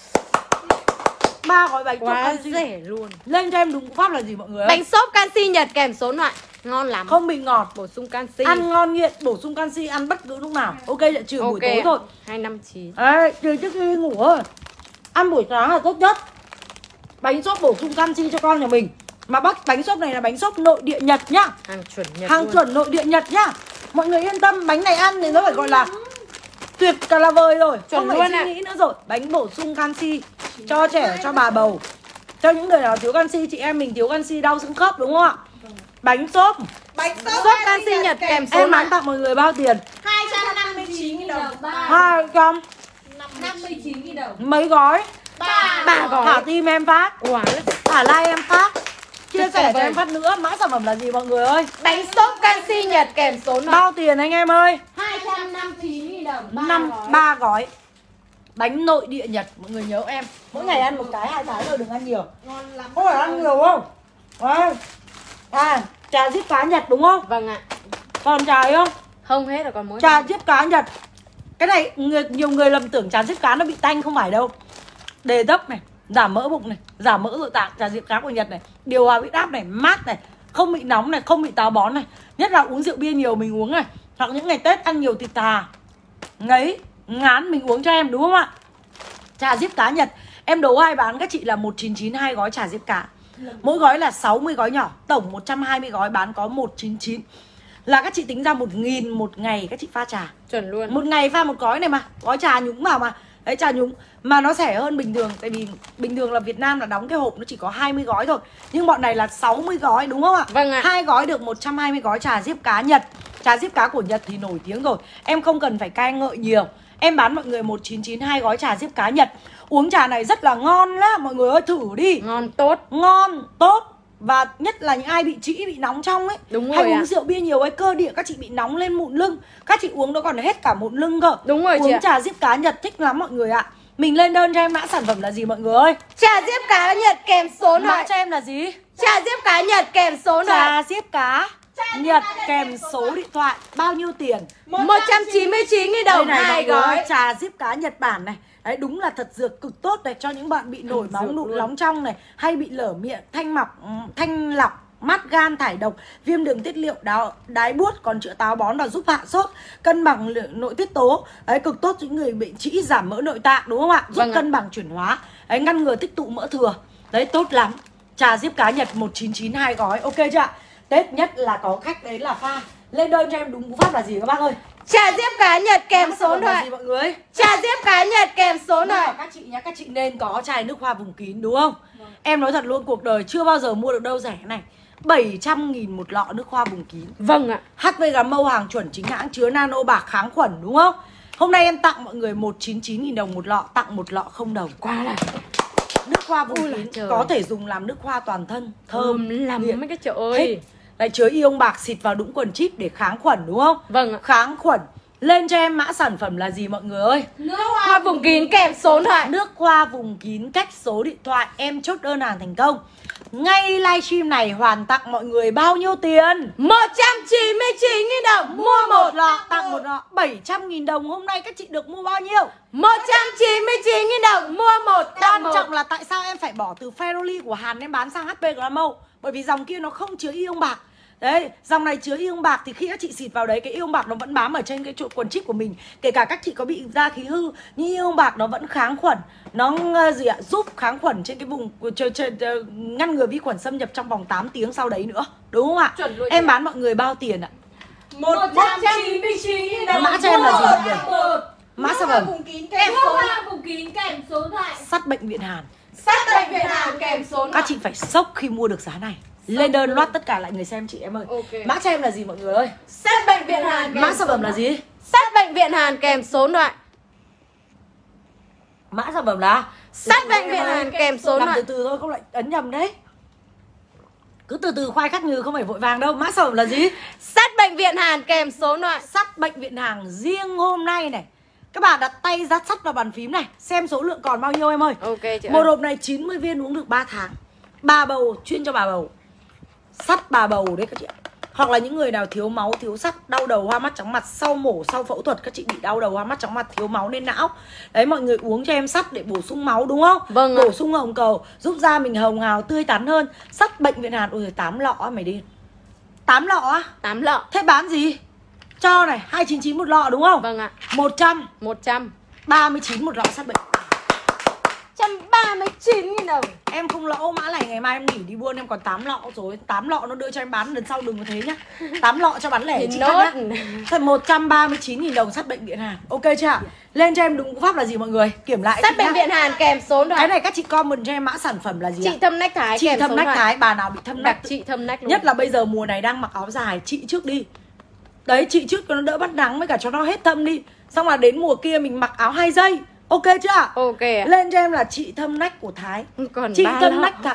ba gói bánh Quá canxi. rẻ luôn. Lên cho em đúng pháp là gì mọi người ơi? Bánh xốp canxi Nhật kèm số điện thoại. Ngon lắm. Không bị ngọt, Bổ sung canxi. ăn ngon nghiện, bổ sung canxi, ăn bất cứ lúc nào. Ok, lại trừ buổi tối thôi. hai năm chín. Đấy, trừ trước khi đi ngủ thôi. Ăn buổi sáng là tốt nhất. Bánh xốp bổ sung canxi cho con nhà mình. Mà bác bánh xốp này là bánh xốp nội địa Nhật nhá. Hàng chuẩn Nhật Hàng luôn. chuẩn nội địa Nhật nhá. Mọi người yên tâm, bánh này ăn thì nó phải gọi là tuyệt cả là vời rồi. Chuẩn Không phải luôn suy ạ. nghĩ nữa rồi. Bánh bổ sung canxi cho trẻ, cho bà bầu, cho những người nào thiếu canxi. Chị em mình thiếu canxi, đau xương khớp đúng không ạ? Bánh xốp Bánh Xốp canxi Nhật kèm số em điện bán thoại. tặng mọi người bao tiền? hai trăm năm mươi chín nghìn đồng. Hai trăm năm mươi chín nghìn đồng. mấy gói? Ba. Ba gói. Thả tim em phát, Quá thả like em phát, chia Tuyệt sẻ cho vời. em phát nữa. Mã sản phẩm là gì mọi người ơi? Bánh xốp canxi Nhật kèm số điện thoại. Bao tiền anh em ơi? hai trăm năm mươi chín nghìn đồng. Ba Năm gói. ba gói bánh nội địa Nhật. Mọi người nhớ em, mỗi ngày ăn một cái hai cái thôi, đừng ăn nhiều. Ngon lắm. Không phải ăn nhiều không? Đấy. À, trà diếp cá Nhật đúng không? Vâng ạ. Còn trà ấy không? Không hết rồi, còn mỗi Trà diếp cá Nhật. Cái này người, nhiều người lầm tưởng trà diếp cá nó bị tanh, không phải đâu. Đề thấp này, giảm mỡ bụng này, giảm mỡ nội tạng. Trà diếp cá của Nhật này, điều hòa huyết áp này, mát này, không bị nóng này, không bị táo bón này. Nhất là uống rượu bia nhiều mình uống này, hoặc những ngày Tết ăn nhiều thịt thà, ngấy, ngán mình uống cho em đúng không ạ? Trà diếp cá Nhật. Em đấu ai bán các chị là một chín chín hai gói trà diếp cá. Mỗi gói là sáu mươi gói nhỏ, tổng một trăm hai mươi gói bán có một chín chín. Là các chị tính ra một nghìn một ngày các chị pha trà. chuẩn luôn. Một ngày pha một gói này mà, gói trà nhúng vào mà. Đấy, trà nhúng mà nó rẻ hơn bình thường. Tại vì bình thường là Việt Nam là đóng cái hộp nó chỉ có hai mươi gói thôi. Nhưng bọn này là sáu mươi gói đúng không ạ? Vâng ạ. Hai gói được một trăm hai mươi gói trà diếp cá Nhật. Trà diếp cá của Nhật thì nổi tiếng rồi. Em không cần phải ca ngợi nhiều. Em bán mọi người một chín chín hai gói trà diếp cá Nhật. Uống trà này rất là ngon á, mọi người ơi thử đi. Ngon tốt. Ngon, tốt. Và nhất là những ai bị trĩ, bị nóng trong ấy, đúng hay rồi uống ạ. rượu bia nhiều ấy, cơ địa các chị bị nóng lên mụn lưng, các chị uống nó còn hết cả mụn lưng cơ. Đúng rồi uống chị ạ. trà diếp cá Nhật thích lắm mọi người ạ. Mình lên đơn cho em mã sản phẩm là gì mọi người ơi? Trà diếp cá Nhật kèm số điện Mã thoại. cho em là gì? Trà diếp cá Nhật kèm số điện thoại. Trà diếp cá Nhật kèm số điện thoại. Bao nhiêu tiền? một trăm chín mươi chín nghìn đồng Đây này, hai mọi người ơi, gói. trà diếp cá Nhật Bản này. Đấy đúng là thật dược cực tốt này cho những bạn bị nổi máu nụn nóng trong này, hay bị lở miệng, thanh mọc, thanh lọc, mát gan, thải độc, viêm đường tiết niệu, đáo, đái buốt, còn chữa táo bón và giúp hạ sốt, cân bằng lượng nội tiết tố. Đấy cực tốt cho những người bị trĩ, giảm mỡ nội tạng đúng không ạ? Giúp Vâng cân bằng chuyển hóa. Đấy ngăn ngừa tích tụ mỡ thừa. Đấy tốt lắm. Trà diếp cá Nhật một chín chín hai gói, ok chưa ạ? Tết nhất là có khách đấy là pha. Lên đơn cho em đúng cú pháp là gì các bác ơi? Trà diếp cá Nhật kèm số điện là thoại. gì mọi người? Trà diếp cá Nhật kèm số điện thoại. Các chị nhá, các chị nên có chai nước hoa vùng kín đúng không? Vâng. Em nói thật luôn, cuộc đời chưa bao giờ mua được đâu rẻ này. bảy trăm nghìn một lọ nước hoa vùng kín. Vâng ạ. hát pê Gà Mâu hàng chuẩn chính hãng, chứa nano bạc kháng khuẩn đúng không? Hôm nay em tặng mọi người một trăm chín mươi chín nghìn đồng một lọ, tặng một lọ không đồng. Quá là Nước hoa vùng Ôi kín trời. có thể dùng làm nước hoa toàn thân, thơm thơm lắm nghiện, mấy cái trời ơi. thích. Lại chứa ion bạc, xịt vào đũng quần chip để kháng khuẩn đúng không? Vâng ạ. Kháng khuẩn. Lên cho em mã sản phẩm là gì mọi người ơi? Nước hoa vùng kín kèm số điện thoại. Nước hoa vùng kín cách số điện thoại. Em chốt đơn hàng thành công. Ngay livestream này hoàn tặng mọi người bao nhiêu tiền? một trăm chín mươi chín nghìn đồng. Mua một lọ tặng một lọ bảy trăm nghìn đồng. Hôm nay các chị được mua bao nhiêu? một trăm chín mươi chín nghìn đồng. Mua một tặng Quan một. trọng là tại sao em phải bỏ từ Ferroli của Hàn em bán sang hát pê Gà Mâu? Bởi vì dòng kia nó không chứa ion bạc. Đấy, dòng này chứa ion bạc thì khi các chị xịt vào đấy, cái ion bạc nó vẫn bám ở trên cái chỗ quần chip của mình. Kể cả các chị có bị da khí hư, nhưng ion bạc nó vẫn kháng khuẩn. Nó uh, gì ạ? Giúp kháng khuẩn trên cái vùng trên, trên, uh, ngăn ngừa vi khuẩn xâm nhập trong vòng tám tiếng sau đấy nữa. Đúng không ạ? Em bán mọi người bao tiền ạ? một trăm chín mươi chín nghìn đồng. Mã cho em là gì mọi người? Mã sản phẩm Vùng kín kèm Nước số hoa vùng kín kèm số điện thoại. sắt bệnh viện Hàn. Sắt bệnh viện Hàn kèm số điện thoại. Các chị phải sốc khi mua được giá này. Lên đơn loát tất cả lại người xem chị em ơi. Ok. Mã cho em là gì mọi người ơi? Sắt bệnh viện Hàn kèm Mã sản phẩm là gì? Sắt bệnh viện Hàn kèm số điện thoại. Mã sản phẩm là Sắt bệnh viện Hàn kèm số điện làm từ thoại. từ thôi, không lại ấn nhầm đấy. Cứ từ từ khoai khắc như không phải vội vàng đâu. Mã sản phẩm là gì? Sắt bệnh viện Hàn kèm số điện thoại. Sắt bệnh viện Hàn riêng hôm nay này. Các bạn đặt tay dắt sắt vào bàn phím này. Xem số lượng còn bao nhiêu em ơi. Ok chị. Một hộp này chín mươi viên uống được ba tháng. Bà bầu, chuyên cho bà bầu. Sắt bà bầu đấy các chị ạ. Hoặc là những người nào thiếu máu, thiếu sắt, đau đầu, hoa mắt, chóng mặt, sau mổ, sau phẫu thuật, các chị bị đau đầu, hoa mắt, chóng mặt, thiếu máu nên não. Đấy, mọi người uống cho em sắt để bổ sung máu đúng không? Vâng ạ. Bổ sung hồng cầu, giúp da mình hồng hào, tươi tắn hơn. Sắt bệnh viện Hàn, ôi tám lọ á mày đi. tám lọ á? tám lọ. Thế bán gì? Cho này, hai trăm chín mươi chín một lọ đúng không? Vâng ạ. một trăm một trăm ba mươi chín một lọ sắt bệnh. một trăm ba mươi chín nghìn đồng. Em không lỗ, mã này ngày mai em nghỉ đi buôn em còn tám lọ rồi. tám lọ nó đưa cho em bán, lần sau đừng có thế nhá. tám lọ cho bán lẻ Thì chị nốt. khác nhá. Thật một trăm ba mươi chín nghìn đồng sắt bệnh viện Hàn. Ok chưa ạ? Lên cho em đúng cú pháp là gì mọi người? Kiểm lại Sắt chị bệnh nhá. viện Hàn kèm số điện Cái thoại. này các chị comment cho em mã sản phẩm là gì Chị ạ? thâm nách thái Chị kèm số thâm điện nách thoại. thái, bà nào bị thâm Đặt nách chị thâm nách luôn. nhất là bây giờ mùa này đang mặc áo dài, chị trước đi. Đấy, chị trước cho nó đỡ bắt nắng với cả cho nó hết thâm đi. Xong là đến mùa kia mình mặc áo hai giây. Ok chưa ạ? Ok ạ. Lên cho em là chị thâm nách của Thái. Còn Chị ba thâm lọ. nách cả.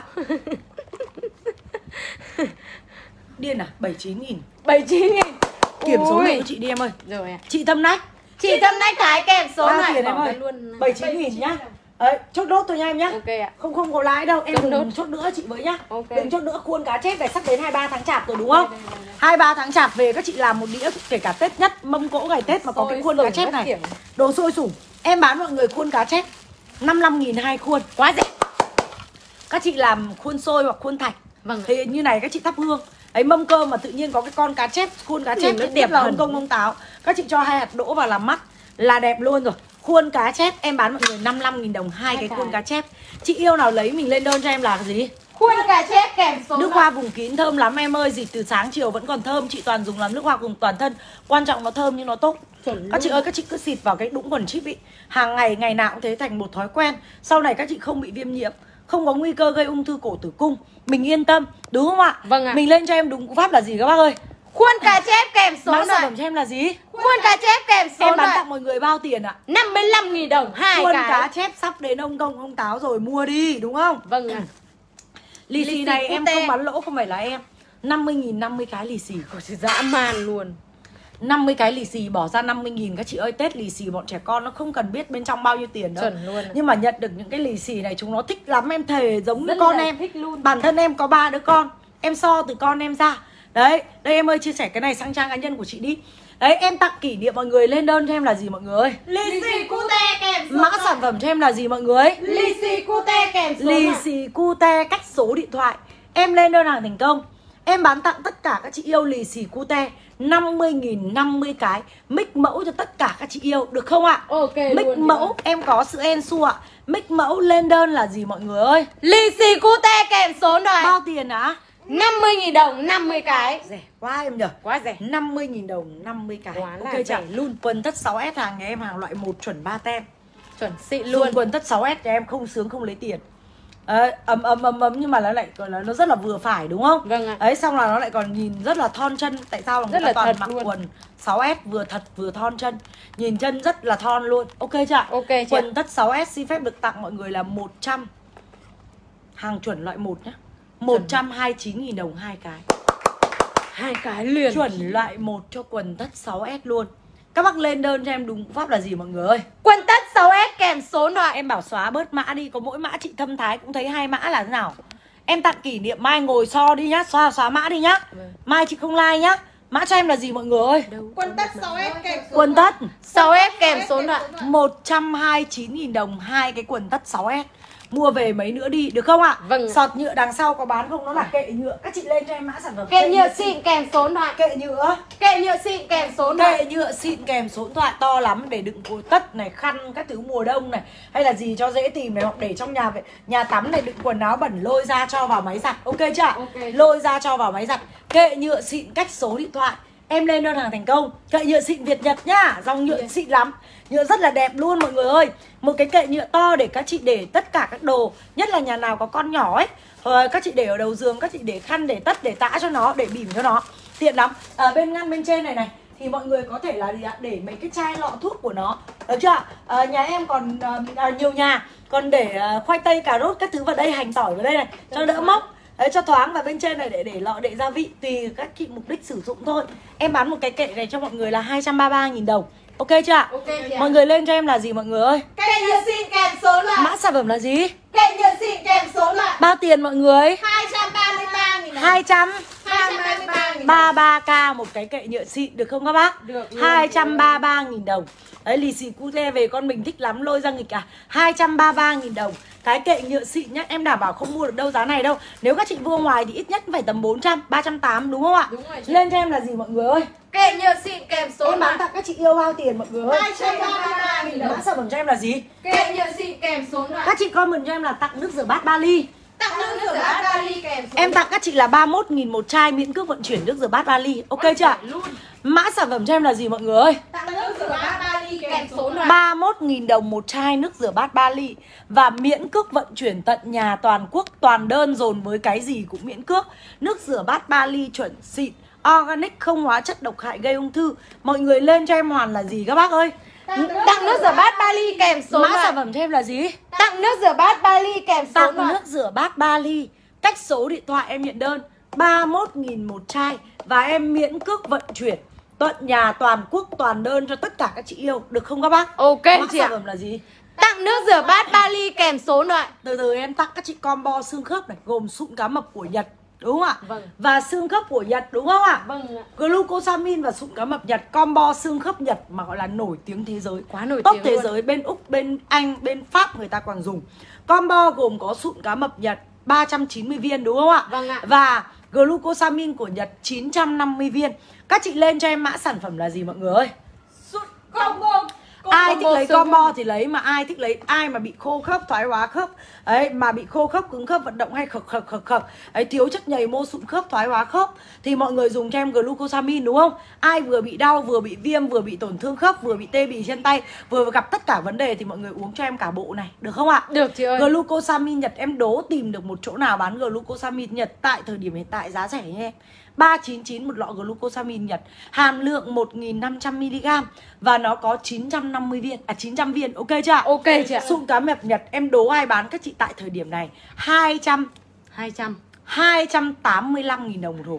Điên à? bảy mươi chín nghìn. bảy mươi chín nghìn. Kiểm số Ui. lượng của chị đi em ơi. Rồi ạ. Chị thâm nách. Chị thâm nách thái kèm số điện Bao thoại. tiền em Bỏ ơi? ra luôn. bảy mươi chín nghìn nhá. Đấy, chốt đốt thôi nha em nhá. Ok ạ. Không không có lãi đâu, em Chốt đừng nốt. chốt nữa chị với nhá. Ok. Đừng chốt nữa, khuôn cá chép này sắp đến hai mươi ba tháng chạp rồi đúng không? hai mươi ba tháng chạp về các chị làm một đĩa kể cả Tết nhất, mâm cỗ ngày Tết mà có cái Xôi khuôn sủng cá chép các này. kiểu. Đồ sôi sủng. Em bán mọi người khuôn cá chép năm mươi lăm nghìn hai khuôn, quá rẻ. Các chị làm khuôn xôi hoặc khuôn thạch. Vâng. Thì như này các chị thắp hương. Ấy mâm cơm mà tự nhiên có cái con cá chép, khuôn cá chép nó nó đẹp đẹp là hẳn. ông công ông táo. Các chị cho hai hạt đỗ vào làm mắt là đẹp luôn rồi. Khuôn cá chép em bán mọi người năm mươi lăm nghìn đồng hai cái cái. khuôn cá chép. Chị yêu nào lấy mình lên đơn cho em là gì? Khuôn cá chép kèm số Nước điện hoa vùng kín thơm lắm em ơi, gì từ sáng chiều vẫn còn thơm. Chị toàn dùng làm nước hoa cùng toàn thân. Quan trọng nó thơm nhưng nó tốt. Chuẩn Các chị ơi, các chị cứ xịt vào cái đũng quần chip ý. Hàng ngày, ngày nào cũng thế, thành một thói quen. Sau này các chị không bị viêm nhiễm, không có nguy cơ gây ung thư cổ tử cung. Mình yên tâm, đúng không ạ? Vâng ạ. Mình lên cho em đúng cú pháp là gì các bác ơi? Khuôn cá chép kèm số Mã sản loại. phẩm cho em là gì? Khuôn cá chép kèm số Em bán loại. tặng mọi người bao tiền ạ? năm mươi lăm nghìn đồng hai Khuôn cái. cá chép sắp đến ông công ông táo rồi, mua đi đúng không? Vâng ạ. Lì Lì xì xì này em cute. không bán lỗ, không phải là em. Năm mươi nghìn năm mươi cái lì xì. Dã man luôn. năm mươi cái lì xì bỏ ra năm mươi nghìn các chị ơi. Tết lì xì bọn trẻ con nó không cần biết bên trong bao nhiêu tiền đâu. Chuẩn luôn. Nhưng mà nhận được những cái lì xì này chúng nó thích lắm, em thề giống Rất như con là em. thích luôn. Bản thân em có ba đứa con, em so từ con em ra. Đấy, đây em ơi chia sẻ cái này sang trang cá nhân của chị đi. Đấy, em tặng kỷ niệm mọi người, lên đơn cho em là gì mọi người ơi? Lì xì cute kèm số Mã loại. sản phẩm cho em là gì mọi người? Lì xì cute kèm số Lì loại. xì cute cách số điện thoại. Em lên đơn hàng thành công, em bán tặng tất cả các chị yêu lì xì cute năm mươi nghìn năm mươi cái. Mix mẫu cho tất cả các chị yêu, được không ạ? Ok Mix luôn. mẫu, em có sữa Ensu ạ. Mix mẫu lên đơn là gì mọi người ơi? Lì xì cute kèm số loại. Bao tiền á? năm mươi nghìn đồng năm mươi cái. Rẻ quá em nhỉ? Quá rẻ. năm mươi nghìn đồng năm mươi cái. Quá là Ok chưa? rẻ luôn. Quần tất sáu S hàng nhà em hàng loại một chuẩn ba tem. Chuẩn xịn Luôn luôn. quần tất sáu S nhà em không sướng không lấy tiền. Đấy, ấm ấm ấm ấm nhưng mà nó lại gọi là nó rất là vừa phải đúng không? Vâng ạ. Đấy, xong là nó lại còn nhìn rất là thon chân. Tại sao là người Rất ta là toàn thật mặc luôn. quần sáu S vừa thật vừa thon chân. Nhìn chân rất là thon luôn. Ok chưa ạ? Ok chị ạ. Quần tất sáu S xin phép được tặng mọi người là một trăm. Hàng chuẩn loại một nhá. một trăm hai mươi chín nghìn đồng hai cái. Hai cái liền. Chuẩn loại một cho quần tất sáu S luôn. Các bác lên đơn cho em đúng pháp là gì mọi người ơi? Quần tất sáu S kèm số loại. Em bảo xóa bớt mã đi, có mỗi mã chị Thâm Thái cũng thấy hai mã là thế nào. Em tặng kỷ niệm mai ngồi so đi nhá, xóa xóa mã đi nhá. Vâng. Mai chị không like nhá. Mã cho em là gì mọi người ơi? Quần tất sáu S kèm số Quần loại. tất sáu S kèm số loại. một trăm hai mươi chín nghìn đồng hai cái quần tất sáu S. Mua về mấy nữa đi, được không ạ? Vâng. Sọt nhựa đằng sau có bán không? Nó là kệ nhựa. Các chị lên cho em mã sản phẩm Kệ nhựa xịn kèm số loại. Kệ nhựa. Kệ nhựa xịn kèm số loại. Kệ nhựa xịn kèm số điện thoại to lắm để đựng cối tất này, khăn các thứ mùa đông này, hay là gì cho dễ tìm này, hoặc để trong nhà vậy, nhà tắm này đựng quần áo bẩn lôi ra cho vào máy giặt. Ok chưa ạ? Ok. Lôi ra cho vào máy giặt. Kệ nhựa xịn cách số điện thoại. Em lên đơn hàng thành công. Kệ nhựa xịn Việt Nhật nhá, dòng nhựa xịn lắm. Nhựa rất là đẹp luôn mọi người ơi. Một cái kệ nhựa to để các chị để tất cả các đồ, nhất là nhà nào có con nhỏ ấy. Rồi các chị để ở đầu giường, các chị để khăn, để tất, để tã cho nó, để bỉm cho nó. Tiện lắm. Ở bên ngăn bên trên này này thì mọi người có thể là gì ạ? Để mấy cái chai lọ thuốc của nó. Được chưa ạ? À, nhà em còn à, nhiều nhà còn để à, khoai tây, cà rốt các thứ vào đây, hành tỏi vào đây này cho đỡ mốc. Đấy, cho thoáng. Và bên trên này để để lọ đậy gia vị, tùy các chị mục đích sử dụng thôi. Em bán một cái kệ này cho mọi người là hai trăm ba mươi ba nghìn đồng. Ok chưa ạ? Ok chị ạ. Mọi người lên cho em là gì mọi người ơi? Kệ nhựa xịn kèm số loại. Mã sản phẩm là gì? Kệ nhựa xịn kèm số loại. Bao tiền mọi người? hai trăm ba mươi ba nghìn đồng. hai trăm hai trăm ba mươi ba nghìn đồng. ba mươi ba k một cái kệ nhựa xịn, được không các bác? Được luôn. hai trăm ba mươi ba nghìn đồng. Đấy, lì xì cute về con mình thích lắm, lôi ra nghịch cả. hai trăm ba mươi ba nghìn đồng. Cái kệ nhựa xịn nhá, em đảm bảo không mua được đâu giá này đâu. Nếu các chị mua ngoài thì ít nhất phải tầm bốn trăm, ba trăm tám mươi đúng không ạ? Đúng rồi chị. Lên cho em là gì mọi người ơi? Kệ nhựa xịn kèm số Em bán loại. tặng các chị yêu bao tiền mọi người ơi? hai trăm ba mươi ba nghìn Mã đồng. sản phẩm cho em là gì? Kệ nhựa xịn kèm số loại. Các chị comment cho em là tặng nước rửa bát ba ly. Tặng nước rửa bát ba ly kèm số Em loại. tặng các chị là ba mươi mốt nghìn một chai miễn cước vận chuyển nước rửa bát ba ly. Ok chưa ạ? Luôn. Mã sản phẩm cho em là gì mọi người ơi? Tặng nước rửa bát ba ly kèm số loại. ba mươi mốt nghìn đồng một chai nước rửa bát ba ly. Và miễn cước vận chuyển tận nhà toàn quốc, toàn đơn dồn với cái gì cũng miễn cước. Nước rửa bát ba ly chuẩn xịn, organic, không hóa chất độc hại gây ung thư. Mọi người lên cho em hoàn là gì các bác ơi? Tặng nước rửa bát ba ly kèm số Mã loại. sản phẩm cho em là gì? Tặng nước rửa bát ba ly kèm số Tặng loại. nước rửa bát ba ly. Cách số điện thoại em nhận đơn ba mươi mốt nghìn một chai. Và em miễn cước vận chuyển tận nhà toàn quốc, toàn đơn cho tất cả các chị yêu. Được không các bác? Ok Mã chị sản ạ. phẩm là gì? Tặng nước rửa bát ba ly kèm số loại. Từ từ em tặng các chị combo xương khớp này, gồm sụn cá mập của Nhật, đúng không ạ? Vâng. Và xương khớp của Nhật, đúng không ạ? Vâng ạ. Glucosamine và sụn cá mập Nhật, combo xương khớp Nhật mà gọi là nổi tiếng thế giới. Quá nổi Top tiếng thế luôn. giới, bên Úc, bên Anh, bên Pháp người ta còn dùng. Combo gồm có sụn cá mập Nhật ba trăm chín mươi viên, đúng không ạ? Vâng ạ. Và glucosamine của Nhật chín trăm năm mươi viên. Các chị lên cho em mã sản phẩm là gì mọi người ơi? Combo. Ai thích lấy xương combo khớp. thì lấy, mà ai thích lấy, ai mà bị khô khớp, thoái hóa khớp ấy, mà bị khô khớp, cứng khớp, vận động hay khực khực khực khực ấy, thiếu chất nhầy, mô sụn khớp, thoái hóa khớp thì mọi người dùng cho em glucosamine, đúng không? Ai vừa bị đau, vừa bị viêm, vừa bị tổn thương khớp, vừa bị tê bì chân tay, vừa gặp tất cả vấn đề thì mọi người uống cho em cả bộ này, được không ạ? Được chị ơi. Glucosamine Nhật, em đố tìm được một chỗ nào bán glucosamine Nhật tại thời điểm hiện tại giá rẻ nha em. ba chín chín một lọ glucosamine Nhật, hàm lượng một nghìn năm trăm mi li gam và nó có chín trăm năm mươi viên, à chín trăm viên, ok chưa? Ok chị ạ. Sụn cá mập Nhật em đố ai bán các chị tại thời điểm này hai trăm hai trăm hai trăm tám mươi lăm nghìn đồng một hộp.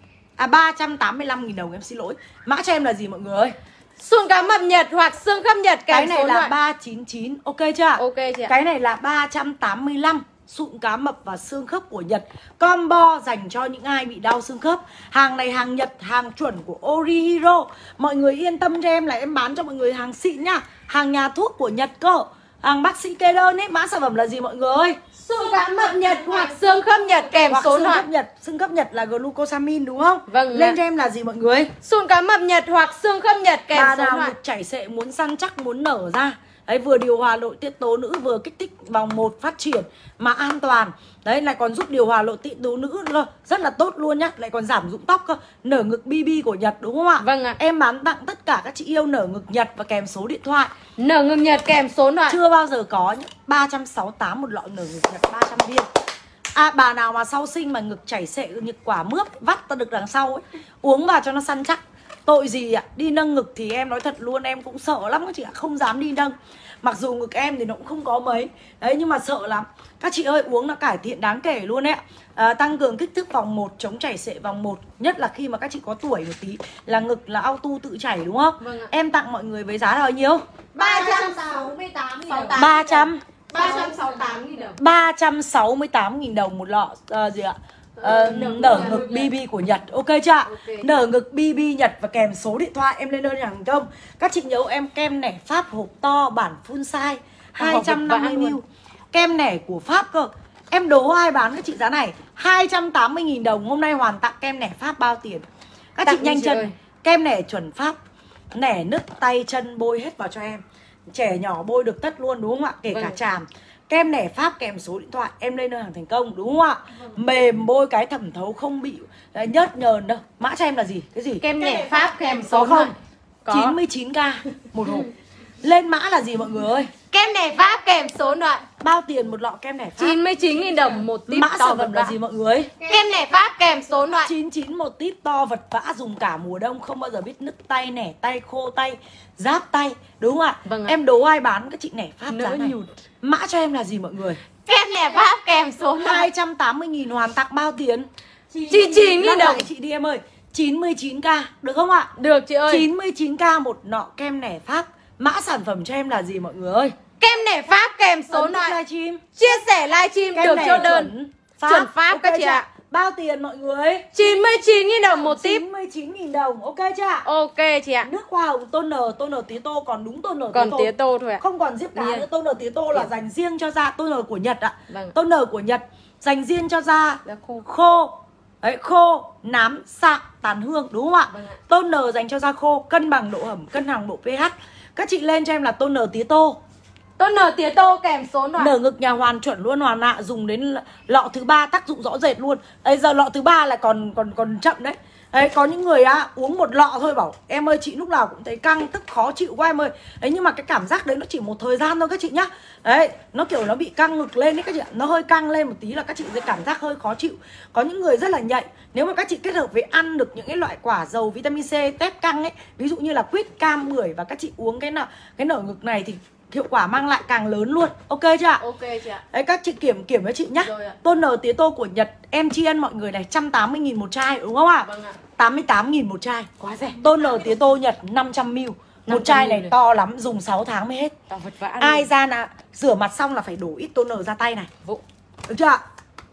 À ba trăm tám mươi lăm nghìn đồng, em xin lỗi. Mã cho em là gì mọi người ơi? Sụn cá mập Nhật hoặc xương khớp Nhật kèm Cái này số là loại. ba chín chín, ok chưa? Ok chị ạ. Cái này là ba trăm tám mươi lăm. Sụn cá mập và xương khớp của Nhật, combo dành cho những ai bị đau xương khớp. Hàng này hàng Nhật, hàng chuẩn của Orihiro. Mọi người yên tâm cho em là em bán cho mọi người hàng xịn nhá. Hàng nhà thuốc của Nhật cơ, hàng bác sĩ kê đơn ấy. Mã sản phẩm là gì mọi người ơi? Sụn cá mập Nhật hoặc xương khớp Nhật kèm Hoặc số xương loại. khớp Nhật, xương khớp Nhật là glucosamine đúng không? Vâng Lên ạ. cho em là gì mọi người? Sụn cá mập Nhật hoặc xương khớp Nhật kèm Bà số nào loại. ngực chảy xệ muốn săn chắc, muốn nở ra. Đấy, vừa điều hòa nội tiết tố nữ, vừa kích thích vòng một phát triển mà an toàn. Đấy, lại còn giúp điều hòa nội tiết tố nữ cơ, rất là tốt luôn nhá. Lại còn giảm rụng tóc cơ. Nở ngực bê bê của Nhật đúng không ạ? Vâng ạ. Em bán tặng tất cả các chị yêu nở ngực Nhật và kèm số điện thoại. Nở ngực Nhật kèm số loại. Chưa bao giờ có nhá. ba trăm sáu mươi tám một lọ nở ngực Nhật, ba trăm viên. À, bà nào mà sau sinh mà ngực chảy xệ, ngực quả mướp vắt ta được đằng sau ấy, uống vào cho nó săn chắc. Tội gì ạ? Đi nâng ngực thì em nói thật luôn, em cũng sợ lắm các chị ạ, không dám đi nâng. Mặc dù ngực em thì nó cũng không có mấy. Đấy, nhưng mà sợ lắm. Các chị ơi, uống nó cải thiện đáng kể luôn ấy ạ. À, tăng cường kích thước vòng một, chống chảy xệ vòng một. Nhất là khi mà các chị có tuổi một tí, là ngực là auto tự chảy đúng không? Vâng ạ. Em tặng mọi người với giá là bao nhiêu? ba trăm sáu mươi tám nghìn đồng. ba trăm ba trăm sáu mươi tám nghìn đồng. ba trăm sáu mươi tám nghìn đồng một lọ uh, gì ạ? Uh, nở nở ngực ngực Nhật. bê bê của Nhật, ok chưa ạ? Ok. Nở ngực bê bê Nhật và kèm số điện thoại em lên đơn hàng công. Các chị nhớ em kem nẻ Pháp hộp to bản full size hai trăm năm mươi mi li lít. Kem nẻ của Pháp cơ. Em đố ai bán các chị giá này hai trăm tám mươi nghìn đồng. Hôm nay hoàn tặng kem nẻ Pháp bao tiền? Các Tặng chị đi nhanh chị chân. ơi. Kem nẻ chuẩn Pháp, nẻ nứt tay chân bôi hết vào cho em. Trẻ nhỏ bôi được tất luôn đúng không ạ? Kể Vâng. cả chàm. Kem nẻ Pháp kèm số điện thoại em lên đơn hàng thành công đúng không ạ? Mềm, bôi cái thẩm thấu không bị đấy, nhớt nhờn đâu. Mã cho em là gì? Cái gì? Kem nẻ Pháp kèm Có số không? loại. Có. chín mươi chín k một hộp. Lên mã là gì mọi người ơi? Kem nẻ Pháp kèm số loại. Bao tiền một lọ kem nẻ Pháp? chín mươi chín nghìn đồng một tip Mã to sản vật phẩm là vã. gì mọi người? Kem nẻ Pháp kèm số loại. chín mươi chín một tip to vật vã, dùng cả mùa đông không bao giờ biết nứt tay, nẻ tay, khô tay, giáp tay, đúng không ạ? Vâng ạ. Em đố ai bán các chị nẻ Pháp Nỡ giá này? nhụt. Mã cho em là gì mọi người? Kem nẻ Pháp kèm số loại. hai trăm tám mươi nghìn hoàn tặng bao tiền? chín mươi chín nghìn Lăn đồng. lại chị đi em ơi. chín mươi chín k được không ạ? Được chị ơi. chín mươi chín k một nọ kem nẻ Pháp. Mã sản phẩm cho em là gì mọi người ơi? Kem nẻ Pháp kèm số Ấn nút loại. livestream. Chia sẻ livestream Kem được nẻ cho đơn. chuẩn Pháp, Chuẩn Pháp ok các chị chưa ạ. Bao tiền mọi người? chín mươi chín nghìn đồng một tip. chín mươi chín nghìn đồng, ok chưa ạ? Ok chị ạ. Nước hoa hồng tôn nở, tôn nở tía tô còn đúng tôn nở Còn tía tía tô. tô thôi ạ. Không còn diếp cá Riêng. nữa, tôn nở tía tô là dành riêng cho da, tôn nở của Nhật ạ. Vâng. Tôn nở của Nhật dành riêng cho da Da khô. khô. Đấy, khô, nám, sạm, tàn hương đúng không ạ? Vâng ạ. Tôn nở dành cho da khô, cân bằng độ ẩm, cân bằng độ pH. Các chị lên cho em là tôn nở tía tô. Tôn nở tía tô kèm số loại. Nở ngực nhà hoàn chuẩn luôn, hoàn ạ, dùng đến lọ thứ ba tác dụng rõ rệt luôn. Bây giờ lọ thứ ba là còn còn còn chậm đấy. Đấy, có những người á uống một lọ thôi bảo em ơi chị lúc nào cũng thấy căng tức khó chịu quá em ơi. Đấy, nhưng mà cái cảm giác đấy nó chỉ một thời gian thôi các chị nhá. Đấy, nó kiểu nó bị căng ngực lên đấy các chị ạ. Nó hơi căng lên một tí là các chị sẽ cảm giác hơi khó chịu. Có những người rất là nhạy. Nếu mà các chị kết hợp với ăn được những cái loại quả giàu vitamin C tép căng ấy, ví dụ như là quýt, cam, bưởi, và các chị uống cái nào cái nở ngực này thì hiệu quả mang lại càng lớn luôn. Ok chưa ạ? Ok chị ạ. Đấy, các chị kiểm kiểm với chị nhá. Rồi ạ. Tôn nở tía tô của Nhật em tri ân mọi người này, một trăm tám mươi nghìn một chai đúng không ạ? Vâng ạ. tám mươi tám nghìn một chai. Quá rẻ. Tôn nở tía tô Nhật năm trăm mi li lít. Một năm trăm chai mi li này lít. to lắm, dùng sáu tháng mới hết. To vật vã. Ai ra là rửa mặt xong là phải đổ ít tôn nở ra tay này. Vụ. Được chưa ạ?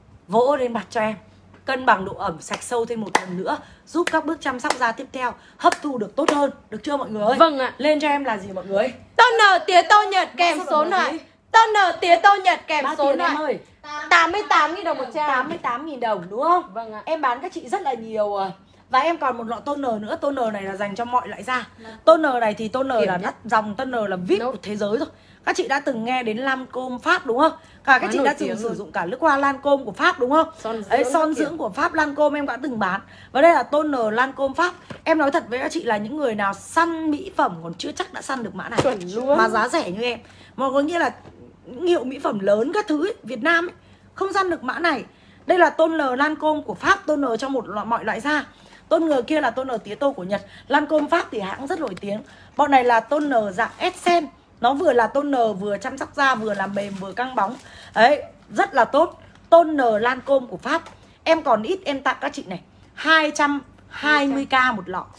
Vỗ lên mặt cho em. Cân bằng độ ẩm, sạch sâu thêm một lần nữa, giúp các bước chăm sóc da tiếp theo hấp thu được tốt hơn. Được chưa mọi người ơi? Vâng ạ. Lên cho em là gì mọi người? Tôn nở tía tô Nhật kèm Mã số số là loại. gì? Tôn nở tía tô Nhật kèm Bao số tiền em loại. ơi? tám mươi tám nghìn đồng một chai. tám mươi tám nghìn đồng đúng không? Vâng ạ. Em bán các chị rất là nhiều à. Và em còn một lọ toner nữa. Toner này là dành cho mọi loại da. Toner này thì toner Kiểm là nhất. đắt, dòng toner là vê i pê Nốt. của thế giới rồi. Các chị đã từng nghe đến Lancôme Pháp đúng không? Cả các Quá chị nổi đã tiếng từng sử luôn. dụng cả nước hoa Lancôme của Pháp đúng không? Son dưỡng Đấy, son các kiểu. dưỡng của Pháp Lancôme em đã từng bán. Và đây là toner Lancôme Pháp. Em nói thật với các chị là những người nào săn mỹ phẩm còn chưa chắc đã săn được mã này. Chuẩn luôn. Mà giá rẻ như em. Mà có nghĩa là những hiệu mỹ phẩm lớn các thứ ấy, Việt Nam ấy, không săn được mã này. Đây là toner Lancôme của Pháp, toner cho một loại, mọi loại da. Toner kia là toner tía tô của Nhật. Lancôme Pháp thì hãng rất nổi tiếng. Bọn này là toner dạng Essence. Nó vừa là toner vừa chăm sóc da, vừa làm mềm vừa căng bóng. Đấy, rất là tốt. Toner Lancôme của Pháp. Em còn ít em tặng các chị này hai trăm hai mươi k một lọ.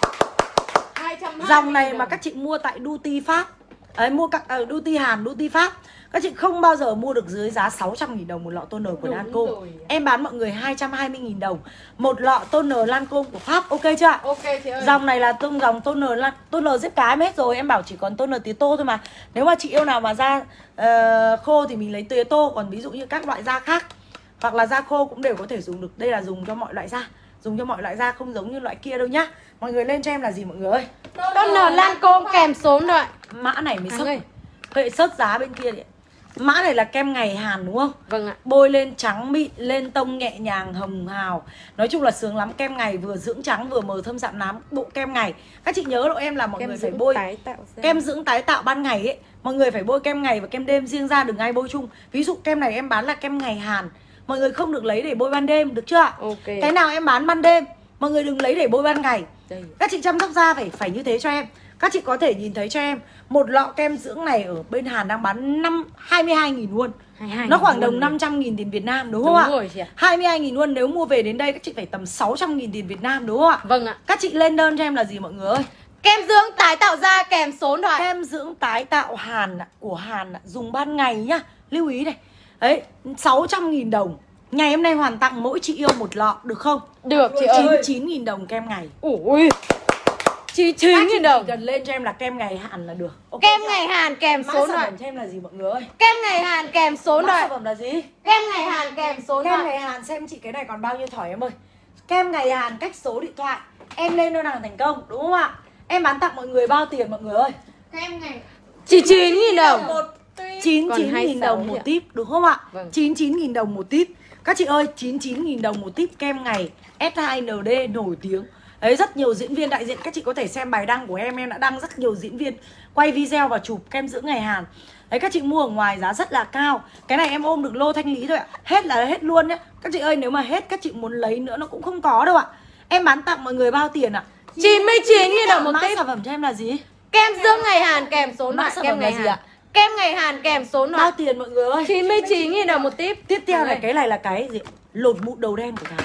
Dòng này mà các chị mua tại Duty Pháp, ấy, mua các uh, Duty Hàn, Duty Pháp, các chị không bao giờ mua được dưới giá sáu trăm nghìn đồng một lọ toner của Lancôme. Em bán mọi người hai trăm hai mươi nghìn đồng một lọ toner Lancôme của Pháp, ok chưa ạ? Ok chị ơi. Dòng này là tông dòng toner toner xếp cái hết rồi, em bảo chỉ còn toner tía tô thôi mà. Nếu mà chị yêu nào mà da uh, khô thì mình lấy tía tô, còn ví dụ như các loại da khác hoặc là da khô cũng đều có thể dùng được. Đây là dùng cho mọi loại da, dùng cho mọi loại da, không giống như loại kia đâu nhá. Mọi người lên cho em là gì mọi người ơi? Toner Lancôme kèm số điện thoại. Mã này mới sốc, hệ sớt giá bên kia đấy. Mã này là kem ngày Hàn đúng không? Vâng ạ. Bôi lên trắng mịn, lên tông nhẹ nhàng, hồng hào. Nói chung là sướng lắm. Kem ngày vừa dưỡng trắng vừa mờ thâm sạm nám. Bộ kem ngày, các chị nhớ hộ em là mọi kem người phải bôi tái tạo kem dưỡng tái tạo ban ngày ấy. Mọi người phải bôi kem ngày và kem đêm riêng ra, đừng ai bôi chung. Ví dụ kem này em bán là kem ngày Hàn, mọi người không được lấy để bôi ban đêm, được chưa ạ? Ok. Cái nào em bán ban đêm, mọi người đừng lấy để bôi ban ngày. Đây. Các chị chăm sóc da phải phải như thế cho em. Các chị có thể nhìn thấy cho em một lọ kem dưỡng này ở bên Hàn đang bán hai mươi hai nghìn won. Nó khoảng đồng năm trăm nghìn tiền Việt Nam đúng không đúng ạ? Rồi chị ạ. hai mươi hai nghìn won, nếu mua về đến đây các chị phải tầm sáu trăm nghìn tiền Việt Nam đúng không ạ? Vâng ạ. Các chị lên đơn cho em là gì mọi người ơi? Kem dưỡng tái tạo da kèm số điện thoại. Kem dưỡng tái tạo Hàn của Hàn dùng ban ngày nhá. Lưu ý này. Đấy, sáu trăm nghìn đồng. Ngày hôm nay hoàn tặng mỗi chị yêu một lọ được không? Được chị ơi. chín mươi chín nghìn đồng kem ngày. Ui. chín mươi chín nghìn đồng. Cần lên cho em là kem ngày Hàn là được. Okay, kem ngày Hàn kèm số điện thoại. Mã sản phẩm thoại. cho em là gì mọi người ơi? Kem ngày Hàn kèm số điện Mã thoại. sản phẩm là gì? Kem ngày Hàn kèm số điện Kem thoại. ngày Hàn xem chị cái này còn bao nhiêu thỏi em ơi. Kem ngày Hàn cách số điện thoại. Em lên đơn hàng thành công đúng không ạ? Em bán tặng mọi người bao tiền mọi người ơi? Kem ngày chín mươi chín nghìn đồng. chín mươi chín nghìn đồng một típ đúng không ạ? Vâng. chín mươi chín nghìn đồng một típ. Các chị ơi, chín mươi chín nghìn đồng một típ kem ngày S hai N D nổi tiếng. Đấy, rất nhiều diễn viên đại diện, các chị có thể xem bài đăng của em, em đã đăng rất nhiều diễn viên quay video và chụp kem dưỡng ngày Hàn. Đấy, các chị mua ở ngoài giá rất là cao. Cái này em ôm được lô thanh lý thôi ạ. Hết là hết luôn nhé. Các chị ơi, nếu mà hết các chị muốn lấy nữa nó cũng không có đâu ạ. Em bán tặng mọi người bao tiền ạ? chín mươi chín nghìn đồng một Mã típ. sản phẩm cho em là gì? Kem dưỡng ngày Hàn kèm số điện Mã thoại. sản Kem phẩm là ngày gì Hàn. ạ? Kem ngày Hàn kèm số điện Bao thoại. tiền mọi người ơi? chín mươi chín nghìn đồng một típ. Tiếp theo này, cái này là cái gì? Lột mụn đầu đen của Thái.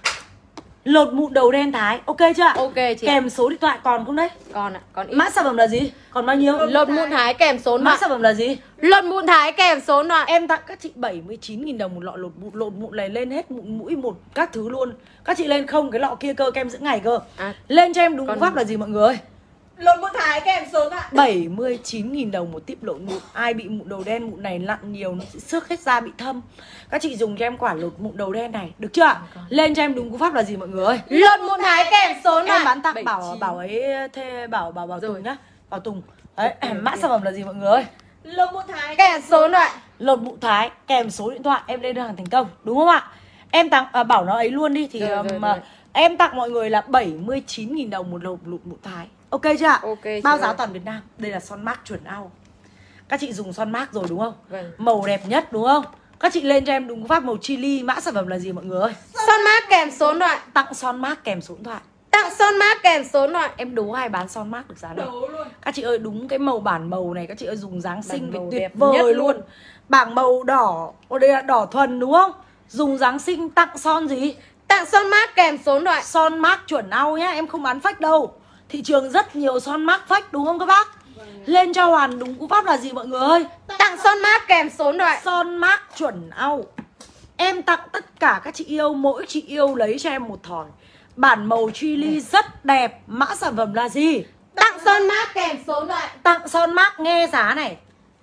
Lột mụn đầu đen Thái, ok chưa ạ? Ok chị. Kèm số điện thoại còn không đấy? Còn ạ, còn ít. Mã sản phẩm là gì? Còn bao nhiêu? Lột mụn Thái kèm số điện Mã thoại. sản phẩm là gì? Lột mụn Thái kèm số điện thoại. Em tặng các chị bảy mươi chín nghìn đồng một lọ lột mụn. Lột mụn này lên hết mụn mũi một các thứ luôn. Các chị lên không, cái lọ kia cơ, kem dưỡng ngày cơ. À, lên cho em đúng còn... pháp là gì mọi người ơi? lột mụn Thái kèm số điện thoại. bảy mươi chín nghìn đồng một típ lột mụn. Ai bị mụn đầu đen, mụn này nặng nhiều nó sẽ xước hết da bị thâm. Các chị dùng cho em quả lột mụn đầu đen này, được chưa ạ? Lên cho em đúng cú pháp là gì mọi người ơi? Lột mụn Thái kèm số điện thoại. Em bán tặng bảo bảo ấy thê bảo bảo bảo Tùng nhá. Bảo Tùng. Đấy, mã sản phẩm là gì mọi người ơi? Lột mụn Thái kèm số điện thoại. Lột mụn Thái kèm số điện thoại, em lên đơn hàng thành công, đúng không ạ? Em tặng à, bảo nó ấy luôn đi thì rồi, um, rồi, rồi. em tặng mọi người là bảy mươi chín nghìn đồng một lột lột mụn Thái. Ok chưa ạ? Ok, bao chị giá ơi. toàn Việt Nam. Đây là son mác chuẩn ao. Các chị dùng son mác rồi đúng không? Vâng. Màu đẹp nhất đúng không? Các chị lên cho em đúng pháp màu chili. Mã sản phẩm là gì mọi người ơi? Son mát kèm số điện thoại. Tặng son mác kèm số điện thoại. Tặng son mát kèm số điện thoại. Em đố ai bán son mác được giá này? Đấu luôn. Các chị ơi, đúng cái màu bản màu này các chị ơi dùng Giáng sinh màu phải tuyệt đẹp vời nhất luôn. luôn. Bảng màu đỏ, ở đây là đỏ thuần đúng không? Dùng Giáng sinh tặng son gì? Tặng son mát kèm số điện thoại. Son mác chuẩn ao nhá, em không bán fake đâu. Thị trường rất nhiều son mác fake đúng không các bác? Lên cho Hoàn đúng cú pháp là gì mọi người ơi? Tặng son mát kèm số điện thoại. Son mác chuẩn ao. Em tặng tất cả các chị yêu, mỗi chị yêu lấy cho em một thỏi. Bản màu chili rất đẹp. Mã sản phẩm là gì? Tặng son mát kèm số điện thoại. Tặng son mác nghe giá này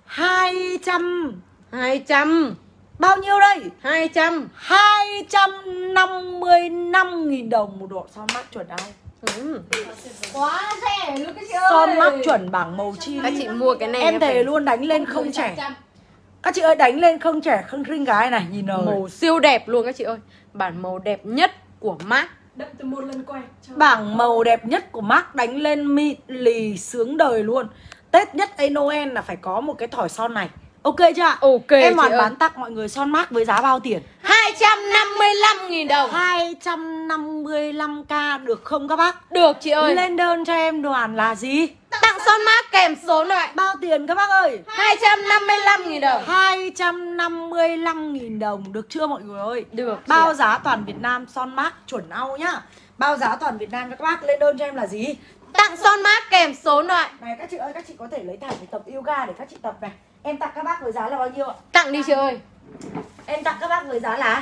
hai trăm. Hai trăm. Bao nhiêu đây? Hai trăm. hai trăm năm mươi lăm nghìn đồng một lọ son mác chuẩn ao. Ừ. Quá rẻ luôn các chị ơi. Son mác chuẩn bảng màu chili. Các chị mua cái này em thề phải... luôn đánh lên không trẻ. Các chị ơi đánh lên không trẻ không khinh gái này, nhìn rồi. Màu siêu đẹp luôn các chị ơi. Bản màu đẹp nhất của mác. Đậm từ một lần quay. Bảng màu đẹp nhất của mác đánh lên mịn lì sướng đời luôn. Tết nhất ấy Noel là phải có một cái thỏi son này. Ok chưa? Ok Em chị hoàn ơi. bán tặng mọi người son mát với giá bao tiền? hai trăm năm mươi lăm nghìn đồng. hai trăm năm mươi lăm k được không các bác? Được chị ơi. Lên đơn cho em đoàn là gì? Tặng son mát kèm số điện thoại. Bao tiền các bác ơi? hai trăm năm mươi lăm nghìn đồng. hai trăm năm mươi lăm nghìn đồng được chưa mọi người ơi? Được chị Bao ạ. giá toàn Việt Nam son mát chuẩn ao nhá. Bao giá toàn Việt Nam cho các bác. Lên đơn cho em là gì? Tặng son mát kèm số điện thoại. Này các chị ơi, các chị có thể lấy thẳng để tập yoga để các chị tập này. Em tặng các bác với giá là bao nhiêu ạ? Tặng đi chị ơi. Em tặng các bác với giá là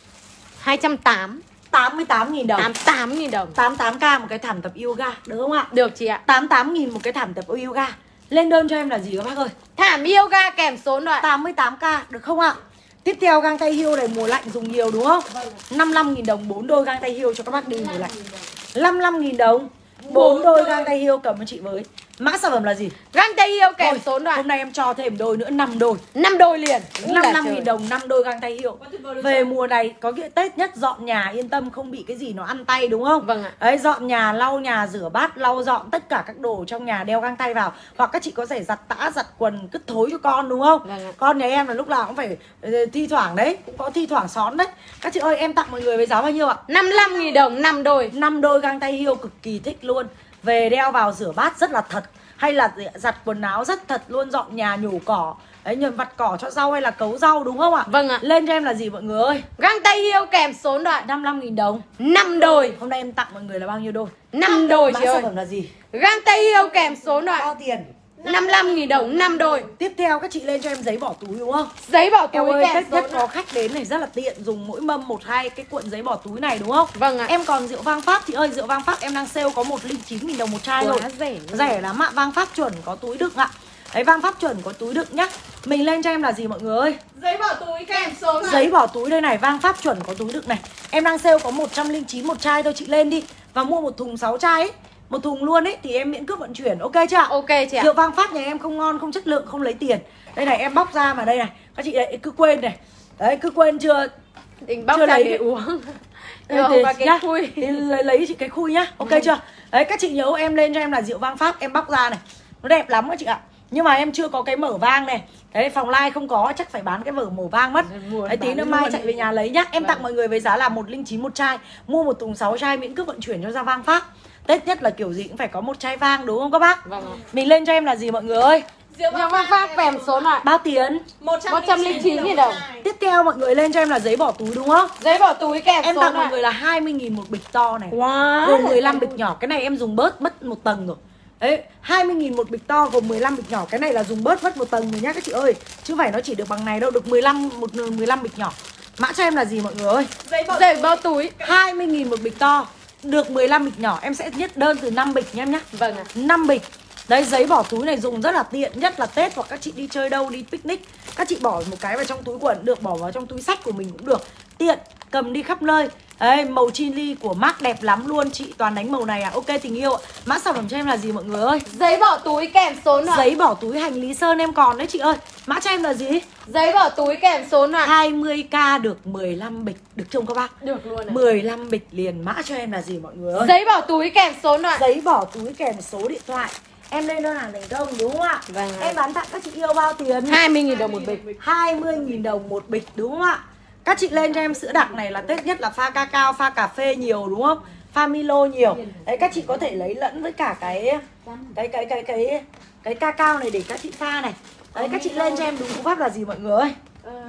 hai trăm tám mươi. tám mươi tám nghìn đồng. tám mươi tám nghìn đồng. tám mươi tám k một cái thảm tập yoga, được không ạ? Được chị ạ. tám mươi tám nghìn một cái thảm tập yoga. Lên đơn cho em là gì các bác ơi? Thảm yoga kèm số điện thoại. tám mươi tám k được không ạ? Tiếp theo găng tay hươu này mùa lạnh dùng nhiều đúng không? năm mươi lăm nghìn đồng bốn đôi găng tay hươu cho các bác đi mùa lạnh. năm mươi lăm nghìn đồng bốn đôi găng tay hươu, cầm cho chị với. Mã sản phẩm là gì? Găng tay yêu kèm Thôi, số điện thoại. hôm nay em cho thêm đôi nữa, năm đôi. năm đôi liền. năm mươi lăm nghìn đồng năm đôi găng tay hươu. Về mùa này có nghĩa Tết nhất dọn nhà yên tâm, không bị cái gì nó ăn tay đúng không? Vâng ạ. Đấy, dọn nhà, lau nhà, rửa bát, lau dọn tất cả các đồ trong nhà đeo găng tay vào. Hoặc các chị có thể giặt tã, giặt quần cứt thối cho con đúng không? Vâng ạ. Con nhà em là lúc nào cũng phải uh, thi thoảng đấy, cũng có thi thoảng xón đấy. Các chị ơi, em tặng mọi người với giá bao nhiêu ạ? năm mươi lăm nghìn đồng năm đôi. năm đôi găng tay hươu cực kỳ thích luôn. Về đeo vào rửa bát rất là thật. Hay là giặt quần áo rất thật luôn, dọn nhà nhổ cỏ. Đấy, nhường vặt cỏ cho rau hay là cấu rau đúng không ạ? Vâng ạ. Lên cho em là gì mọi người ơi? Găng tay yêu kèm số điện thoại. năm mươi lăm nghìn đồng năm đôi. Hôm nay em tặng mọi người là bao nhiêu đôi? năm đôi Mã chị ơi. sản phẩm là gì? Găng tay yêu kèm số điện thoại. Bao tiền? năm mươi lăm nghìn đồng năm đôi. Tiếp theo các chị lên cho em giấy bỏ túi đúng không? Giấy bỏ Em túi ơi, kèm Tết số nhất điện có thoại. khách đến này rất là tiện, dùng mỗi mâm một hai cái cuộn giấy bỏ túi này đúng không? Vâng ạ. Em còn rượu vang Pháp chị ơi, rượu vang Pháp em đang sale có một trăm lẻ chín nghìn đồng một chai Quá rồi. rẻ luôn. Rẻ lắm ạ, vang Pháp chuẩn có túi đựng ạ. Đấy, vang Pháp chuẩn có túi đựng nhá. Mình lên cho em là gì mọi người ơi? Giấy bỏ túi kèm số điện thoại. Giấy bỏ túi đây này, vang Pháp chuẩn có túi đựng này. Em đang sale có một trăm lẻ chín một chai thôi, chị lên đi và mua một thùng sáu chai ấy. Một thùng luôn ấy thì em miễn cước vận chuyển, ok chưa ạ? Ok chị ạ. Rượu vang Pháp nhà em không ngon, không chất lượng, không lấy tiền. Đây này em bóc ra mà đây này. Các chị đấy cứ quên này. Đấy cứ quên chưa? Định bóc Chưa ra lấy để cái- uống. Thì- Rồi thì- và cái nhá. khui. Thì lấy, lấy chị cái khui nhá. Ok chưa? Đấy các chị nhớ em lên cho em là rượu vang Pháp, em bóc ra này. Nó đẹp lắm các chị ạ. Nhưng mà em chưa có cái mở vang này. Đấy phòng live không có, chắc phải bán cái mở màu vang mất. Mua Đấy tí bán nữa mai luôn chạy đi. về nhà lấy nhá. Em Vâng. tặng mọi người với giá là một trăm lẻ chín một chai. Mua một thùng sáu chai miễn cước vận chuyển cho ra vang Pháp. Tết nhất là kiểu gì cũng phải có một chai vang đúng không các bác? Vâng ạ. Mình lên cho em là gì mọi người ơi? Rượu vang Pháp kèm số điện thoại. Bao tiền? một trăm lẻ chín nghìn đồng. Tiếp theo mọi người lên cho em là giấy bỏ túi đúng không? Giấy bỏ túi kèm Em số tặng điện mọi thoại. người là hai mươi nghìn một bịch to này. Wow. Gồm mười lăm bịch nhỏ. Cái này em dùng bớt mất một tầng rồi. Đấy, hai mươi nghìn một bịch to gồm mười lăm bịch nhỏ. Cái này là dùng bớt mất một tầng rồi nhá các chị ơi. Chứ không phải nó chỉ được bằng này đâu, được mười lăm một mười lăm bịch nhỏ. Mã cho em là gì mọi người ơi? Giấy bỏ, Giấy bỏ túi. hai mươi nghìn một bịch to, được mười lăm bịch nhỏ. Em sẽ nhất đơn từ năm bịch nha em nhá. Vâng ạ. năm bịch. Đấy, giấy bỏ túi này dùng rất là tiện, nhất là Tết hoặc các chị đi chơi đâu, đi picnic. Các chị bỏ một cái vào trong túi quần được, bỏ vào trong túi xách của mình cũng được. Tiện, cầm đi khắp nơi. Đấy, màu chili của Mark đẹp lắm luôn, chị toàn đánh màu này à. Ok tình yêu ạ. Mã sản phẩm cho em là gì mọi người ơi? Giấy bỏ túi kèm số điện thoại. Giấy bỏ túi hành lý sơn em còn đấy chị ơi. Mã cho em là gì? Giấy bỏ túi kèm số điện thoại. hai mươi k được mười lăm bịch, được không các bác? Được luôn này. mười lăm bịch liền. Mã cho em là gì mọi người ơi? Giấy bỏ túi kèm số điện thoại. Giấy bỏ túi kèm số điện thoại. Em lên đơn hàng thành công đúng không ạ? Vâng ạ. Em bán tặng các chị yêu bao tiền? hai mươi nghìn đồng một bịch. hai mươi nghìn đồng một bịch đúng không ạ? Các chị lên cho em sữa đặc này là Tết nhất là pha cacao, pha cà phê nhiều đúng không? Pha Milo nhiều. Đấy các chị có thể lấy lẫn với cả cái cái cái cái cái cái cacao này để các chị pha này. Đấy các chị lên cho em đúng phương pháp là gì mọi người ơi?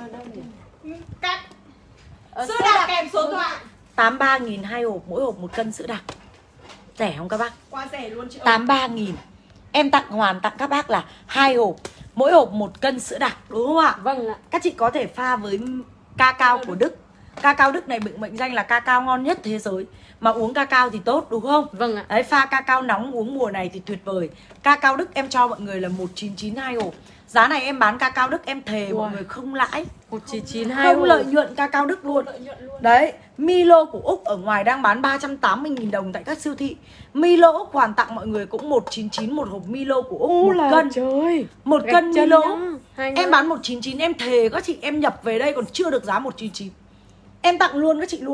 Cắt. Ờ, Sữa đặc kèm số điện thoại. tám mươi ba nghìn hai hộp, mỗi hộp một cân sữa đặc. Rẻ không các bác? Quá rẻ luôn chị ơi. tám mươi ba nghìn. Em tặng hoàn tặng các bác là hai hộp, mỗi hộp một cân sữa đặc đúng không ạ? Vâng ạ. Các chị có thể pha với cacao của Đức. Cacao Đức này được mệnh danh là cacao ngon nhất thế giới. Mà uống cacao thì tốt đúng không? Vâng ạ. Đấy, pha cacao nóng uống mùa này thì tuyệt vời. Cacao Đức em cho mọi người là một chín chín hai hộp. Giá này em bán cacao Đức em thề mọi Ui. người không lãi, một chín chín hai không lợi nhuận cacao Đức luôn. Đấy, Milo của Úc ở ngoài đang bán ba trăm tám mươi nghìn đồng tại các siêu thị. Milo Úc hoàn tặng mọi người cũng một chín chín một hộp Milo của Úc, một cân. Trời. Một Gạch cân chân Milo nhá. Úc. Hai Em người. bán một chín chín em thề các chị, em nhập về đây còn chưa được giá một chín chín. Em tặng luôn các chị luôn.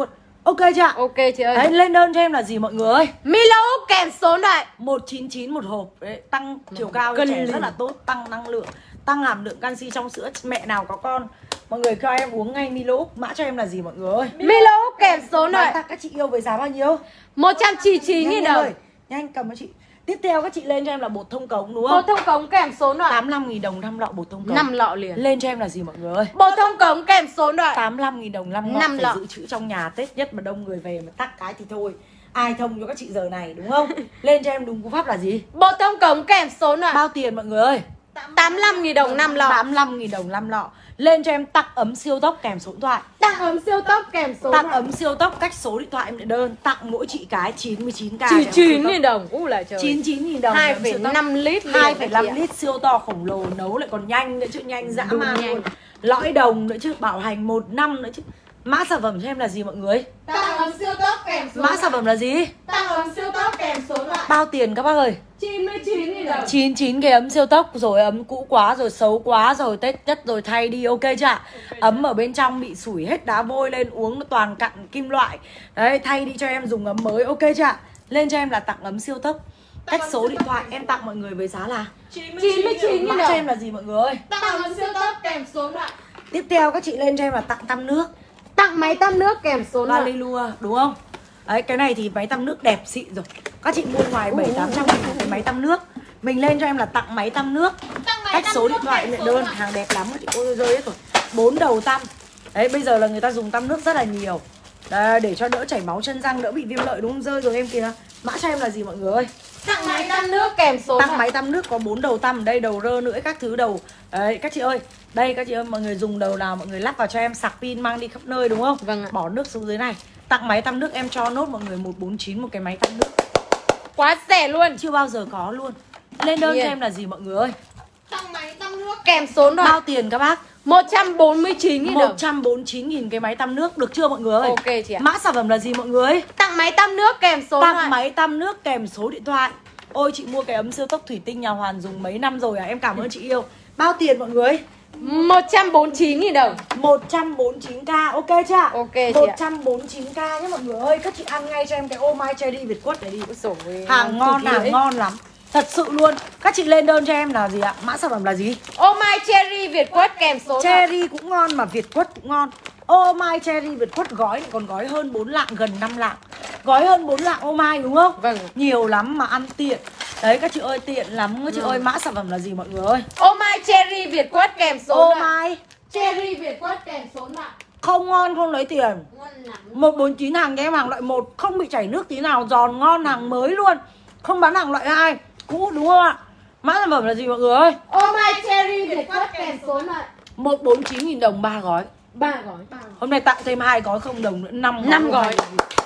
Ok chưa? Ok chị ơi. Đấy, lên đơn cho em là gì mọi người ơi? Milo kèm số điện thoại một chín chín một hộp. Đấy, tăng chiều cao cho Cân trẻ liền. rất là tốt, tăng năng lượng, tăng hàm lượng canxi trong sữa. Mẹ nào có con mọi người cho em uống ngay Milo. Mã cho em là gì mọi người ơi? Milo kèm số điện Bán thoại tặng các chị yêu với giá bao nhiêu? một trăm chín mươi chín nghìn Nhanh đồng. ơi, nhanh cầm cho chị. Tiếp theo các chị lên cho em là bột thông cống đúng Bột không? thông cống kèm số điện thoại tám mươi lăm nghìn đồng năm lọ bột thông cống. năm lọ liền. Lên cho em là gì mọi người ơi? Bột thông cống kèm số điện thoại tám mươi lăm nghìn đồng năm lọ. năm Phải lọ. dự trữ trong nhà, Tết nhất mà đông người về mà tắc cái thì thôi. Ai thông cho các chị giờ này đúng không? Lên cho em đúng cú pháp là gì? Bột thông cống kèm số điện thoại Bao tiền mọi người ơi? tám mươi lăm nghìn đồng năm lọ. tám mươi lăm nghìn đồng năm lọ. Lên cho em tặng ấm siêu tốc kèm số điện thoại. Tặng ấm siêu tốc kèm số điện Tặng thoại ấm siêu tốc cách số điện thoại em lại đơn. Tặng mỗi chị cái chín mươi chín k. chín mươi chín nghìn đồng. Úi là trời. chín mươi chín nghìn đồng. hai phẩy năm lít liền hai phẩy năm các chị ạ. lít siêu to khổng lồ, nấu lại còn nhanh nữa chứ, nhanh dã Đúng man nhanh. luôn. Lõi đồng nữa chứ, bảo hành một năm nữa chứ. Mã sản phẩm cho em là gì mọi người? Tặng ấm siêu tốc kèm số. Mã sản phẩm là gì? Tặng ấm siêu tốc kèm số điện thoại. Bao tiền các bác ơi? chín mươi chín nghìn đồng. chín mươi chín cái ấm siêu tốc rồi, ấm cũ quá rồi, xấu quá rồi, Tết nhất rồi thay đi, ok chưa ạ? Ấm ở bên trong bị sủi hết đá vôi lên, uống nó toàn cặn kim loại. Đấy, thay đi cho em dùng ấm mới, ok chưa ạ? Lên cho em là tặng ấm siêu tốc. Cách số điện thoại em tặng mọi người với giá là chín chín mươi chín nghìn Mã cho đồng. em là gì mọi người ơi? Tặng ấm siêu tốc kèm số điện thoại. Tiếp theo các chị lên cho em là tặng tăm nước. Tặng máy tăm nước kèm số điện thoại. Valilua đúng không? Đấy, cái này thì máy tăm nước đẹp xịn rồi. Các chị mua ngoài bảy tám trăm nghìn cái máy tăm nước. Mình lên cho em là tặng máy tăm nước. Tặng máy Cách tăm số nước điện thoại kèm nhận số đơn, điện thoại. hàng đẹp lắm các chị. Ôi rơi hết rồi. Bốn đầu tăm. Đấy, bây giờ là người ta dùng tăm nước rất là nhiều. Đấy, để cho đỡ chảy máu chân răng, đỡ bị viêm lợi đúng không? Rơi rồi em kìa. Mã cho em là gì mọi người ơi? Tặng máy tăm nước kèm số điện Tặng thoại. máy tăm nước có bốn đầu tăm ở đây, đầu rơ nữa các thứ đầu. Đấy các chị ơi, đây các chị ơi, mọi người dùng đầu nào mọi người lắp vào cho em, sạc pin mang đi khắp nơi đúng không? Vâng ạ. Bỏ nước xuống dưới này. Tặng máy tăm nước em cho nốt mọi người một bốn chín một cái máy tăm nước. Quá rẻ luôn. Chưa bao giờ có luôn. Lên đơn Nhiên. cho em là gì mọi người ơi? Tặng máy tăm nước. Kèm số điện Bao thoại tiền các bác? một trăm bốn mươi chín nghìn một đồng. trăm bốn mươi chín nghìn cái máy tăm nước, được chưa mọi người ơi? Ok chị ạ. Mã sản phẩm là gì mọi người ơi? Tặng máy tăm nước kèm số điện Tặng thoại. máy tăm nước kèm số điện thoại. Ôi chị mua cái ấm siêu tốc thủy tinh nhà Hoàn dùng mấy năm rồi à? Em cảm ơn chị yêu. Bao tiền mọi người ơi? một trăm bốn mươi chín nghìn đồng. một trăm bốn mươi chín k, ok chưa? Ok chị ạ. một trăm bốn mươi chín k nhé mọi người ơi. Các chị ăn ngay cho em cái ô mai cherry Việt Quất này đi. Ôi dồi ôi, Hàng ngon, cực kỳ hàng đấy. ngon lắm. Thật sự luôn. Các chị lên đơn cho em là gì ạ? Mã sản phẩm là gì? Ô mai cherry Việt Quất kèm số điện thoại. Cherry cũng ngon mà Việt Quất cũng ngon. Ô mai cherry Việt Quất gói này còn gói hơn bốn lạng, gần năm lạng. Gói hơn bốn lạng ô mai đúng không? Vâng. Nhiều lắm mà ăn tiện. Đấy các chị ơi, tiện lắm các chị ơi. Mã sản phẩm là gì mọi người ơi? Ô mai cherry Việt Quất kèm số Ô điện thoại. mai Cherry Việt Quất kèm số điện thoại. không ngon không lấy tiền. Ngon lắm. một bốn chín hàng cho em, hàng loại một không bị chảy nước tí nào, giòn ngon, hàng mới luôn. Không bán hàng loại hai cũ đúng không ạ? Mã sản phẩm là gì mọi người ơi? Ô mai cherry Việt Quất kèm số điện thoại. một bốn chín nghìn đồng ba gói. ba gói. Hôm nay tặng thêm hai gói không đồng nữa, năm gói. Năm gói.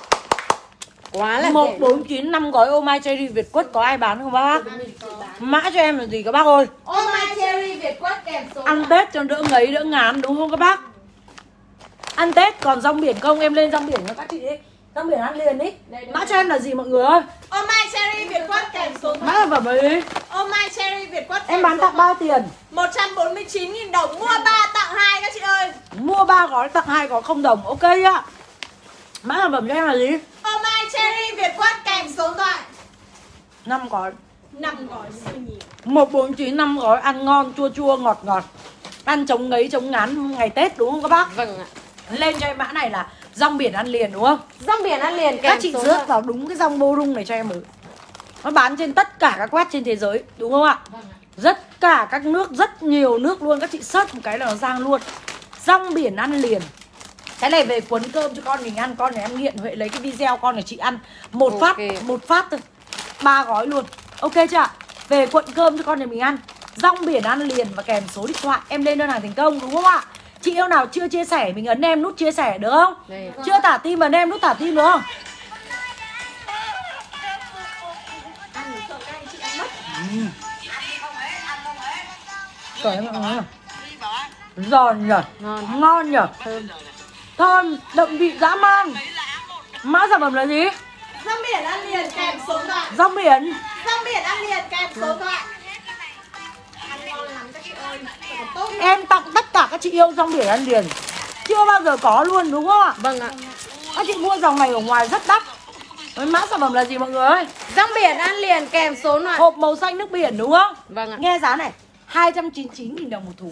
Quá là một rẻ. bốn chín năm gói ô mai cherry Việt Quất, có ai bán không bác? Mã cho em là gì các bác ơi? Ô mai cherry Việt Quất kèm số điện Ăn thoại. Tết cho đỡ ngấy đỡ ngán đúng không các bác? Ăn Tết còn rong biển không? Em lên rong biển cho các chị đi. Rong biển ăn liền đi. Mã cho em là gì mọi người ơi? Ô mai cherry Việt Quất kèm số điện Mã thoại. sản phẩm là gì? Ô mai cherry Việt Quất Em kèm bán số tặng điện thoại. bao tiền? một trăm bốn mươi chín nghìn đồng. Mua ba tặng hai các chị ơi. Mua ba gói tặng hai gói không đồng, ok ạ. Mã sản phẩm cho em là gì? Ô mai cherry Việt Quất kèm số điện thoại. năm gói. năm gói siêu nhiều. một bốn chín năm gói ăn ngon, chua chua, ngọt ngọt. Ăn chống ngấy, chống ngán ngày Tết đúng không các bác? Vâng ạ. Lên cho em mã này là rong biển ăn liền đúng không? Rong biển ăn liền kèm Các chị số rước điện vào đúng cái rong bô rung này cho em ơi. Nó bán trên tất cả các quát trên thế giới đúng không ạ? Rất cả các nước, rất nhiều nước luôn. Các chị search một cái là nó sang luôn. Rong biển ăn liền. Cái này về cuốn cơm cho con mình ăn. Con này em nghiện, Huệ lấy cái video con này chị ăn một Ok. phát, một phát thôi, ba gói luôn, ok chưa ạ? Về cuộn cơm cho con nhà mình ăn. Rong biển ăn liền và kèm số điện thoại. Em lên đơn hàng thành công đúng không ạ? Chị yêu nào chưa chia sẻ mình ấn em nút chia sẻ được không? Đây. Chưa thả tim ấn em nút thả tim được không? Ăn một sợi cay chị ăn mất. Cởi em mọi người. Giòn nhở, Ngon. ngon nhở, thơm, đậm vị dã man. Mã sản phẩm là gì? Rong biển ăn liền kèm số điện thoại. Rong biển. Rong biển ăn liền kèm số điện thoại. Ăn ngon lắm các chị ơi. Còn tốt. Em tặng tất cả các chị yêu rong biển ăn liền. Chưa bao giờ có luôn đúng không ạ? Vâng ạ. Các chị mua dòng này ở ngoài rất đắt. Mã sản phẩm là gì mọi người ơi? Rong biển ăn liền kèm số loại. Hộp màu xanh nước biển đúng không? Vâng ạ. Nghe giá này, hai trăm chín mươi chín nghìn đồng một thùng.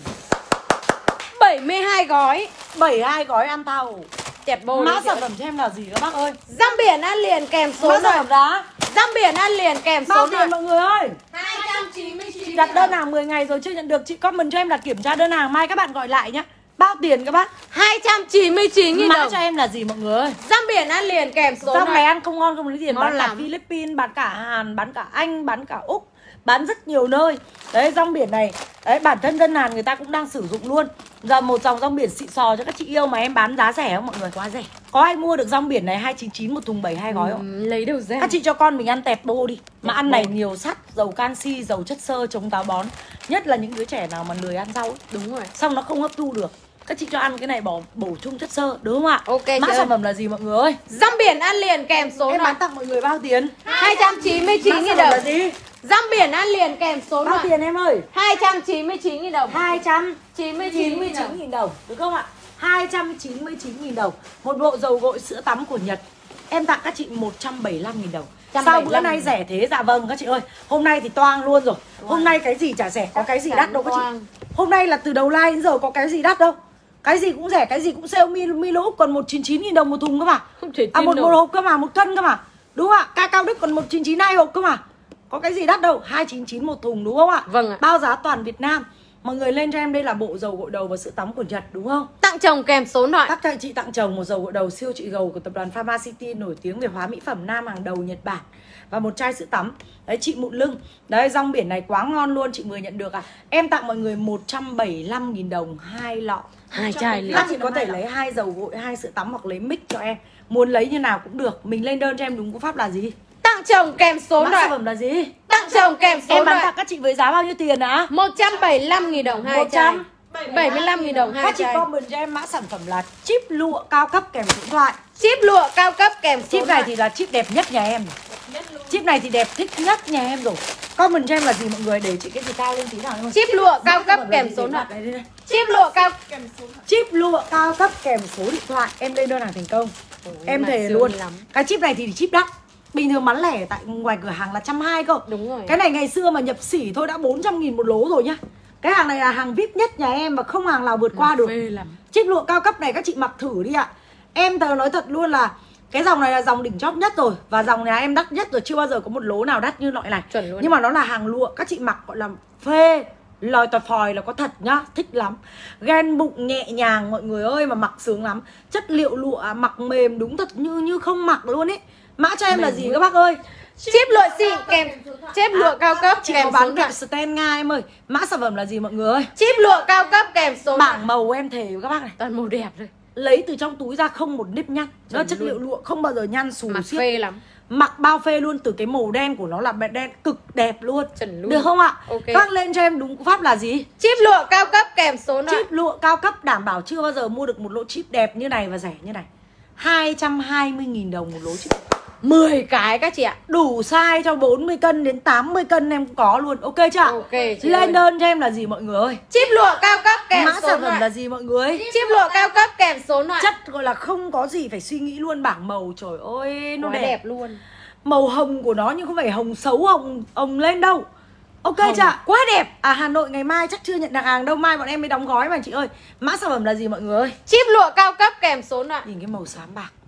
bảy mươi hai gói. bảy mươi hai gói ăn thau. Chẹt bồ. Mã sản phẩm cho em là gì các bác ơi? Rong biển ăn liền kèm số Mã sản loại. phẩm giá. Rong biển ăn liền kèm số Bao loại. tiền mọi người ơi? hai trăm chín mươi chín. Đặt đơn hàng mười ngày rồi chưa nhận được, chị comment cho em đặt kiểm tra đơn hàng, mai các bạn gọi lại nhá. Bao tiền các bác? hai trăm chín mươi chín nghìn Mã đồng. cho em là gì mọi người ơi? Rong biển ăn liền kèm số Rong này loại. ăn không ngon không lấy tiền, Ngon bán cả lắm. Philippines, bán cả Hàn, bán cả Anh, bán cả Úc, bán rất nhiều nơi. Đấy, rong biển này, đấy bản thân dân Hàn người ta cũng đang sử dụng luôn. Giờ một dòng rong biển xịn sò cho các chị yêu mà em bán giá rẻ không mọi người? Quá rẻ. Có ai mua được rong biển này hai trăm chín mươi chín một thùng bảy mươi hai gói không? Ừ, lấy đâu ra. Các chị cho con mình ăn tẹp bô đi. Mà Tẹp ăn bô. này nhiều sắt, dầu canxi, dầu chất xơ, chống táo bón. Nhất là những đứa trẻ nào mà lười ăn rau ấy. Đúng rồi. Xong nó không hấp thu được. Các chị cho ăn cái này bỏ bổ sung chất xơ, đúng không ạ? Ok Mã chị ơi. sản phẩm là gì mọi người ơi? Rong biển ăn liền kèm số Em loại. bán tặng mọi người bao tiền? hai trăm chín mươi Mã chín sản nghìn phẩm là đồng. gì? Rong biển ăn liền kèm số Bao loại. tiền em ơi? hai trăm chín mươi chín nghìn đồng. hai trăm chín mươi chín chín mươi nghìn chín đồng. nghìn đồng, đúng không ạ? hai trăm chín mươi chín nghìn đồng. Một bộ dầu gội sữa tắm của Nhật. Em tặng các chị một trăm bảy mươi lăm nghìn đồng. Sao bữa nay rẻ thế? Dạ vâng các chị ơi. Hôm nay thì toang luôn rồi. Hôm nay cái gì chả rẻ, có cái gì đắt đâu các chị. Hôm nay là từ đầu live đến giờ có cái gì đắt đâu. Cái gì cũng rẻ, cái gì cũng sale. Milo Úc còn một trăm chín mươi chín nghìn đồng một thùng cơ mà. Không thể tin À một, được. một hộp cơ mà, một cân cơ mà. Đúng không ạ? Ca cao Đức còn một trăm chín mươi chín hai hộp cơ mà. Có cái gì đắt đâu, hai trăm chín mươi chín một thùng đúng không ạ? Vâng ạ. Bao giá toàn Việt Nam. Mọi người lên cho em đây là bộ dầu gội đầu và sữa tắm của Nhật đúng không? Tặng chồng kèm số loại. Các anh chị tặng chồng một dầu gội đầu siêu trị gầu của tập đoàn Pharma City, nổi tiếng về hóa mỹ phẩm nam hàng đầu Nhật Bản. Và một chai sữa tắm. Đấy chị mụn lưng. Đấy rong biển này quá ngon luôn, chị vừa nhận được à. Em tặng mọi người một trăm bảy mươi lăm nghìn đồng hai lọ. Hai chai liền. Các chị có thể lấy hai dầu gội, hai sữa tắm hoặc lấy mix cho em. Muốn lấy như nào cũng được. Mình lên đơn cho em đúng cú pháp là gì? Tặng chồng kèm số Mã loại. sản phẩm là gì? Tặng chồng kèm số Em bán loại. tặng các chị với giá bao nhiêu tiền á? một trăm bảy mươi lăm nghìn đồng hai một chai. trăm bảy mươi lăm nghìn đồng hai Các chị chai. comment cho em mã sản phẩm là chip lụa cao cấp kèm điện thoại. Chip lụa cao cấp kèm số Chip này loại. thì là chip đẹp nhất nhà em. Chip này thì đẹp thích nhất nhà em rồi. Comment cho em là gì mọi người, để chị cái gì cao lên tí nào thôi. Chip lụa cao cấp Mã kèm sản số phẩm là loại. gì? Đây, đây, đây. Chip lụa cao Chip lụa cao cấp kèm số điện thoại. Em lên đơn hàng thành công. Em mà thề siêu luôn. lắm. Cái chip này thì chip đắt. Bình thường bán lẻ tại ngoài cửa hàng là một trăm hai mươi cơ. Đúng rồi. Cái này ngày xưa mà nhập xỉ thôi đã bốn trăm nghìn một lố rồi nhá. Cái hàng này là hàng vê i pê nhất nhà em và không hàng nào vượt qua được. Phê lắm. Chip lụa cao cấp này các chị mặc thử đi ạ. Em tờ nói thật luôn là cái dòng này là dòng đỉnh chóp nhất rồi. Và dòng nhà em đắt nhất rồi. Chưa bao giờ có một lố nào đắt như loại này. Chuẩn luôn. Nhưng mà nó là hàng lụa. Các chị mặc gọi là phê. Lòi tòi phòi là có thật nhá. Thích lắm. Ghen bụng nhẹ nhàng mọi người ơi, mà mặc sướng lắm. Chất liệu lụa mặc mềm đúng thật như như không mặc luôn ấy. Mã cho em là gì các bác ơi? Chip lụa xịn kèm chip lụa cao cấp Chị kèm có số bán loại. kẹp stand Nga em ơi. Mã sản phẩm là gì mọi người ơi? Chip lụa cao cấp kèm số loại. Bảng màu em thề với các bác này. Toàn màu đẹp rồi. Lấy từ trong túi ra không một nếp nhăn. Nó Chuẩn chất luôn. liệu lụa không bao giờ nhăn xù Mặc xiết. phê lắm. Mặc bao phê luôn, từ cái màu đen của nó là đen cực đẹp luôn. Chuẩn luôn. Được không ạ? Ok. Các lên cho em đúng cú pháp là gì? Chip lụa cao cấp kèm số loại. Chip lụa cao cấp đảm bảo chưa bao giờ mua được một lỗ chip đẹp như này và rẻ như này. hai trăm hai mươi nghìn đồng một lỗ chip. mười cái các chị ạ. Đủ size cho bốn mươi cân đến tám mươi cân em cũng có luôn. Ok chưa ạ? Ok chị Lên ơi. đơn cho em là gì mọi người ơi? Chip lụa cao cấp kèm Mã số sản phẩm là loại. gì mọi người? Chip lụa cao cấp kèm số loại. Chất gọi là không có gì phải suy nghĩ luôn. Bảng màu trời ơi nó Quá đẹp. đẹp luôn. Màu hồng của nó nhưng không phải hồng xấu hồng hồng lên đâu. Ok Hồng. chưa ạ? Quá đẹp. À Hà Nội ngày mai chắc chưa nhận đặt hàng đâu, mai bọn em mới đóng gói mà chị ơi. Mã sản phẩm là gì mọi người ơi? Chip lụa cao cấp kèm số loại. Nhìn cái màu xám bạc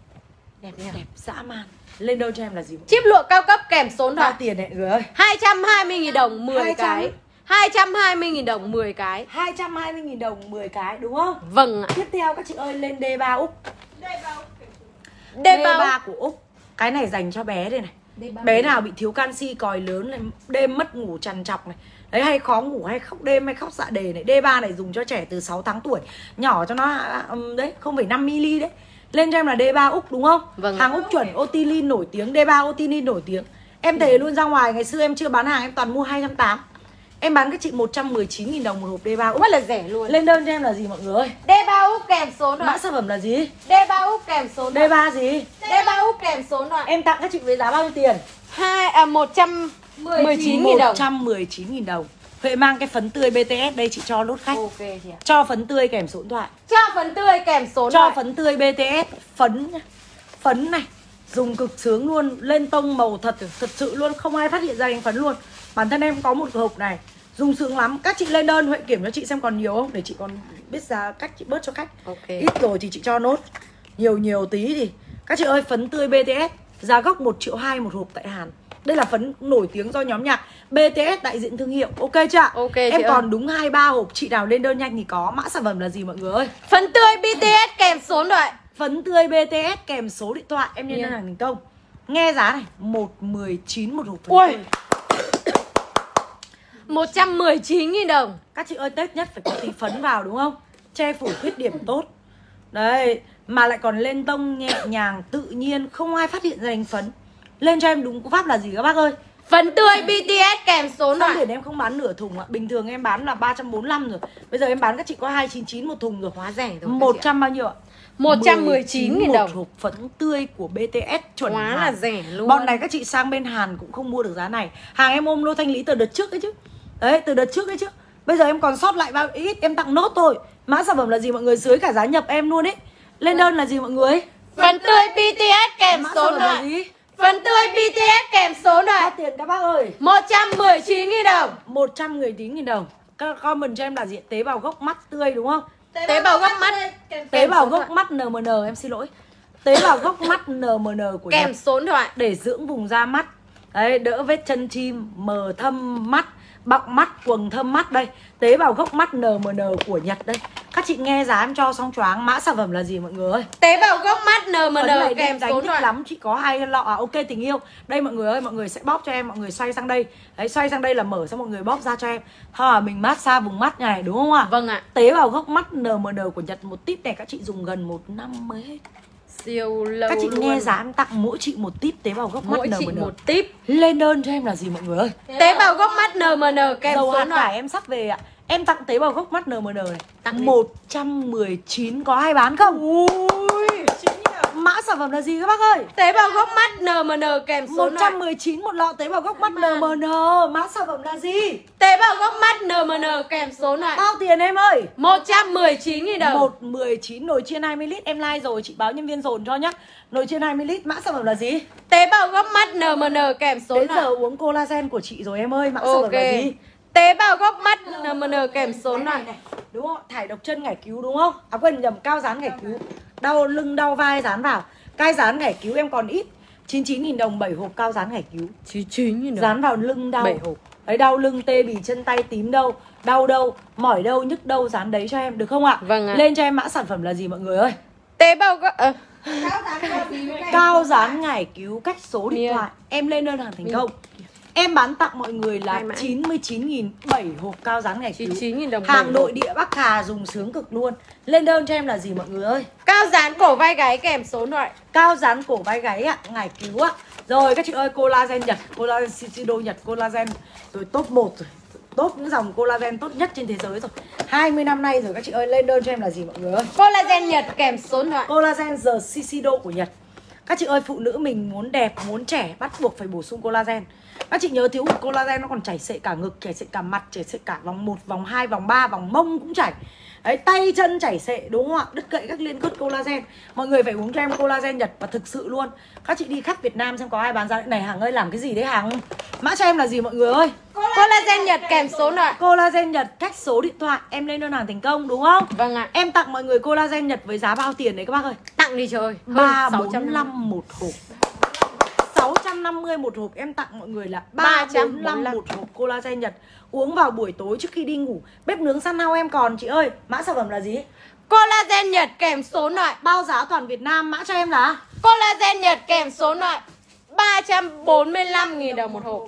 Đẹp đẹp, đẹp. đẹp dã man. Lên đơn cho em là gì? Chip lụa cao cấp kèm số Bao loại. tiền này người ơi? hai trăm hai mươi nghìn đồng mười hai trăm. cái. hai trăm hai mươi nghìn đồng mười cái. hai trăm hai mươi nghìn đồng mười cái đúng không? Vâng ạ. Tiếp theo các chị ơi lên D ba Úc. D D ba ba của Úc. Cái này dành cho bé đây này. Bé nào bị thiếu canxi, còi lớn này, đêm mất ngủ trằn trọc này. Đấy, hay khó ngủ, hay khóc đêm, hay khóc dạ đề này. D ba này dùng cho trẻ từ sáu tháng tuổi. Nhỏ cho nó um, đấy, không phẩy năm mi-li đấy. Lên cho em là D ba Úc đúng không? Vâng. Hàng Úc chuẩn Otilin nổi tiếng, D ba Otilin nổi tiếng. Em thề luôn, ra ngoài ngày xưa em chưa bán hàng, em toàn mua hai trăm tám mươi. Em bán các chị một trăm mười chín nghìn đồng một hộp D ba Úc. Rất là rẻ luôn. Lên đơn cho em là gì mọi người ơi? D ba Úc kèm số Mã loại. sản phẩm là gì? D ba Úc kèm số D loại. ba gì? D ba Úc kèm số loại. Em tặng các chị với giá bao nhiêu tiền? Hai à một trăm mười chín nghìn đồng. một trăm mười chín nghìn đồng. Huệ mang cái phấn tươi bê tê ét đây chị cho lốt khách. Ok chị ạ. Cho phấn tươi kèm số điện thoại. Cho phấn tươi kèm số điện Cho thoại. phấn tươi bê tê ét. Phấn Phấn này dùng cực sướng luôn. Lên tông màu thật thật sự luôn. Không ai phát hiện ra đánh phấn luôn. Bản thân em có một hộp này dùng sướng lắm. Các chị lên đơn Huệ kiểm cho chị xem còn nhiều không, để chị còn biết ra cách chị bớt cho khách. Ok. Ít rồi thì chị cho nốt. Nhiều nhiều tí thì các chị ơi, phấn tươi bê tê ét giá gốc một triệu hai một hộp tại Hàn. Đây là phấn nổi tiếng do nhóm nhạc bê tê ét đại diện thương hiệu. Ok chưa ạ? Ok em chị còn ơi. đúng hai ba hộp. Chị nào lên đơn nhanh thì có. Mã sản phẩm là gì mọi người ơi? Phấn tươi bê tê ét kèm số điện thoại. Phấn tươi bê tê ét kèm số điện thoại. Em lên Yeah. đơn hàng thành công. Nghe giá này, một mười chín một hộp phấn Ui, tươi. một trăm mười chín nghìn đồng. Các chị ơi, Tết nhất phải có tí phấn vào đúng không? Che phủ khuyết điểm tốt. Đấy, mà lại còn lên tông nhẹ nhàng, tự nhiên, không ai phát hiện ra đánh phấn. Lên cho em đúng cú pháp là gì các bác ơi? Phấn tươi bê tê ét kèm số điện Xong thoại. để em không bán nửa thùng ạ. Bình thường em bán là ba trăm bốn mươi lăm rồi. Bây giờ em bán các chị có hai trăm chín mươi chín một thùng rồi. Quá rẻ rồi. một trăm bao nhiêu ạ? một trăm mười chín nghìn một đồng. hộp phấn tươi của bê tê ét chuẩn Quá Hàn. là rẻ luôn. Bọn này các chị sang bên Hàn cũng không mua được giá này. Hàng em ôm lô thanh lý từ đợt trước ấy chứ. Đấy, từ đợt trước ấy chứ. Bây giờ em còn sót lại bao ít, em tặng nốt thôi. Mã sản phẩm là gì mọi người? Dưới cả giá nhập em luôn ấy. Lên đơn là gì mọi người? Phấn tươi bê tê ét kèm Mã số sản điện phẩm là thoại. gì? Phấn tươi bê tê ét kèm số điện Bao thoại. tiền các bác ơi? một trăm mười chín nghìn đồng. một trăm mười chín nghìn đồng. Các comment cho em là gì? Tế bào gốc mắt tươi đúng không? Tế bào gốc mắt. Tế bào gốc mắt en em en, em xin lỗi. Tế bào gốc mắt en em en của Kèm Nhật. số điện thoại. Để dưỡng vùng da mắt. Đấy, đỡ vết chân chim, mờ thâm mắt, bọng mắt, quầng thâm mắt đây. Tế bào gốc mắt en em en của Nhật đây. Các chị nghe giá em cho xong choáng. Mã sản phẩm là gì mọi người ơi? Tế bào gốc mắt en em Phấn en này kèm em đánh số điện thích thoại. lắm. Chị có hai lọ à, ok tình yêu. Đây mọi người ơi, mọi người sẽ bóp cho em. Mọi người xoay sang đây. Đấy, xoay sang đây là mở, xong mọi người bóp ra cho em. Thôi à, mình massage vùng mắt này đúng không ạ? Vâng ạ. Tế bào gốc mắt en em en của Nhật. Một tip này các chị dùng gần một năm mới hết. Siêu lâu Các chị luôn. nghe giá em tặng mỗi chị một tip tế bào gốc mắt Mỗi en em chị en. một tip. Lên đơn cho em là gì mọi người ơi? Tế bào gốc mắt en em en kèm Dầu số hạt điện thoại. cải em sắp về ạ. Em tặng tế bào gốc mắt en em en này. Tặng đi. một trăm mười chín có ai bán không? Ui. Mã sản phẩm là gì các bác ơi? Tế bào gốc mắt en em en kèm số một điện thoại. trăm mười chín một lọ tế bào gốc mắt en em en. Mã sản phẩm là gì? Tế bào gốc mắt en em en kèm số điện thoại. Bao tiền em ơi? một trăm mười chín nghìn đồng. một mười chín nồi chiên hai mươi lít em like rồi, chị báo nhân viên dồn cho nhá. Nồi chiên hai mươi lít, mã sản phẩm là gì? Tế bào gốc mắt en em en kèm số Đến điện giờ thoại. uống collagen của chị rồi em ơi, mã sản phẩm Ok. là gì? Tế bào gốc mắt en em en kèm số điện thoại. Đúng không? Thải độc chân ngải cứu đúng không? À quên nhầm, cao dán ngải cứu. Đau lưng đau vai dán vào. Cai dán ngải cứu em còn ít. chín mươi chín nghìn đồng bảy hộp cao dán ngải cứu. chín mươi chín nghìn đồng. Dán vào lưng đau. bảy hộp. Đấy, đau lưng tê bì chân tay tím đâu, đau đâu, mỏi đâu, nhức đâu, dán đấy cho em được không ạ? Vâng ạ. Lên cho em mã sản phẩm là gì mọi người ơi? Tế bào gốc ờ, Cao dán ngải cứu cách số điện Miên. thoại. Em lên đơn hàng thành công. Em bán tặng mọi người là Hai mã. chín mươi chín nghìn bảy hộp cao dán ngải cứu. chín mươi chín nghìn đồng. Hàng bảy nội hộp. địa Bắc Hà dùng sướng cực luôn. Lên đơn cho em là gì mọi người ơi? Cao dán cổ vai gáy kèm số điện thoại. Cao dán cổ vai gáy ạ, ngải cứu ạ. Rồi các chị ơi, collagen Nhật, collagen Shiseido Nhật, collagen rồi top một rồi. Top những dòng collagen tốt nhất trên thế giới rồi. hai mươi năm nay rồi các chị ơi, lên đơn cho em là gì mọi người ơi? Collagen Nhật kèm số điện thoại. Collagen The Shiseido của Nhật. Các chị ơi, phụ nữ mình muốn đẹp, muốn trẻ bắt buộc phải bổ sung collagen. Các chị nhớ thiếu hụt collagen nó còn chảy xệ cả ngực, chảy xệ cả mặt, chảy xệ cả vòng một, vòng hai, vòng ba, vòng mông cũng chảy. Đấy, tay chân chảy xệ đúng không ạ? Đứt gãy các liên kết collagen. Mọi người phải uống cho em collagen Nhật và thực sự luôn. Các chị đi khắp Việt Nam xem có ai bán giá này. Hàng ơi, làm cái gì đấy Hàng? Mã cho em là gì mọi người ơi? Collagen Nhật kèm số điện thoại. Collagen Nhật cách số điện thoại. Em lên đơn hàng thành công đúng không? Vâng ạ. Em tặng mọi người collagen Nhật với giá bao tiền đấy các bác ơi? Tặng đi trời. ba trăm bốn mươi lăm một hộp. sáu trăm năm mươi một hộp. Em tặng mọi người là ba trăm bốn mươi lăm một hộp collagen Nhật. Uống vào buổi tối trước khi đi ngủ. Bếp nướng săn hao em còn chị ơi. Mã sản phẩm là gì? Collagen Nhật kèm số điện thoại. Bao giá toàn Việt Nam. Mã cho em là Collagen Nhật kèm số điện thoại. ba trăm bốn mươi lăm nghìn đồng một hộp.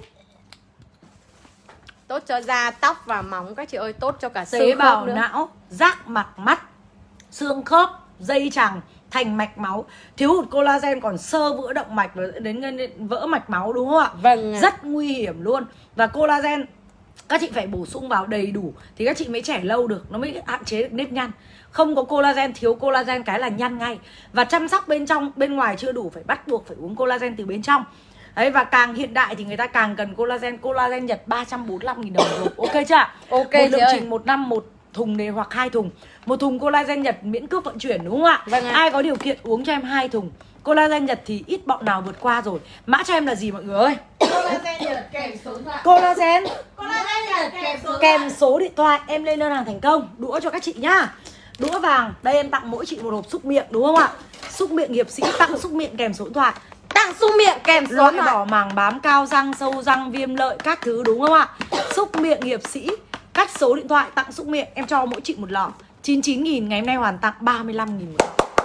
Tốt cho da, tóc và móng các chị ơi. Tốt cho cả tế xương bào khớp nữa. não, giác mạc mắt, xương khớp, dây chằng, thành mạch máu. Thiếu hụt collagen còn xơ vữa động mạch và đến vỡ mạch máu đúng không ạ? Vâng ạ. Rất nguy hiểm luôn. Và collagen các chị phải bổ sung vào đầy đủ thì các chị mới trẻ lâu được, nó mới hạn chế được nếp nhăn. Không có collagen, thiếu collagen cái là nhăn ngay. Và chăm sóc bên trong, bên ngoài chưa đủ, phải bắt buộc phải uống collagen từ bên trong. Đấy, và càng hiện đại thì người ta càng cần collagen. Collagen Nhật ba trăm bốn mươi lăm nghìn đồng một hộp. Ok chưa? Ok một lượng ơi. trình một năm một thùng này hoặc hai thùng. Một thùng collagen Nhật miễn cước vận chuyển đúng không ạ? Vâng ạ. Ai có điều kiện uống cho em hai thùng. Collagen Nhật thì ít bọn nào vượt qua rồi. Mã cho em là gì mọi người ơi? Collagen Nhật kèm số điện thoại. Collagen Collagen Nhật kèm số điện thoại. kèm số điện thoại. Em lên đơn hàng thành công. Đũa cho các chị nhá. Đũa vàng. Đây em tặng mỗi chị một hộp xúc miệng đúng không ạ? Xúc miệng Hiệp Sĩ, tặng xúc miệng kèm số điện thoại. Tặng xúc miệng kèm số Loại điện thoại. đỏ màng bám, cao răng, sâu răng, viêm lợi các thứ đúng không ạ? Xúc miệng Hiệp Sĩ, cách số điện thoại, tặng xúc miệng. Em cho mỗi chị một lọ chín mươi chín nghìn, ngày hôm nay hoàn tặng ba mươi lăm nghìn một lọ.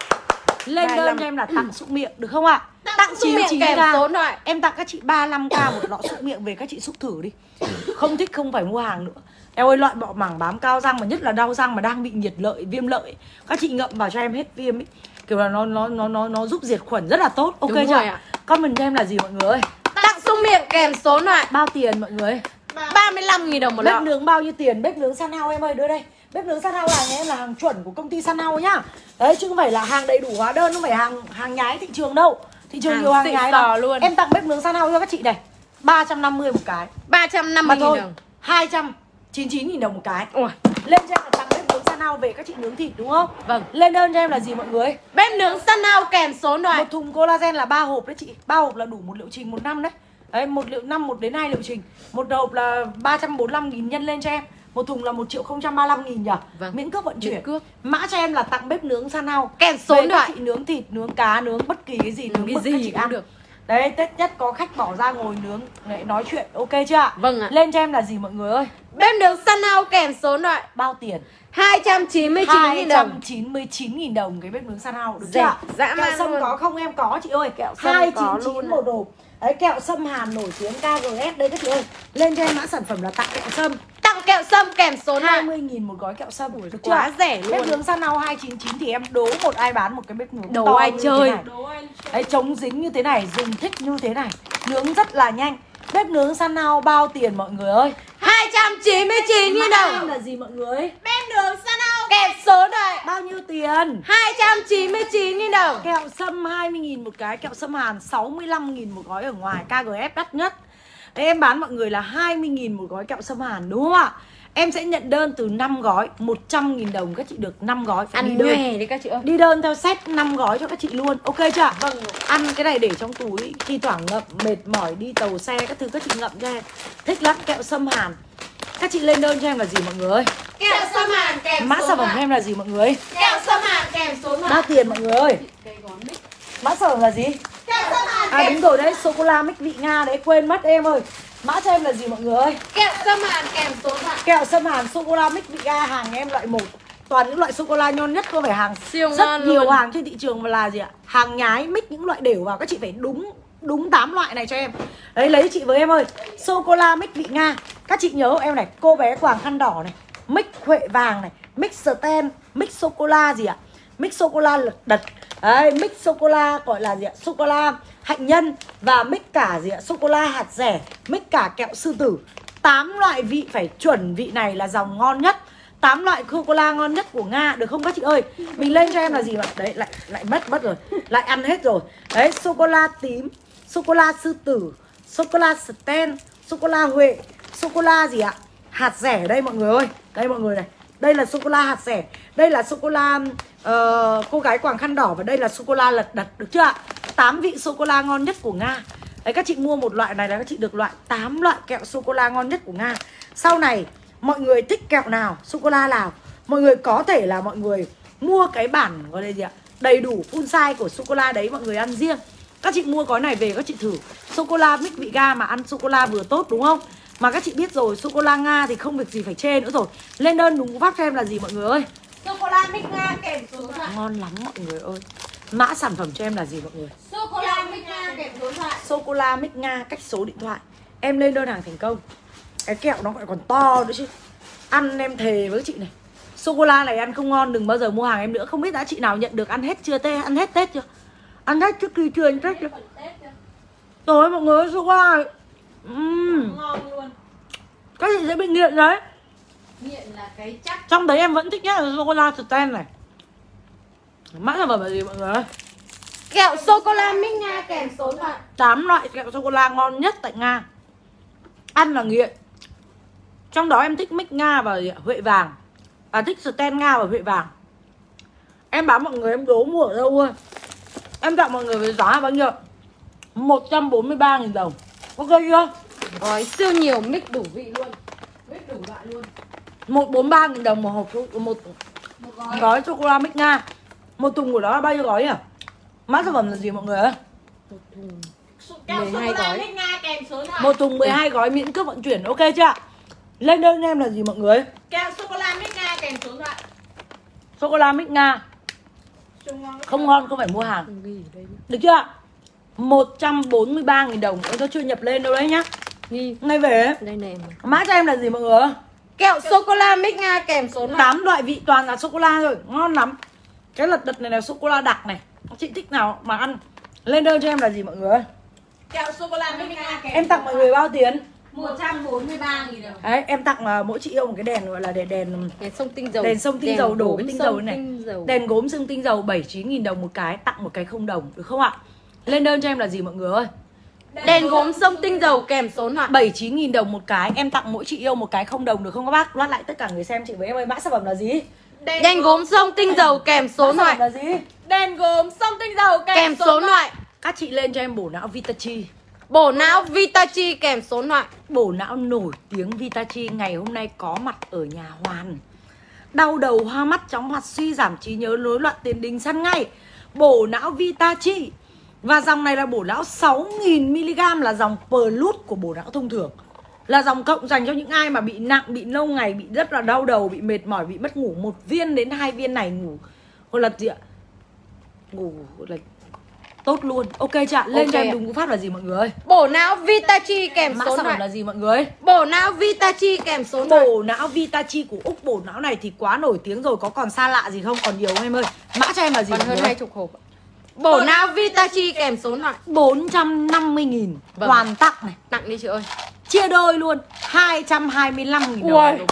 Lên đơn cho em là tặng xúc miệng được không ạ? Tặng xúc miệng kèm số điện thoại. Em tặng các chị ba mươi lăm k một lọ xúc miệng về các chị xúc thử đi. Không thích không phải mua hàng nữa. Em ơi, loại bọ mảng bám cao răng mà nhất là đau răng mà đang bị nhiệt lợi, viêm lợi, các chị ngậm vào cho em hết viêm ấy. Kiểu là nó nó nó nó nó giúp diệt khuẩn rất là tốt. Ok Đúng chưa? rồi ạ. Comment cho em là gì mọi người ơi? Tặng xúc miệng kèm số điện thoại. Bao tiền mọi người? ba mươi lăm nghìn đồng một Bếp lọ. nướng bao nhiêu tiền? Bếp nướng Sun House em ơi, đưa đây. Bếp nướng Sun House là nhà em là hàng chuẩn của công ty Sun House nhá. Đấy, chứ không phải là hàng đầy đủ hóa đơn, không phải hàng hàng nhái thị trường đâu. Thị trường Hàng nhiều hàng xịn nhái sò lắm. luôn. Em tặng bếp nướng Sun House cho các chị này. ba trăm năm mươi một cái. ba trăm năm Mà mươi nghìn thôi, đồng. hai trăm chín mươi chín nghìn đồng một cái. Ôi. Lên cho em là tặng bếp nướng Sun House về các chị nướng thịt đúng không? Vâng. Lên đơn cho em là gì mọi người? Bếp nướng Sun House kèm số điện thoại. Một thùng collagen là ba hộp đấy chị. ba hộp là đủ một liệu trình một năm đấy. Đấy, một liệu năm, một đến hai liệu trình. Một hộp là ba trăm bốn mươi lăm nghìn nhân lên cho em. Một thùng là một triệu không trăm ba mươi lăm nghìn nhỉ? Vâng. Miễn cước vận chuyển. Miễn cước. Mã cho em là tặng bếp nướng Sun House Kèm số về điện các thoại. chị nướng thịt, nướng cá, nướng bất kỳ cái gì, nướng Cái mực gì các chị cũng ăn được. Đấy, Tết nhất có khách bỏ ra ngồi nướng để nói chuyện. Ok chưa ạ? Vâng ạ. Lên cho em là gì mọi người ơi? Bếp nướng Sun House kèm số điện thoại. Bao tiền? hai trăm chín mươi chín nghìn đồng. hai trăm chín mươi chín nghìn đồng cái bếp nướng Sun House được chưa Rẻ, ạ? dã Kẹo man sâm luôn. có không em? Có chị ơi. Kẹo sâm hai có trăm chín mươi chín luôn một hộp. Đấy, kẹo sâm Hàn nổi tiếng ca giê ét đây các chị ơi. Lên cho em mã sản phẩm là tặng kẹo sâm. Tặng kẹo sâm kèm số điện hai thoại. mươi nghìn một gói kẹo sâm. Được chưa Quá ạ? rẻ luôn. Bếp nướng Sun House hai trăm chín mươi chín thì em đố một ai bán một cái bếp nướng Đố to ai như chơi. thế này. Đấy, chống dính như thế này, dùng thích như thế này, nướng rất là nhanh. Bếp nướng Sun House bao tiền mọi người ơi? hai trăm chín mươi chín nghìn Mã em đồng. là gì mọi người? Bếp nướng Sun House Kèm số điện thoại. Bao nhiêu tiền? hai trăm chín mươi chín nghìn đồng. Kẹo sâm hai mươi nghìn một cái, kẹo sâm Hàn sáu mươi lăm nghìn một gói ở ngoài, ca giê ép đắt nhất. Đấy, em bán mọi người là hai mươi nghìn một gói kẹo sâm Hàn đúng không ạ? Em sẽ nhận đơn từ năm gói, một trăm nghìn đồng các chị được năm gói. Phải đi Ăn đơn. nhòe đi các chị ơi. Đi đơn theo set năm gói cho các chị luôn. Ok chưa ạ? Vâng. Ăn cái này để trong túi, thi thoảng ngậm mệt mỏi đi tàu xe các thứ các chị ngậm cho em. Thích lắm, kẹo sâm Hàn. Các chị lên đơn cho em là gì mọi người ơi? Kẹo sâm Hàn kèm Mã số sản điện phẩm thoại. em là gì mọi người? Kẹo sâm Hàn kèm số điện thoại. Bao tiền mọi người ơi? Mã sản phẩm là gì? Kẹo sâm Hàn À đúng rồi đấy, sô-cô-la mix vị Nga đấy, quên mất em ơi. Mã cho em là gì mọi người ơi? Kẹo sâm Hàn kèm số điện thoại. Kẹo sâm Hàn sô-cô-la mix vị Nga, hàng em loại một. Toàn những loại sô-cô-la ngon nhất, không phải hàng Siêu rất ngon nhiều luôn. hàng trên thị trường mà là gì ạ? Hàng nhái mix những loại đều vào, các chị phải đúng đúng tám loại này cho em. Đấy, lấy chị với em ơi. Sô-cô-la mix vị Nga. Các chị nhớ hộ em này, cô bé quàng khăn đỏ này, mix huệ vàng này, mix stem, mix sô-cô-la gì ạ? Mix sô-cô-la lật đật. Đấy, mix sô-cô-la gọi là gì ạ? Sô-cô-la hạnh nhân và mix cả gì ạ? Sô-cô-la hạt dẻ, mix cả kẹo sư tử. tám loại vị phải chuẩn, vị này là dòng ngon nhất. tám loại sô-cô-la ngon nhất của Nga, được không các chị ơi? Mình lên cho em là gì mà? Đấy, lại lại mất mất rồi. Lại ăn hết rồi. Đấy, sô-cô-la tím, sô-cô-la sư tử, sô-cô-la Sten, sô-cô-la Huệ, sô-cô-la gì ạ? Hạt dẻ đây mọi người ơi. Đây mọi người này. Đây là sô-cô-la hạt dẻ. Đây là sô-cô-la uh, cô gái quàng khăn đỏ. Và đây là sô-cô-la lật đật, được chưa ạ? tám vị sô-cô-la ngon nhất của Nga. Đấy, các chị mua một loại này là các chị được loại tám loại kẹo sô-cô-la ngon nhất của Nga. Sau này mọi người thích kẹo nào, sô-cô-la nào, mọi người có thể là mọi người mua cái bản gọi là gì ạ? Đầy đủ full size của sô-cô-la đấy mọi người ăn riêng. Các chị mua gói này về các chị thử. Sô-cô-la mix vị Ga mà ăn sô-cô-la vừa tốt đúng không? Mà các chị biết rồi, sô-cô-la Nga thì không việc gì phải chê nữa rồi. Lên đơn đúng phát cho em là gì mọi người ơi? Sô-cô-la mix Nga kèm số điện thoại. Ngon lắm mọi người ơi. Mã sản phẩm cho em là gì mọi người? Sô-cô-la mix Nga kèm số điện thoại. Sô-cô-la mix Nga cách số điện thoại. Em lên đơn hàng thành công. Cái kẹo nó còn to nữa chứ. Ăn em thề với chị này, sô-cô-la này ăn không ngon đừng bao giờ mua hàng em nữa. Không biết đã chị nào nhận được ăn hết chưa? Tê, ăn hết Tết chưa? Ăn hết trước khi chưa ăn Tết chưa? Rồi mọi người ơi, sô-cô-la uhm. Ngon luôn. Các chị sẽ bị nghiện đấy. Nghiện là cái chắc. Trong đấy em vẫn thích nhất là sô-cô-la Sten này. Mã sản phẩm là gì mọi người ơi? Kẹo sô-cô-la mix Nga kèm số điện thoại. Tám loại kẹo sô-cô-la ngon nhất tại Nga. Ăn là nghiện. Trong đó em thích mix Nga và Huệ Vàng. À thích Sten Nga và Huệ Vàng. Em báo mọi người em đố mua ở đâu thôi. Em tặng mọi người với giá bao nhiêu? một trăm bốn mươi ba nghìn đồng. Ok chưa? Gói siêu nhiều, mix đủ vị luôn. Mix đủ loại luôn. một trăm bốn mươi ba nghìn đồng một hộp một, một, một gói, gói sô-cô-la mix Nga. Một thùng của nó là bao nhiêu gói nhỉ? Mã sản phẩm là gì mọi người ơi? Một thùng Kẹo mười hai sô-cô-la gói. mix Nga kèm số điện thoại. Một thùng mười hai gói miễn cước vận chuyển. Ok chưa? Lên đơn em là gì mọi người? Kẹo sô-cô-la mix Nga kèm số điện thoại. Sô-cô-la mix Nga. Không ngon không phải mua hàng. Được chưa? một trăm bốn mươi ba nghìn đồng. Em tôi chưa nhập lên đâu đấy nhá. Ghi. Ngay về. Đây này em. Mã cho em là gì mọi người? Kẹo sô-cô-la mix Nga kèm số điện thoại. Tám loại vị toàn là sô-cô-la rồi, ngon lắm. Cái lật đật này là sô-cô-la đặc này. Chị thích nào mà ăn. Lên đơn cho em là gì mọi người? Kẹo sô-cô-la mix Nga kèm. Em tặng mọi người bao tiền? một trăm bốn mươi ba nghìn đồng. Đấy, em tặng uh, mỗi chị yêu một cái đèn gọi là đèn đèn Đèn sông tinh dầu. đèn sông tinh dầu đổ gốm cái tinh sông dầu này. tinh dầu. Đèn gốm xương tinh dầu bảy mươi chín nghìn đồng một cái, tặng một cái không đồng, được không ạ? Lên đơn cho em là gì mọi người ơi? Đèn gốm sông tinh dầu kèm số điện thoại. bảy mươi chín nghìn đồng một cái, em tặng mỗi chị yêu một cái không đồng được không các bác? Loát lại tất cả người xem chị với em ơi, mã sản phẩm là gì? Đèn gốm sông tinh dầu kèm số điện Mã sản thoại. phẩm là gì? Đèn gốm sông tinh dầu kèm, Kèm số điện thoại. Các chị lên cho em bổ não Vitachi. Bổ não Vitachi kèm số điện thoại. Bổ não nổi tiếng Vitachi ngày hôm nay có mặt ở nhà Hoàn. Đau đầu, hoa mắt, chóng mặt, suy giảm trí nhớ, rối loạn tiền đình săn ngay. Bổ não Vitachi. Và dòng này là bổ não sáu nghìn mi li gam, là dòng plus của bổ não thông thường. Là dòng cộng dành cho những ai mà bị nặng, bị lâu ngày, bị rất là đau đầu, bị mệt mỏi, bị mất ngủ. Một viên đến hai viên này ngủ gọi là gì ạ? Ngủ gọi là tốt luôn. Ok chưa? Lên Ok cho em ạ. đúng cú pháp là gì mọi người ơi? Bổ não Vitachi kèm Mã số điện sản phẩm thoại. là gì mọi người? Bổ não Vitachi kèm số điện thoại. Bổ não Vitachi của Úc. Bổ não này thì quá nổi tiếng rồi, có còn xa lạ gì không? Còn nhiều không em ơi? Mã cho em là gì? Còn mọi hơn người? hai chục hộp. Bổ não Vitachi kèm số điện thoại. bốn trăm năm mươi nghìn. Vâng. Hoàn tặng này. Tặng đi chị ơi. Chia đôi luôn. hai trăm hai mươi lăm nghìn Ui. đồng.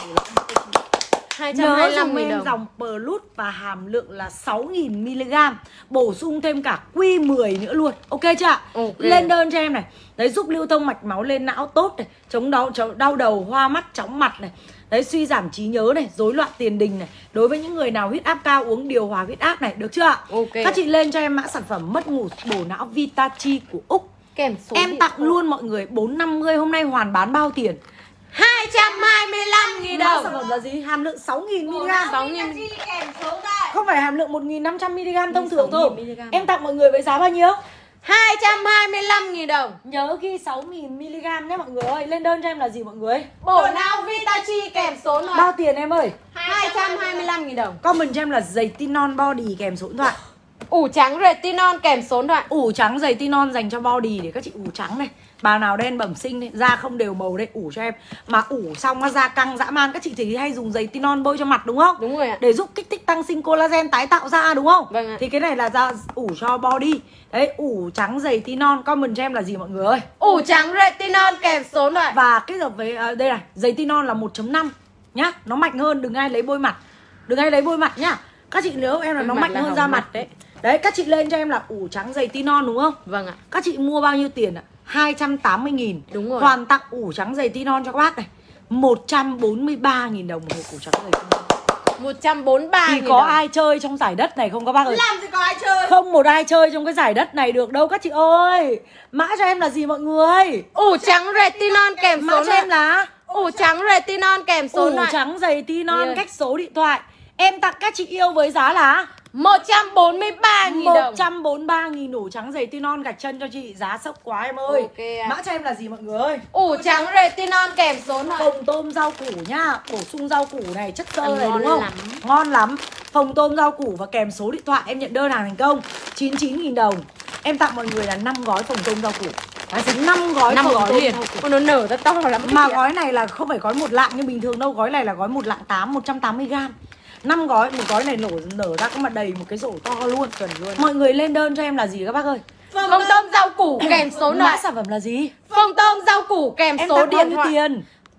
hai trăm Nhớ hai mươi lăm dùng nghìn em đồng. dòng plus và hàm lượng là sáu nghìn mi li gam. Bổ sung thêm cả quy mười nữa luôn. Ok chưa ạ? Ok. Lên đơn cho em này. Đấy, giúp lưu thông mạch máu lên não tốt này, chống đau, chống đau đầu, hoa mắt, chóng mặt này. Đấy, suy giảm trí nhớ này, rối loạn tiền đình này. Đối với những người nào huyết áp cao uống điều hòa huyết áp này, được chưa ạ? Ok. Các chị lên cho em mã sản phẩm mất ngủ bổ não Vitachi của Úc. Kèm số Em điện tặng thoại. luôn mọi người bốn trăm năm mươi. Hôm nay Hoàn bán bao tiền? hai trăm hai mươi lăm nghìn Mã sản đồng. phẩm là gì? Hàm lượng sáu nghìn mi li gam. sáu nghìn. kèm số điện thoại. Không phải hàm lượng một nghìn năm trăm mi li gam thông thường sáu thôi. nghìn mi li gam. Em tặng mọi người với giá bao nhiêu? hai trăm hai mươi lăm nghìn đồng. Nhớ ghi sáu nghìn mi li gam nhé mọi người ơi. Lên đơn cho em là gì mọi người? Bổ não Vitachi kèm số điện thoại. Bao tiền em ơi? hai trăm hai mươi lăm nghìn đồng. Comment cho em là giày Tinon body kèm số điện thoại. Ủ trắng retinol kèm số điện thoại. Ủ trắng giày Tinon dành cho body để các chị ủ trắng này. Bà nào đen bẩm sinh này, da không đều màu đây, ủ cho em. Mà ủ xong nó da căng dã man, các chị thì hay dùng giày Tinon bôi cho mặt đúng không? Đúng rồi ạ. Để giúp kích thích tăng sinh collagen, tái tạo da đúng không? Vâng ạ. Thì cái này là da ủ cho body. Đấy, ủ trắng giày Tinon. Comment cho em là gì mọi người ơi? Ủ trắng retinol kèm số điện thoại. Và kết hợp với à, đây này, giày Tinon là một chấm năm nhá. Nó mạnh hơn, đừng ai lấy bôi mặt. Đừng ai lấy bôi mặt nhá. Các chị nhớ em là Bôi nó mặt mạnh là hơn hỏng da mặt. mặt đấy. Đấy, các chị lên cho em là ủ trắng giày Tinon đúng không? Vâng ạ. Các chị mua bao nhiêu tiền ạ? hai trăm tám mươi nghìn. Đúng rồi. Hoàn tặng ủ trắng giày Tinon cho các bác này. một trăm bốn mươi ba nghìn đồng một hộp ủ trắng giày Tinon. một trăm bốn mươi ba Thì nghìn có đồng. ai chơi trong giải đất này không các bác ơi? Làm gì có ai chơi. Không một ai chơi trong cái giải đất này được đâu các chị ơi. Mã cho em là gì mọi người? Ủ trắng retinol kèm Mã số cho điện em thoại. là Ủ trắng retinol kèm số ủ điện thoại. trắng giày Tinon Yes. cách số điện thoại. Em tặng các chị yêu với giá là một trăm bốn mươi ba nghìn một đồng. trăm bốn mươi ba nghìn ủ trắng giày Tinon gạch chân cho chị. Giá sốc quá em ơi. Ok ạ. Mã cho em là gì mọi người ơi? Ủ trắng retinol kèm số điện thoại. Phồng tôm rau củ nhá. Bổ sung rau củ này, chất xơ Ăn này ngon đúng không? lắm. Ngon lắm. Phồng tôm rau củ và kèm số điện thoại. Em nhận đơn hàng thành công chín mươi chín nghìn đồng. Em tặng mọi người là năm gói phồng tôm rau củ. Đấy, năm gói năm phồng gói tôm liền. rau củ. Ôi, nó nở ra to lắm. Mà gói này là không phải gói một lạng như bình thường đâu. Gói này là gói một lạng tám, một trăm tám mươi gram. năm gói, một gói này nổ nở ra có mà đầy một cái rổ to luôn, chuẩn luôn. Mọi người lên đơn cho em là gì các bác ơi? Phồng tôm rau củ kèm số điện Mã thoại. sản phẩm là gì? Phồng tôm rau củ kèm Em số tặng bao điện nhiêu thoại. tiền?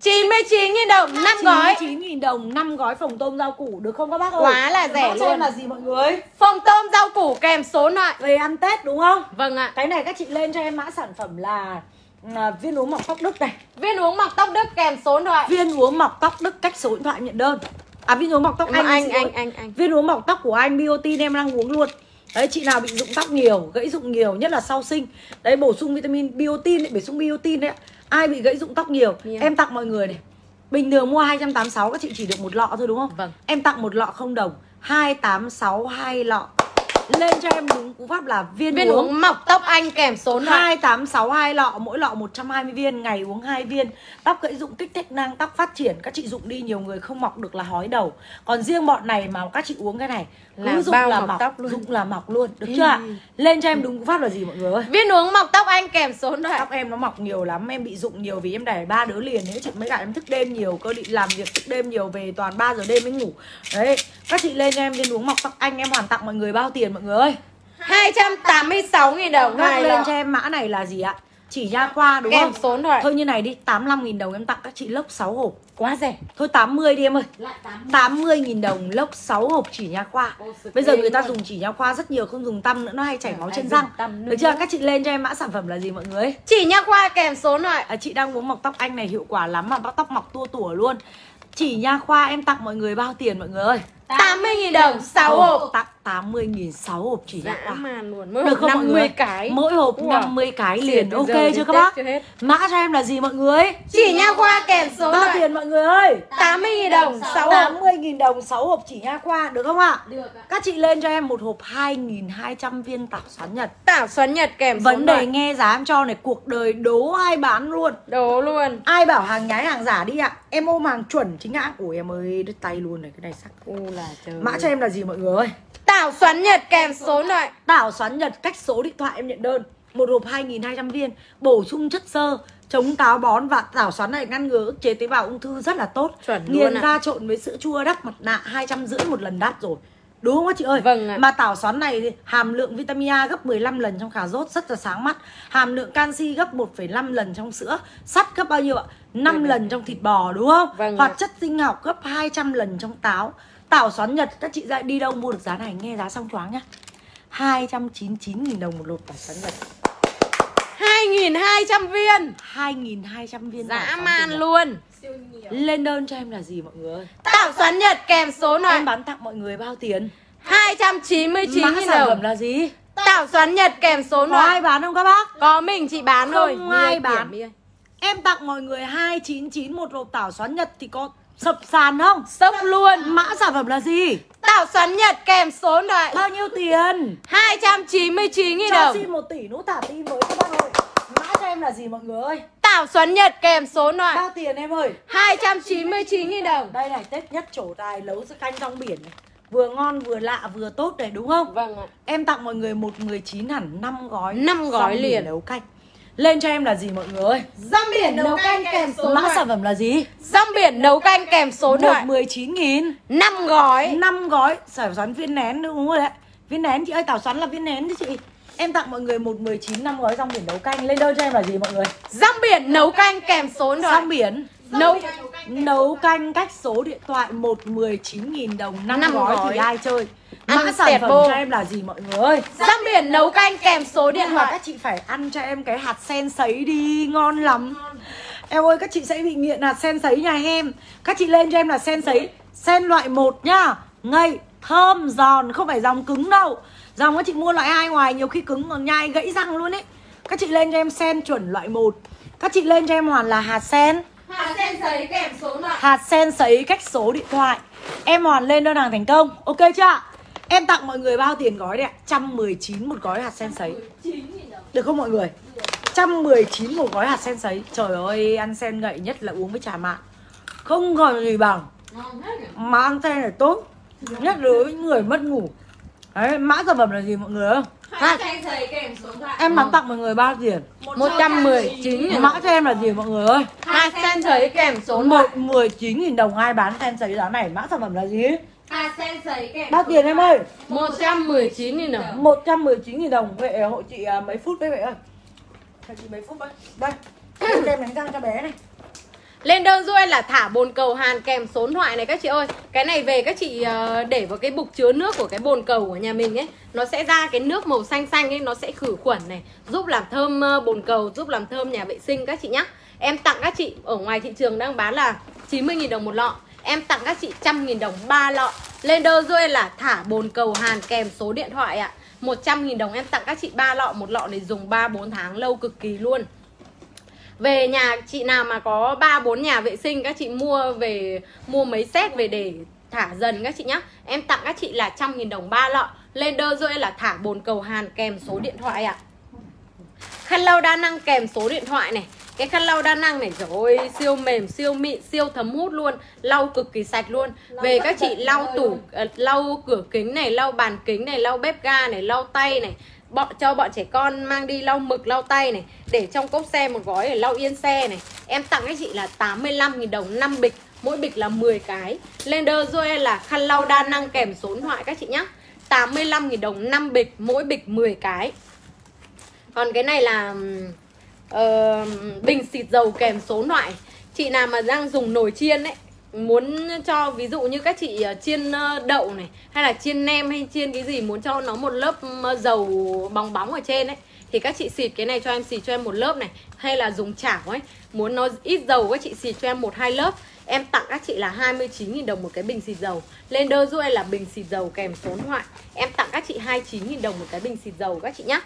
chín mươi chín nghìn đồng năm gói. chín mươi chín nghìn đồng năm gói phồng tôm rau củ được không các bác ơi? Quá là rẻ Mã cho em luôn. là gì mọi người? Phồng tôm rau củ kèm số điện thoại. Về ăn Tết đúng không? Vâng ạ. Cái này các chị lên cho em mã sản phẩm là à, viên uống mọc tóc Đức này. Viên uống mọc tóc Đức kèm số điện thoại. Viên uống mọc tóc Đức cách số điện thoại nhận đơn. À viên uống mọc tóc anh anh xin anh, lỗi. anh anh Viên uống mọc tóc của anh Biotin em đang uống luôn. Đấy, chị nào bị rụng tóc nhiều, gãy rụng nhiều, nhất là sau sinh. Đấy, bổ sung vitamin Biotin đấy, bổ sung Biotin đấy. Ai bị gãy rụng tóc nhiều, nhiều. Em tặng mọi người này. Bình thường mua hai trăm tám mươi sáu các chị chỉ được một lọ thôi đúng không? Vâng. Em tặng một lọ không đồng, hai tám sáu hai lọ. Lên cho em đúng cú pháp là viên, Viên uống, uống mọc tóc anh kèm số điện thoại. hai tám sáu hai lọ, mỗi lọ một trăm hai mươi viên, ngày uống hai viên. Tóc gãy rụng kích thích năng tóc phát triển, các chị rụng đi nhiều người không mọc được là hói đầu. Còn riêng bọn này mà các chị uống cái này Là cứ rụng bao là mọc mọc, tóc luôn. rụng là mọc luôn, được chưa ạ? Lên cho em đúng cú pháp là gì mọi người ơi? Viên uống mọc tóc anh kèm số điện thoại. Tóc em nó mọc nhiều lắm, em bị rụng nhiều vì em đẻ ba đứa liền. Nếu chị mấy cả em thức đêm nhiều, cơ định làm việc thức đêm nhiều, về toàn ba giờ đêm mới ngủ. Đấy, các chị lên cho em viên uống mọc tóc anh, em hoàn tặng mọi người bao tiền mọi người ơi? Hai trăm tám mươi sáu nghìn đồng. Các Hai lên lọ. cho em mã này là gì ạ? Chỉ nha khoa đúng Kèm không? số điện thoại. Thôi như này đi, tám mươi lăm nghìn đồng em tặng các chị lốc sáu hộp. Quá rẻ. Thôi tám mươi đi em ơi. tám mươi nghìn đồng lốc sáu hộp chỉ nha khoa. Bây giờ người ta dùng chỉ nha khoa rất nhiều, không dùng tăm nữa, nó hay chảy máu trên răng. Được chưa? Các chị lên cho em mã sản phẩm là gì mọi người? Chỉ nha khoa kèm số điện thoại. À, chị đang uống mọc tóc anh này hiệu quả lắm mà tóc mọc tua tủa luôn. Chỉ nha khoa em tặng mọi người bao tiền mọi người ơi? tám mươi nghìn đồng sáu hộp. Tặng tám mươi nghìn sáu hộp chỉ nha Dã khoa. man luôn. Mỗi Được hộp không mọi năm mươi người? cái. Mỗi hộp Wow. năm mươi cái liền. Từ Ok giờ chưa đến các Tết bác? chưa hết. Mã cho em là gì mọi người? Chỉ nha khoa kèm số điện Bao thoại. tiền mọi người ơi? tám mươi nghìn đồng sáu tám hộp. mươi nghìn đồng sáu hộp chỉ nha khoa, được không ạ? Được ạ. Các chị lên cho em một hộp hai nghìn hai trăm viên tảo xoắn Nhật. Tảo xoắn Nhật kèm số Vấn điện đề thoại. nghe giá em cho này, cuộc đời đố ai bán luôn. Đố luôn. Ai bảo hàng nhái hàng giả đi ạ? Em ôm hàng chuẩn chính hãng. Ủa em ơi, đứt tay luôn này, cái này sắc. U là trời. Mã cho em là gì mọi người ơi? Tảo xoắn Nhật kèm số điện thoại. Tảo xoắn Nhật cách số điện thoại em nhận đơn. Một hộp hai nghìn hai trăm viên, bổ sung chất xơ, chống táo bón, và tảo xoắn này ngăn ngừa ức chế tế bào ung thư rất là tốt. Chuẩn luôn Nghiền ạ. ra trộn với sữa chua đắp mặt nạ hai trăm rưỡi một lần đắt rồi. Đúng không các chị ơi? Vâng ạ. Mà tảo xoắn này thì hàm lượng vitamin A gấp mười lăm lần trong cà rốt, rất là sáng mắt. Hàm lượng canxi gấp một phẩy năm lần trong sữa. Sắt gấp bao nhiêu ạ? năm lần trong thịt bò đúng không? Vâng Hoạt ạ. chất sinh học gấp hai trăm lần trong táo. Tảo xoắn Nhật các chị ra đi đâu mua được giá này, nghe giá xong choáng nhá. hai trăm chín mươi chín nghìn đồng một hộp tảo xoắn Nhật. hai nghìn hai trăm viên. hai nghìn hai trăm viên tảo Dã xoắn man Nhật. luôn. Lên đơn cho em là gì mọi người ơi? Tảo xoắn Nhật kèm số điện thoại. Em bán tặng mọi người bao tiền? hai trăm chín mươi chín Mã nghìn sản phẩm đồng. là gì? Tảo xoắn Nhật kèm số điện Có ai thoại. bán không các bác? Có mình chị bán thôi. Không ai Mia bán. kiểm Mia. Em tặng mọi người hai trăm chín mươi chín một hộp tảo xoắn Nhật thì có sập sàn không? Sốc luôn. Mã sản phẩm là gì? Tảo xoắn Nhật kèm số điện thoại. Bao nhiêu tiền? hai trăm chín mươi chín nghìn Cho đồng. xin một tỷ nút thả tim với các bác ơi. Mã cho em là gì mọi người ơi? Tảo xoắn Nhật kèm số điện thoại. Bao tiền em ơi? hai trăm chín mươi chín nghìn đồng. Đây này, Tết nhất trổ tài nấu canh trong biển này. Vừa ngon vừa lạ vừa tốt này đúng không? Vâng ạ. Em tặng mọi người một mười chín hẳn năm gói. năm gói rong biển liền. nấu canh. Lên cho em là gì mọi người ơi? Rong biển nấu canh kèm số điện Mã thoại. sản phẩm là gì? Rong biển nấu canh kèm số điện Một thoại. mười chín nghìn. năm gói. năm gói. Tảo xoắn viên nén đúng rồi đấy. Viên nén chị ơi, tảo xoắn là viên nén chứ chị. Em tặng mọi người một mười chín năm gói rong biển nấu canh. Lên đơn cho em là gì mọi người? Rong biển nấu canh kèm số điện thoại. Rong biển Nấu nấu canh cách số điện thoại một mười chín nghìn đồng năm Năm gói gói. thì ai chơi? Ăn Mã sản tẹt phẩm bô. cho em là gì mọi người ơi? Rong biển nấu canh kèm số điện Nhưng mà thoại. các chị phải ăn cho em cái hạt sen sấy đi, ngon lắm. Em ơi, các chị sẽ bị nghiện hạt sen sấy nhà em. Các chị lên cho em là sen sấy, sen loại một nhá. Ngậy, thơm, giòn, không phải dòng cứng đâu. Dòng các chị mua loại hai ngoài nhiều khi cứng còn nhai gãy răng luôn ấy. Các chị lên cho em sen chuẩn loại một. Các chị lên cho em hoàn là hạt sen. Hạt sen sấy kèm số điện thoại. Hạt sen sấy cách số điện thoại. Em hoàn lên đơn hàng thành công. Ok chưa? Em tặng mọi người bao tiền gói đấy ạ? một trăm mười chín một gói hạt sen sấy. Được không mọi người? một trăm mười chín một gói hạt sen sấy. Trời ơi, ăn sen ngậy nhất là uống với trà mạn. Không còn gì bằng. Mà ăn sen này tốt. Nhất đối với người mất ngủ. Đấy, mã sản phẩm là gì mọi người ơi? Hạt sen sấy kèm số điện thoại. Em bán tặng mọi người bao tiền? một trăm mười chín nghìn. Mã cho em là gì mọi người ơi? Hạt sen sấy kèm số điện thoại. Một mười chín nghìn đồng ai bán sen sấy giá này? Mã sản phẩm là gì? Hạt sen sấy kèm. Bao tiền em ơi? một trăm mười chín nghìn đồng. một trăm mười chín nghìn đồng. Vậy hộ chị à, mấy phút đấy vậy ơi? Cho chị mấy phút đấy. Đây, kem đánh răng cho bé này. Lên đơn giúp em là thả bồn cầu hàn kèm số điện thoại này các chị ơi. Cái này về các chị để vào cái bục chứa nước của cái bồn cầu của nhà mình ấy, nó sẽ ra cái nước màu xanh xanh ấy, nó sẽ khử khuẩn này, giúp làm thơm bồn cầu, giúp làm thơm nhà vệ sinh các chị nhá. Em tặng các chị, ở ngoài thị trường đang bán là chín mươi nghìn đồng một lọ, em tặng các chị một trăm nghìn đồng ba lọ. Lên đơn giúp em là thả bồn cầu hàn kèm số điện thoại ạ. một trăm nghìn đồng em tặng các chị ba lọ, một lọ để dùng ba bốn tháng lâu cực kỳ luôn. Về nhà chị nào mà có ba bốn nhà vệ sinh, các chị mua về mua mấy set về để thả dần các chị nhá. Em tặng các chị là một trăm nghìn đồng ba lọ. Lên đơn giúp em là thả bồn cầu hàn kèm số điện thoại ạ. Khăn lau đa năng kèm số điện thoại này. Cái khăn lau đa năng này trời ơi, siêu mềm, siêu mịn, siêu thấm hút luôn, lau cực kỳ sạch luôn. Về các chị lau tủ, uh, lau cửa kính này, lau bàn kính này, lau bếp ga này, lau tay này, bọn cho bọn trẻ con mang đi lau mực, lau tay này, để trong cốp xe một gói để lau yên xe này. Em tặng các chị là tám mươi lăm nghìn đồng năm bịch, mỗi bịch là mười cái. Lên đơn giúp em là khăn lau đa năng kèm số điện thoại các chị nhá. tám mươi lăm nghìn đồng năm bịch, mỗi bịch mười cái. Còn cái này là uh, bình xịt dầu kèm số điện thoại. Chị nào mà đang dùng nồi chiên ấy, muốn cho ví dụ như các chị chiên đậu này, hay là chiên nem hay chiên cái gì, muốn cho nó một lớp dầu bóng bóng ở trên ấy, thì các chị xịt cái này cho em, xịt cho em một lớp này. Hay là dùng chảo ấy, muốn nó ít dầu các chị xịt cho em một hai lớp. Em tặng các chị là hai mươi chín nghìn đồng một cái bình xịt dầu. Lên đơn giúp em là bình xịt dầu kèm số điện thoại. Em tặng các chị hai mươi chín nghìn đồng một cái bình xịt dầu các chị nhá.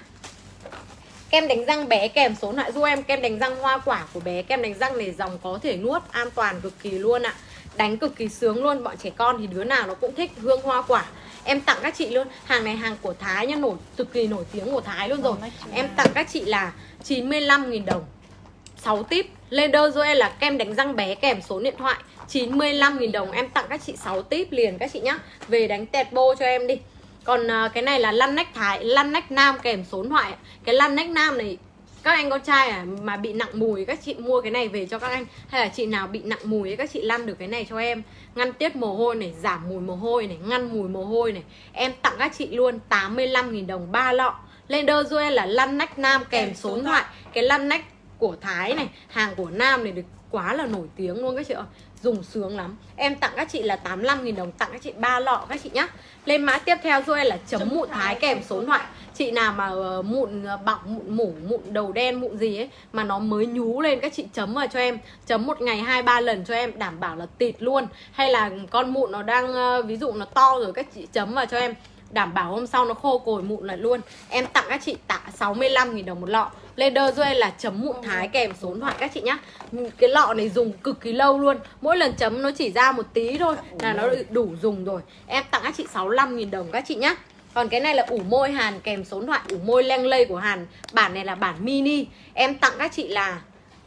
Kem đánh răng bé kèm số điện thoại giúp em. Kem đánh răng hoa quả của bé. Kem đánh răng này dòng có thể nuốt, an toàn cực kỳ luôn ạ. Đánh cực kỳ sướng luôn. Bọn trẻ con thì đứa nào nó cũng thích hương hoa quả. Em tặng các chị luôn. Hàng này hàng của Thái nhá, nổi cực kỳ nổi tiếng của Thái luôn rồi. Em tặng các chị là chín mươi lăm nghìn đồng sáu típ. Lên đơn giúp em là kem đánh răng bé kèm số điện thoại chín mươi lăm nghìn đồng. Em tặng các chị sáu típ liền các chị nhá. Về đánh tẹt bô cho em đi. Còn uh, cái này là lăn nách Thái, lăn nách nam kèm số điện thoại. Cái lăn nách nam này các anh con trai à, mà bị nặng mùi, các chị mua cái này về cho các anh. Hay là chị nào bị nặng mùi ấy, các chị lăn được cái này cho em. Ngăn tiết mồ hôi này, giảm mùi mồ hôi này, ngăn mùi mồ hôi này. Em tặng các chị luôn tám mươi lăm nghìn đồng ba lọ. Lên đơn giúp em là lăn nách nam kèm số điện thoại. Cái lăn nách của Thái này, hàng của nam này được quá là nổi tiếng luôn các chị ạ. Dùng sướng lắm. Em tặng các chị là tám mươi lăm nghìn đồng, tặng các chị ba lọ các chị nhá. Lên mã tiếp theo giúp em là chấm mụn Thái kèm số điện thoại. Chị nào mà uh, mụn uh, bọng, mụn mủ, mụn đầu đen, mụn gì ấy mà nó mới nhú lên, các chị chấm vào cho em. Chấm một ngày hai ba lần cho em, đảm bảo là tịt luôn. Hay là con mụn nó đang uh, ví dụ nó to rồi, các chị chấm vào cho em, đảm bảo hôm sau nó khô cồi mụn lại luôn. Em tặng các chị tạ sáu mươi lăm nghìn đồng một lọ. Lên đơn giúp em là chấm mụn Thái kèm số điện thoại các chị nhá. Cái lọ này dùng cực kỳ lâu luôn. Mỗi lần chấm nó chỉ ra một tí thôi là nó đủ dùng rồi. Em tặng các chị sáu mươi lăm nghìn đồng các chị nhá. Còn cái này là ủ môi Hàn kèm số điện thoại. Ủ môi leng lây của Hàn. Bản này là bản mini. Em tặng các chị là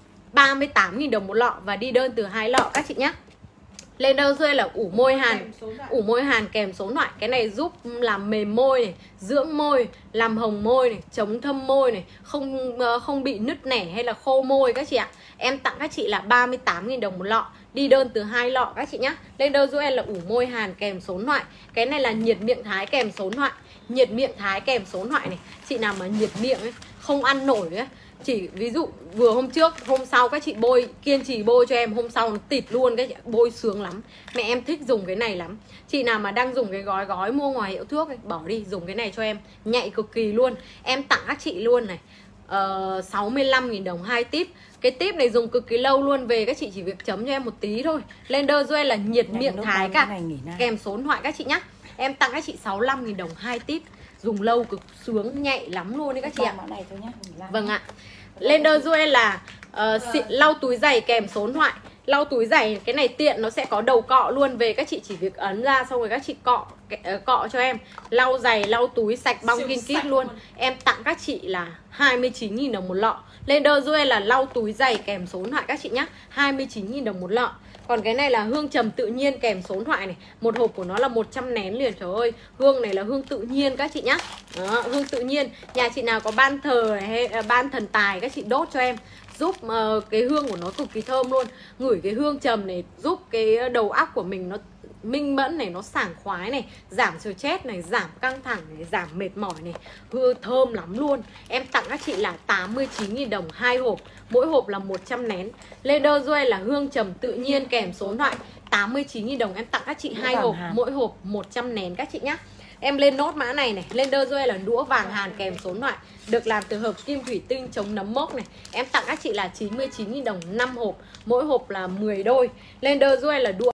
ba mươi tám nghìn đồng một lọ. Và đi đơn từ hai lọ các chị nhá. Lên đơn giúp em là ủ môi Hàn, ủ môi Hàn kèm số điện thoại. Cái này giúp làm mềm môi này, dưỡng môi, làm hồng môi này, chống thâm môi này, không không bị nứt nẻ hay là khô môi các chị ạ. Em tặng các chị là ba mươi tám nghìn đồng một lọ. Đi đơn từ hai lọ các chị nhá. Lên đơn giúp em là ủ môi Hàn kèm số điện thoại. Cái này là nhiệt miệng Thái kèm số điện thoại. Nhiệt miệng Thái kèm số điện thoại này. Chị nào mà nhiệt miệng ấy, không ăn nổi ấy, chỉ ví dụ vừa hôm trước, hôm sau các chị bôi, kiên trì bôi cho em, hôm sau nó tịt luôn, các chị bôi sướng lắm. Mẹ em thích dùng cái này lắm. Chị nào mà đang dùng cái gói gói mua ngoài hiệu thuốc ấy, bỏ đi, dùng cái này cho em, nhạy cực kỳ luôn. Em tặng các chị luôn này uh, sáu mươi lăm nghìn đồng hai típ. Cái típ này dùng cực kỳ lâu luôn. Về các chị chỉ việc chấm cho em một tí thôi. Lên đơn giúp em là nhiệt miệng Thái cả kèm số điện thoại các chị nhá. Em tặng các chị sáu mươi lăm nghìn đồng hai típ. Dùng lâu cực sướng, nhạy lắm luôn đấy các chị ạ. Vâng ạ. Lên đơn giúp em là uh, xịn, lau túi giày kèm số điện thoại. Lau túi giày cái này tiện, nó sẽ có đầu cọ luôn. Về các chị chỉ việc ấn ra xong rồi các chị cọ uh, cọ cho em. Lau giày, lau túi sạch bong kin kít luôn. Em tặng các chị là hai mươi chín nghìn đồng một lọ. Lên đơn giúp em là lau túi giày kèm số điện thoại các chị nhá, hai mươi chín nghìn đồng một lọ. Còn cái này là hương trầm tự nhiên kèm số điện thoại này. Một hộp của nó là một trăm nén liền. Trời ơi, hương này là hương tự nhiên các chị nhá. Đó, hương tự nhiên. Nhà chị nào có ban thờ hay ban thần tài, các chị đốt cho em, giúp uh, cái hương của nó cực kỳ thơm luôn. Ngửi cái hương trầm này giúp cái đầu óc của mình nó minh mẫn này, nó sảng khoái này, giảm stress này, giảm căng thẳng này, giảm mệt mỏi này, hư thơm lắm luôn. Em tặng các chị là tám mươi chín nghìn đồng hai hộp, mỗi hộp là một trăm nén. Leather Duet là hương trầm tự nhiên kèm số điện thoại, tám mươi chín nghìn đồng em tặng các chị hai hộp, mỗi hộp một trăm nén các chị nhá. Em lên nốt mã này này, Leather Duet là đũa vàng hàn kèm số điện thoại, được làm từ hợp kim thủy tinh chống nấm mốc này. Em tặng các chị là chín mươi chín nghìn đồng năm hộp, mỗi hộp là mười đôi. Leather Duet là đũa